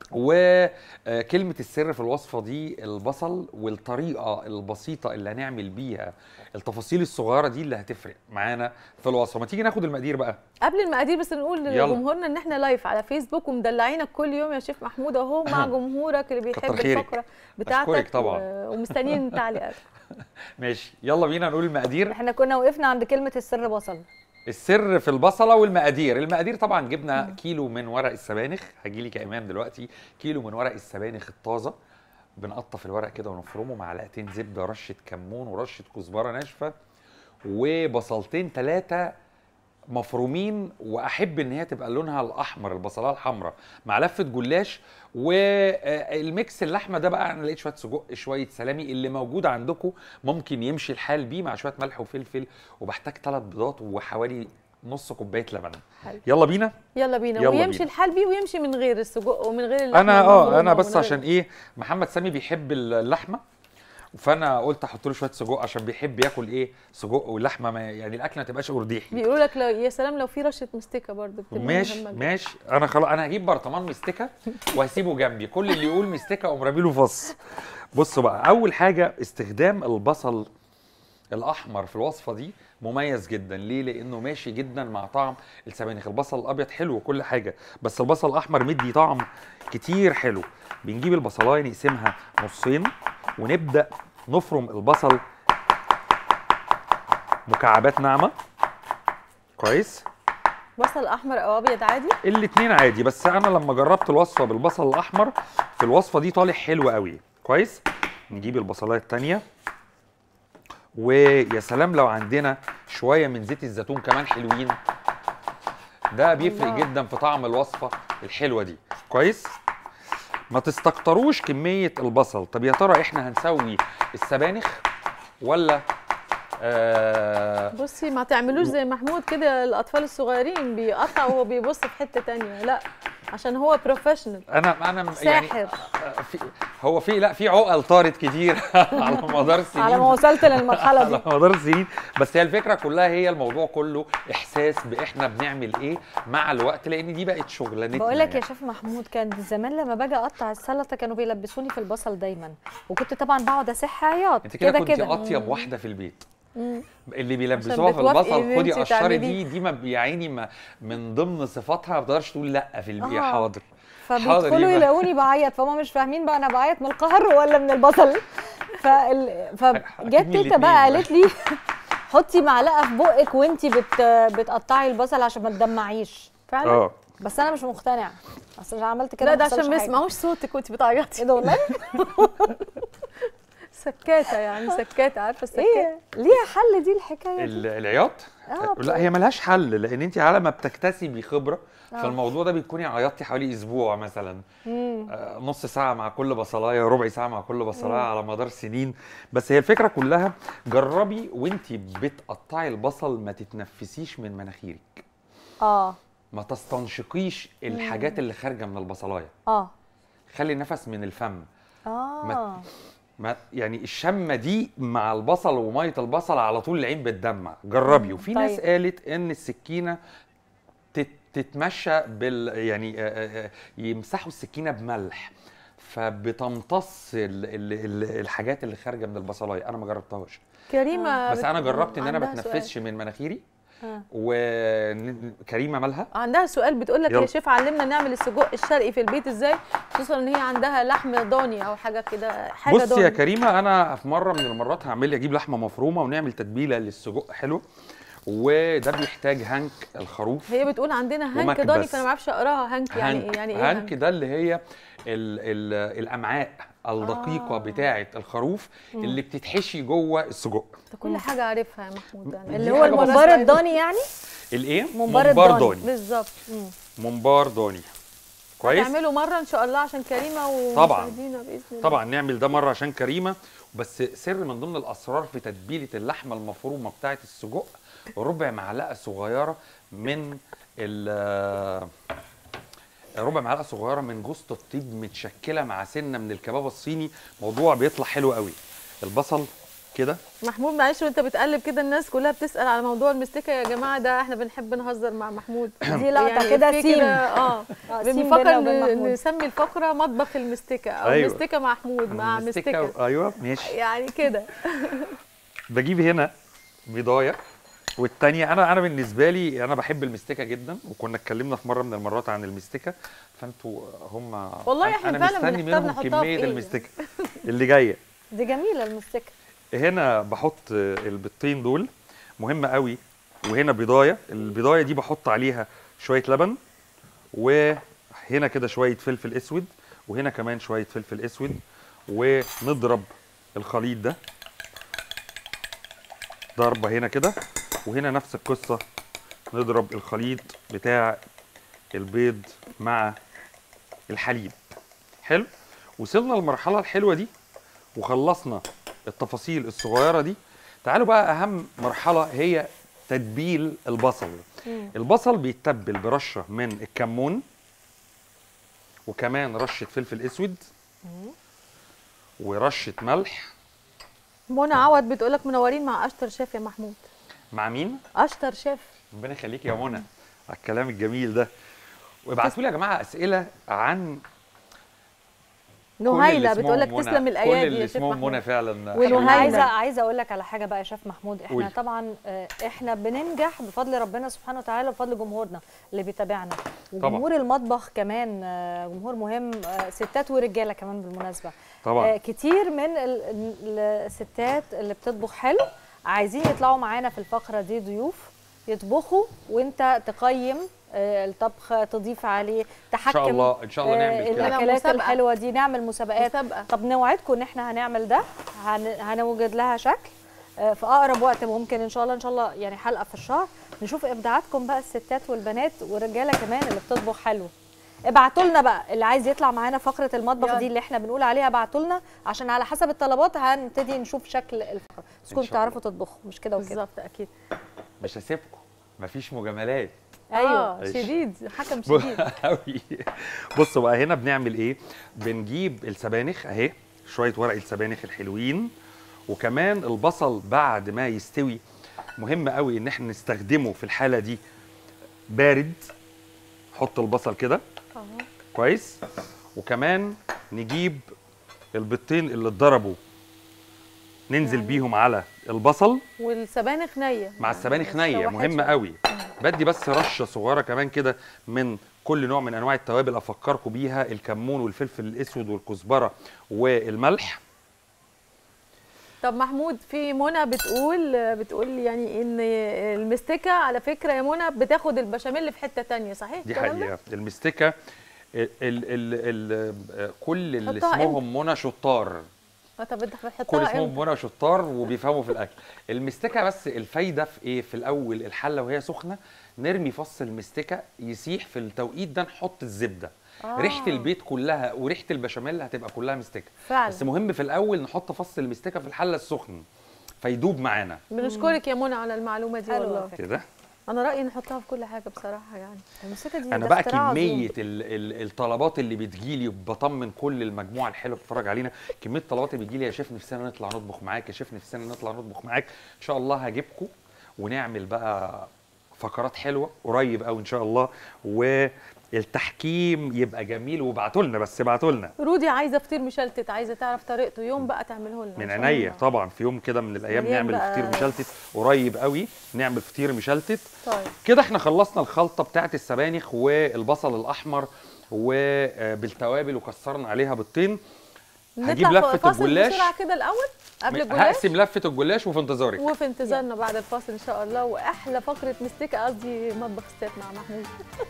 وكلمة السر في الوصفة دي البصل، والطريقة البسيطة اللي هنعمل بيها التفاصيل الصغيرة دي اللي هتفرق معانا في الوصفة. ما تيجي ناخد المقادير بقى؟ قبل المقادير بس نقول لجمهورنا ان احنا لايف على فيسبوك ومدلعينك كل يوم يا شيف محمود اهو مع جمهورك اللي بيحب الفقرة بتاعتك طبعا. ومستنيين تعليقات. ماشي، يلا بينا نقول المقادير. احنا كنا وقفنا عند كلمة السر بصل. السر في البصله والمقادير. المقادير طبعا جبنا كيلو من ورق السبانخ، هجيلك يا ايمان دلوقتي. كيلو من ورق السبانخ الطازه، بنقطف الورق كده ونفرمه، معلقتين زبده، رشه كمون، ورشه كزبره ناشفه، وبصلتين 3 مفرومين، واحب ان هي تبقى لونها الاحمر، البصلايه الحمراء، مع لفه جلاش. والميكس اللحمه ده بقى انا لقيت شويه سجق، شويه سلامي، اللي موجود عندكم ممكن يمشي الحال بيه، مع شويه ملح وفلفل، وبحتاج 3 بيضات وحوالي نص كوبايه لبن. يلا بينا ويمشي الحال بيه ويمشي من غير السجق ومن غير اللحمه. انا بس عشان ايه محمد سامي بيحب اللحمه، فانا قلت احط له شويه سجق عشان بيحب ياكل ايه سجق واللحمه، يعني الاكل ما تبقاش ارديحي. بيقولوا لك يا سلام لو في رشه مستكه برضه بتبقى ماشي. انا خلاص انا هجيب برطمان مستكه وهسيبه جنبي، كل اللي يقول مستكه اقوم رامي له فص. بصوا بقى، اول حاجه استخدام البصل الاحمر في الوصفه دي مميز جدا. ليه؟ لانه ماشي جدا مع طعم السبانخ. البصل الابيض حلو وكل حاجه، بس البصل الاحمر مدي طعم كتير حلو. بنجيب البصلايه نقسمها نصين، ونبدا نفرم البصل مكعبات ناعمه. كويس. بصل احمر او ابيض عادي؟ الاتنين عادي، بس انا لما جربت الوصفه بالبصل الاحمر في الوصفه دي طالع حلو قوي. كويس. نجيب البصلايه الثانيه، ويا سلام لو عندنا شويه من زيت الزيتون كمان حلوين، ده بيفرق جدا في طعم الوصفه الحلوه دي. كويس. ما تستكتروش كميه البصل. طب يا ترى احنا هنسوي السبانخ ولا بصي ما تعملوش زي محمود كده، الاطفال الصغيرين بيقطع وهو بيبص في حته تانية، لا عشان هو بروفيشنال. انا ساحر. يعني في عقل طارت كتير على مدار السنين، على ما وصلت للمرحله دي على مدار السنين. بس هي الفكره كلها، هي الموضوع كله احساس باحنا بنعمل ايه مع الوقت، لان دي بقت شغلانتنا. بقول لك يا شيف محمود، كان زمان لما باجي اقطع السلطه كانوا بيلبسوني في البصل دايما، وكنت طبعا بقعد اسح عياط. انت كده كنت اطيب واحده في البيت. اللي بيلبسوها في البصل خدي قشري دي ما يا عيني من ضمن صفاتها ما بتقدرش تقول لا في البيت. حاضر. فبيدخلوا يلاقوني بعيط، فهم مش فاهمين بقى انا بعيط من القهر ولا من البصل. فجت تيتا بقى قالت لي حطي معلقه في بقك وانتي بتقطعي البصل عشان ما تدمعيش. فعلا. بس انا مش مقتنعه، اصل عملت كده. لا ده عشان ما يسمعوش صوتك وانتي بتعيطي. ايه ده والله؟ سكاته يعني، سكاته، عارفه السكاته؟ ايه ليها حل دي الحكايه؟ العياط؟ لا هي ملهاش حل، لان انت على ما بتكتسبي خبره في الموضوع ده بتكوني عيطتي حوالي اسبوع مثلا، نص ساعه مع كل بصلايه، ربع ساعه مع كل بصلايه، على مدار سنين. بس هي الفكره كلها جربي وانت بتقطعي البصل ما تتنفسيش من مناخيرك. ما تستنشقيش الحاجات اللي خارجه من البصلايه. خلي النفس من الفم. ما يعني الشمه دي مع البصل وميه البصل على طول العين بتدمع. جربي. وفي ناس قالت ان السكينه تتمشى يعني يمسحوا السكينه بملح، فبتمتص الحاجات اللي خارجه من البصلايه. انا ما جربتهاش كريمه، بس انا جربت ان انا ما بتنفسش من مناخيري. وكريمه مالها عندها سؤال، بتقول لك يا شيف علمنا نعمل السجق الشرقي في البيت ازاي، خصوصا ان هي عندها لحم ضاني او حاجه كده. بصي يا كريمه، انا في مره من المرات هعمل اجيب لحمه مفرومه ونعمل تتبيله للسجق حلو، وده بيحتاج هنك الخروف. هي بتقول عندنا هنك ضاني، فانا ما اعرفش اقراها. هنك يعني ايه؟ يعني ايه هنك؟ ده اللي هي الامعاء الدقيقه بتاعه الخروف اللي بتتحشي جوه السجق. كل حاجه عارفها يا محمود. يعني اللي هو الممبار الضاني يعني. الايه؟ ممبار الضاني بالظبط. ممبار ضاني. كويس. نعمله مره ان شاء الله عشان كريمه ومشاهدينا باذن الله. طبعا نعمل ده مره عشان كريمه. بس سر من ضمن الاسرار في تتبيله اللحمه المفرومه بتاعه السجق ربع معلقه صغيره من ربع معلقه صغيره من جوز الطيب متشكله مع سنه من الكباب الصيني. موضوع بيطلع حلو قوي. البصل كده. محمود معلش وانت بتقلب كده الناس كلها بتسال على موضوع المستكه يا جماعه. ده احنا بنحب نهزر مع محمود. دي لقطه كده سيم. بنفكر نسمي الفقره مطبخ المستكه او أيوة. مستكه محمود مع مستكه. ايوه ماشي. يعني كده. بجيب هنا بيضايه والتانية. انا بالنسبه لي انا بحب المستكه جدا، وكنا اتكلمنا في مره من المرات عن المستكه، فانتوا هم والله احنا انا فعلا مستني منهم كميه إيه؟ المستكه اللي جايه. دي جميله المستكه. هنا بحط البيضتين دول مهمه قوي، وهنا بيضايه. البيضايه دي بحط عليها شويه لبن، وهنا كده شويه فلفل اسود، وهنا كمان شويه فلفل اسود، ونضرب الخليط ده ضربه هنا كده، وهنا نفس القصه نضرب الخليط بتاع البيض مع الحليب. حلو. وصلنا للمرحله الحلوه دي وخلصنا التفاصيل الصغيره دي. تعالوا بقى اهم مرحله هي تتبيل البصل. البصل بيتبل برشه من الكمون، وكمان رشه فلفل اسود، ورشه ملح. منى عوض بتقولك منورين مع اشطر شيف يا محمود. مع مين؟ اشطر شيف. ربنا يخليك يا منى على الكلام الجميل ده. وابعتوا لي يا جماعه اسئله عن نهيله بتقول لك تسلم الايادي كل اللي اسمهم منى فعلا. ونهيله عايزه اقول لك على حاجه بقى يا شيف محمود. احنا طبعا احنا بننجح بفضل ربنا سبحانه وتعالى وبفضل جمهورنا اللي بيتابعنا، وجمهور المطبخ كمان جمهور مهم، ستات ورجاله كمان بالمناسبه. طبعا كتير من الستات اللي بتطبخ حلو عايزين يطلعوا معانا في الفقره دي ضيوف يطبخوا وانت تقيم الطبخ، تضيف عليه، تحكم ان شاء الله نعمل كده. الاكلات الحلوه دي، نعمل مسابقات. طب نوعدكم ان احنا هنعمل ده، هنوجد لها شكل في اقرب وقت ممكن ان شاء الله يعني حلقه في الشهر نشوف ابداعاتكم بقى، الستات والبنات والرجاله كمان اللي بتطبخ حلو. ابعتوا لنا بقى اللي عايز يطلع معانا فقره المطبخ دي اللي احنا بنقول عليها، ابعتوا لنا عشان على حسب الطلبات هنبتدي نشوف شكل الفقره. بس كنتوا تعرفوا تطبخوا مش كده وكده. بالظبط اكيد. مش هسيبكم، مفيش مجاملات. ايوه شديد، حكم شديد قوي. بصوا بقى هنا بنعمل ايه؟ بنجيب السبانخ اهي، شويه ورق السبانخ الحلوين، وكمان البصل بعد ما يستوي مهم قوي ان احنا نستخدمه في الحاله دي بارد. حط البصل كده كويس، وكمان نجيب البيضتين اللي اتضربوا ننزل بيهم على البصل، والسبانخ نيه مع السبانخ نيه مهمه قوي. بدي بس رشه صغيره كمان كده من كل نوع من انواع التوابل افكركم بيها، الكمون والفلفل الاسود والكزبره والملح. طب محمود، في منى بتقول يعني ان المستكه على فكره يا منى بتاخد البشاميل في حته تانية، صحيح؟ دي حقيقه. المستكه كل اللي اسمهم منى شطار. طب انت بتحطها كل اسمهم منى شطار وبيفهموا في الاكل. المستكه بس الفايده في ايه؟ في الاول الحله وهي سخنه نرمي فص المستكه يسيح، في التوقيت ده نحط الزبده. ريحه البيت كلها وريحه البشاميل هتبقى كلها مستكه فعلا. بس مهم في الاول نحط فص المستكه في الحله السخن فيدوب معانا. بنشكرك يا منى على المعلومه دي والله. كده انا رايي نحطها في كل حاجه بصراحه. يعني المستكه دي انا بقى كميه الطلبات اللي بتجيلي بطمن كل المجموعه الحلوه بتتفرج علينا، كميه الطلبات اللي بتجيلي يا شيف نفسنا نطلع نطبخ معاك، يا شيف نفسنا نطلع نطبخ معاك. ان شاء الله هجيبكم ونعمل بقى فقرات حلوه قريب قوي ان شاء الله، والتحكيم يبقى جميل. وابعتوا لنا، بس ابعتوا لنا. رودي عايزه فطير مشلتت، عايزه تعرف طريقته، يوم بقى تعمله لنا من عينيا طبعا. في يوم كده من الايام نعمل فطير مشلتت قريب قوي، نعمل فطير مشلتت. طيب كده احنا خلصنا الخلطه بتاعت السبانخ والبصل الاحمر وبالتوابل وكسرنا عليها بيضتين. هجيب نطلع لفه فاصل الجلاش بسرعه كده الاول قبل الجلاش، هقسم لفه الجلاش وفي انتظارك. وفي انتظارنا بعد الفاصل ان شاء الله، واحلى فقره مستيكه، قصدي مطبخ الستات مع محمود.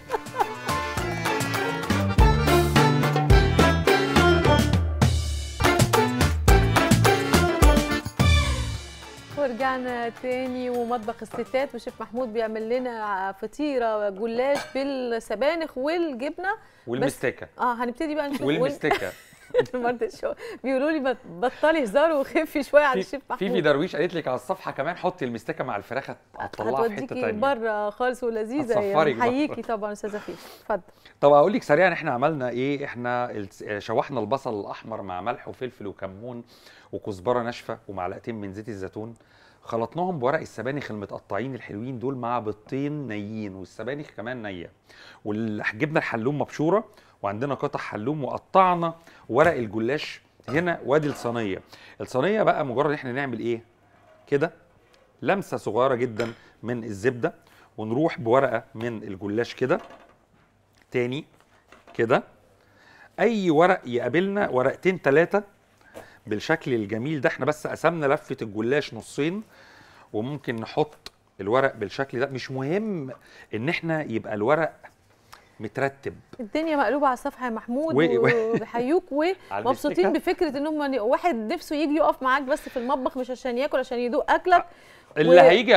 ورجعنا تاني ومطبخ الستات، وشيف محمود بيعمل لنا فطيره جلاش بالسبانخ والجبنه والمستكه. هنبتدي بقى نشوف والمستكه. بيقولوا لي بطلي هزار وخفي شويه على الشيف محمود. في درويش قالت لك على الصفحه كمان حطي المستكه مع الفراخ هتطلعها في حته ثانيه بره خالص ولذيذه. نحييكي طبعا استاذه فيفي، اتفضل. طب اقول لك سريعا احنا عملنا ايه. احنا شوحنا البصل الاحمر مع ملح وفلفل وكمون وكزبره ناشفه ومعلقتين من زيت الزيتون، خلطناهم بورق السبانخ المتقطعين الحلوين دول مع بيضتين نيين والسبانخ كمان نيه، وجبنا الحلوم مبشوره وعندنا قطع حلوم، وقطعنا ورق الجلاش هنا. وادي الصينيه بقى مجرد احنا نعمل ايه كده لمسه صغيره جدا من الزبده، ونروح بورقه من الجلاش كده تاني كده، اي ورق يقابلنا ورقتين 3 بالشكل الجميل ده. احنا بس قسمنا لفه الجلاش نصين، وممكن نحط الورق بالشكل ده. مش مهم ان احنا يبقى الورق مترتب. الدنيا مقلوبه على الصفحه يا محمود، وبيحيوك ومبسوطين بفكره ان هم واحد نفسه يجي يقف معاك بس في المطبخ، مش عشان ياكل، عشان يدوق اكلك. اللي هيجي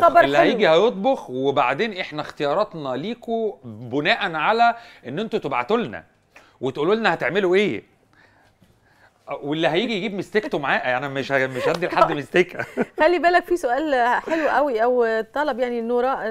هيطبخ وبعدين احنا اختياراتنا ليكوا بناء على ان انتوا تبعتوا لنا وتقولوا لنا هتعملوا ايه، واللي هيجي يجيب مستيكته معاه. انا مش هدي لحد مستيكه. خلي بالك في سؤال حلو قوي او طلب، يعني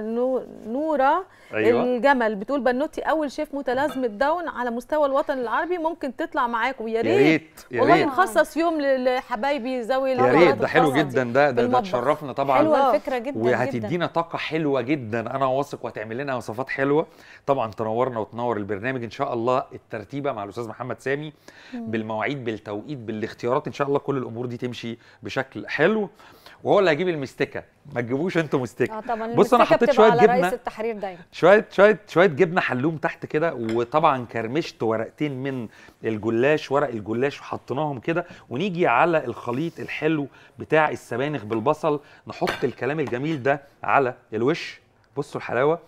نوره أيوة. الجمل بتقول بنوتي اول شيف متلازمه داون على مستوى الوطن العربي، ممكن تطلع معاكم. يا ريت والله نخصص يوم لحبايبي ذوي القدرات. يا ريت، ده حلو جدا، ده تشرفنا طبعا. حلوه الفكره جدا، وهتدينا طاقه حلوه جدا انا واثق، وهتعمل لنا وصفات حلوه طبعا تنورنا وتنور البرنامج ان شاء الله. الترتيبه مع الاستاذ محمد سامي بالمواعيد بالتوقيت بالاختيارات، ان شاء الله كل الامور دي تمشي بشكل حلو، وهو اللي هيجيب المستكه. ما تجيبوش انتوا مستكه. طبعا بص انا حطيت شويه جبنه، رئيس التحرير دايما شويه جبنه حلوم تحت كده، وطبعا كرمشت ورقتين من الجلاش، ورق الجلاش، وحطيناهم كده. ونيجي على الخليط الحلو بتاع السبانخ بالبصل، نحط الكلام الجميل ده على الوش. بصوا الحلاوه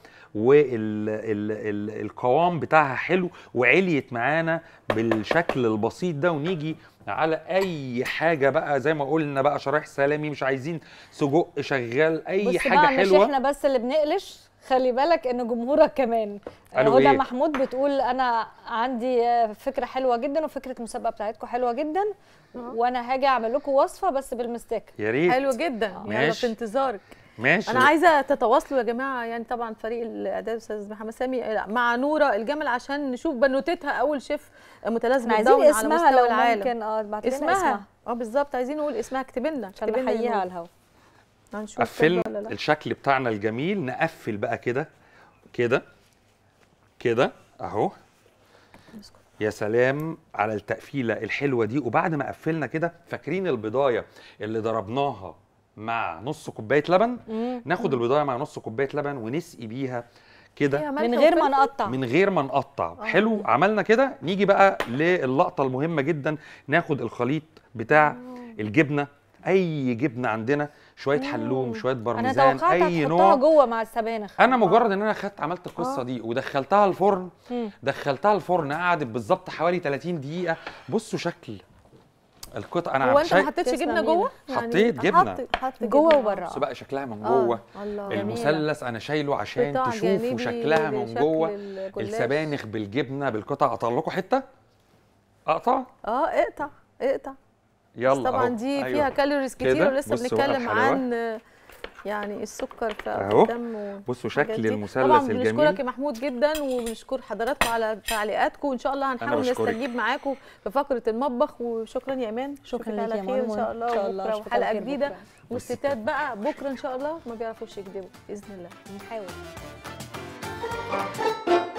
والقوام بتاعها حلو، وعليت معانا بالشكل البسيط ده. ونيجي على اي حاجه بقى زي ما قلنا بقى، شرايح سلامي، مش عايزين سجق شغال، اي حاجه بقى حلوه. مش احنا بس اللي بنقلش، خلي بالك ان جمهورك كمان. هدى محمود بتقول انا عندي فكره حلوه جدا، وفكره المسابقه بتاعتكم حلوه جدا، وانا هاجي اعمل لكم وصفه بس بالمستكه. يا ريت. حلو جدا، يلا في انتظارك. ماشي. انا عايزه تتواصلوا يا جماعه، يعني طبعا فريق الاعداد استاذ محمد سامي مع نوره الجمل عشان نشوف بنوتتها اول شيف متلازمه داون على مستوى العالم. ممكن ابعت لنا اسمها بالظبط، عايزين نقول اسمها. اكتب لنا عشان نحييها على الهواء. هنشوف قفلنا الشكل بتاعنا الجميل. نقفل بقى كده كده كده اهو. يا سلام على التقفيله الحلوه دي. وبعد ما قفلنا كده، فاكرين البضايه اللي ضربناها مع نص كوبايه لبن؟ ناخد البضايه مع نص كوبايه لبن ونسقي بيها كده من غير ما نقطع. حلو. عملنا كده. نيجي بقى للقطه المهمه جدا، ناخد الخليط بتاع الجبنه، اي جبنه عندنا، شويه حلوم، شويه بارميزان، اي نوع. جوه مع السبانخ. انا مجرد ان انا عملت القصه دي ودخلتها الفرن، قعدت بالظبط حوالي 30 دقيقه. بصوا شكل القطعه. انا هو انت ما حطيتش جبنه جوه؟ حطيت جبنه جوه وبره. بصوا بقى شكلها من جوه. المثلث انا شايله عشان تشوفوا شكلها من جوه. السبانخ بالجبنه بالقطع. اقطع لكم حته. اقطع. اقطع. يلا طبعا دي فيها كالوريز كتير، ولسه بنتكلم عن يعني السكر في الدم. بصوا شكل المثلث طبعا الجميل. بنشكرك يا محمود جدا، وبنشكر حضراتكم على تعليقاتكم، وان شاء الله هنحاول نستجيب معاكم في فقره المطبخ. وشكرا يا ايمان، شكرا لك يا خير ان شاء الله. بكره وحلقه جديده، والستات بقى بكره ان شاء الله ما بيعرفوش يكذبوا باذن الله. نحاول.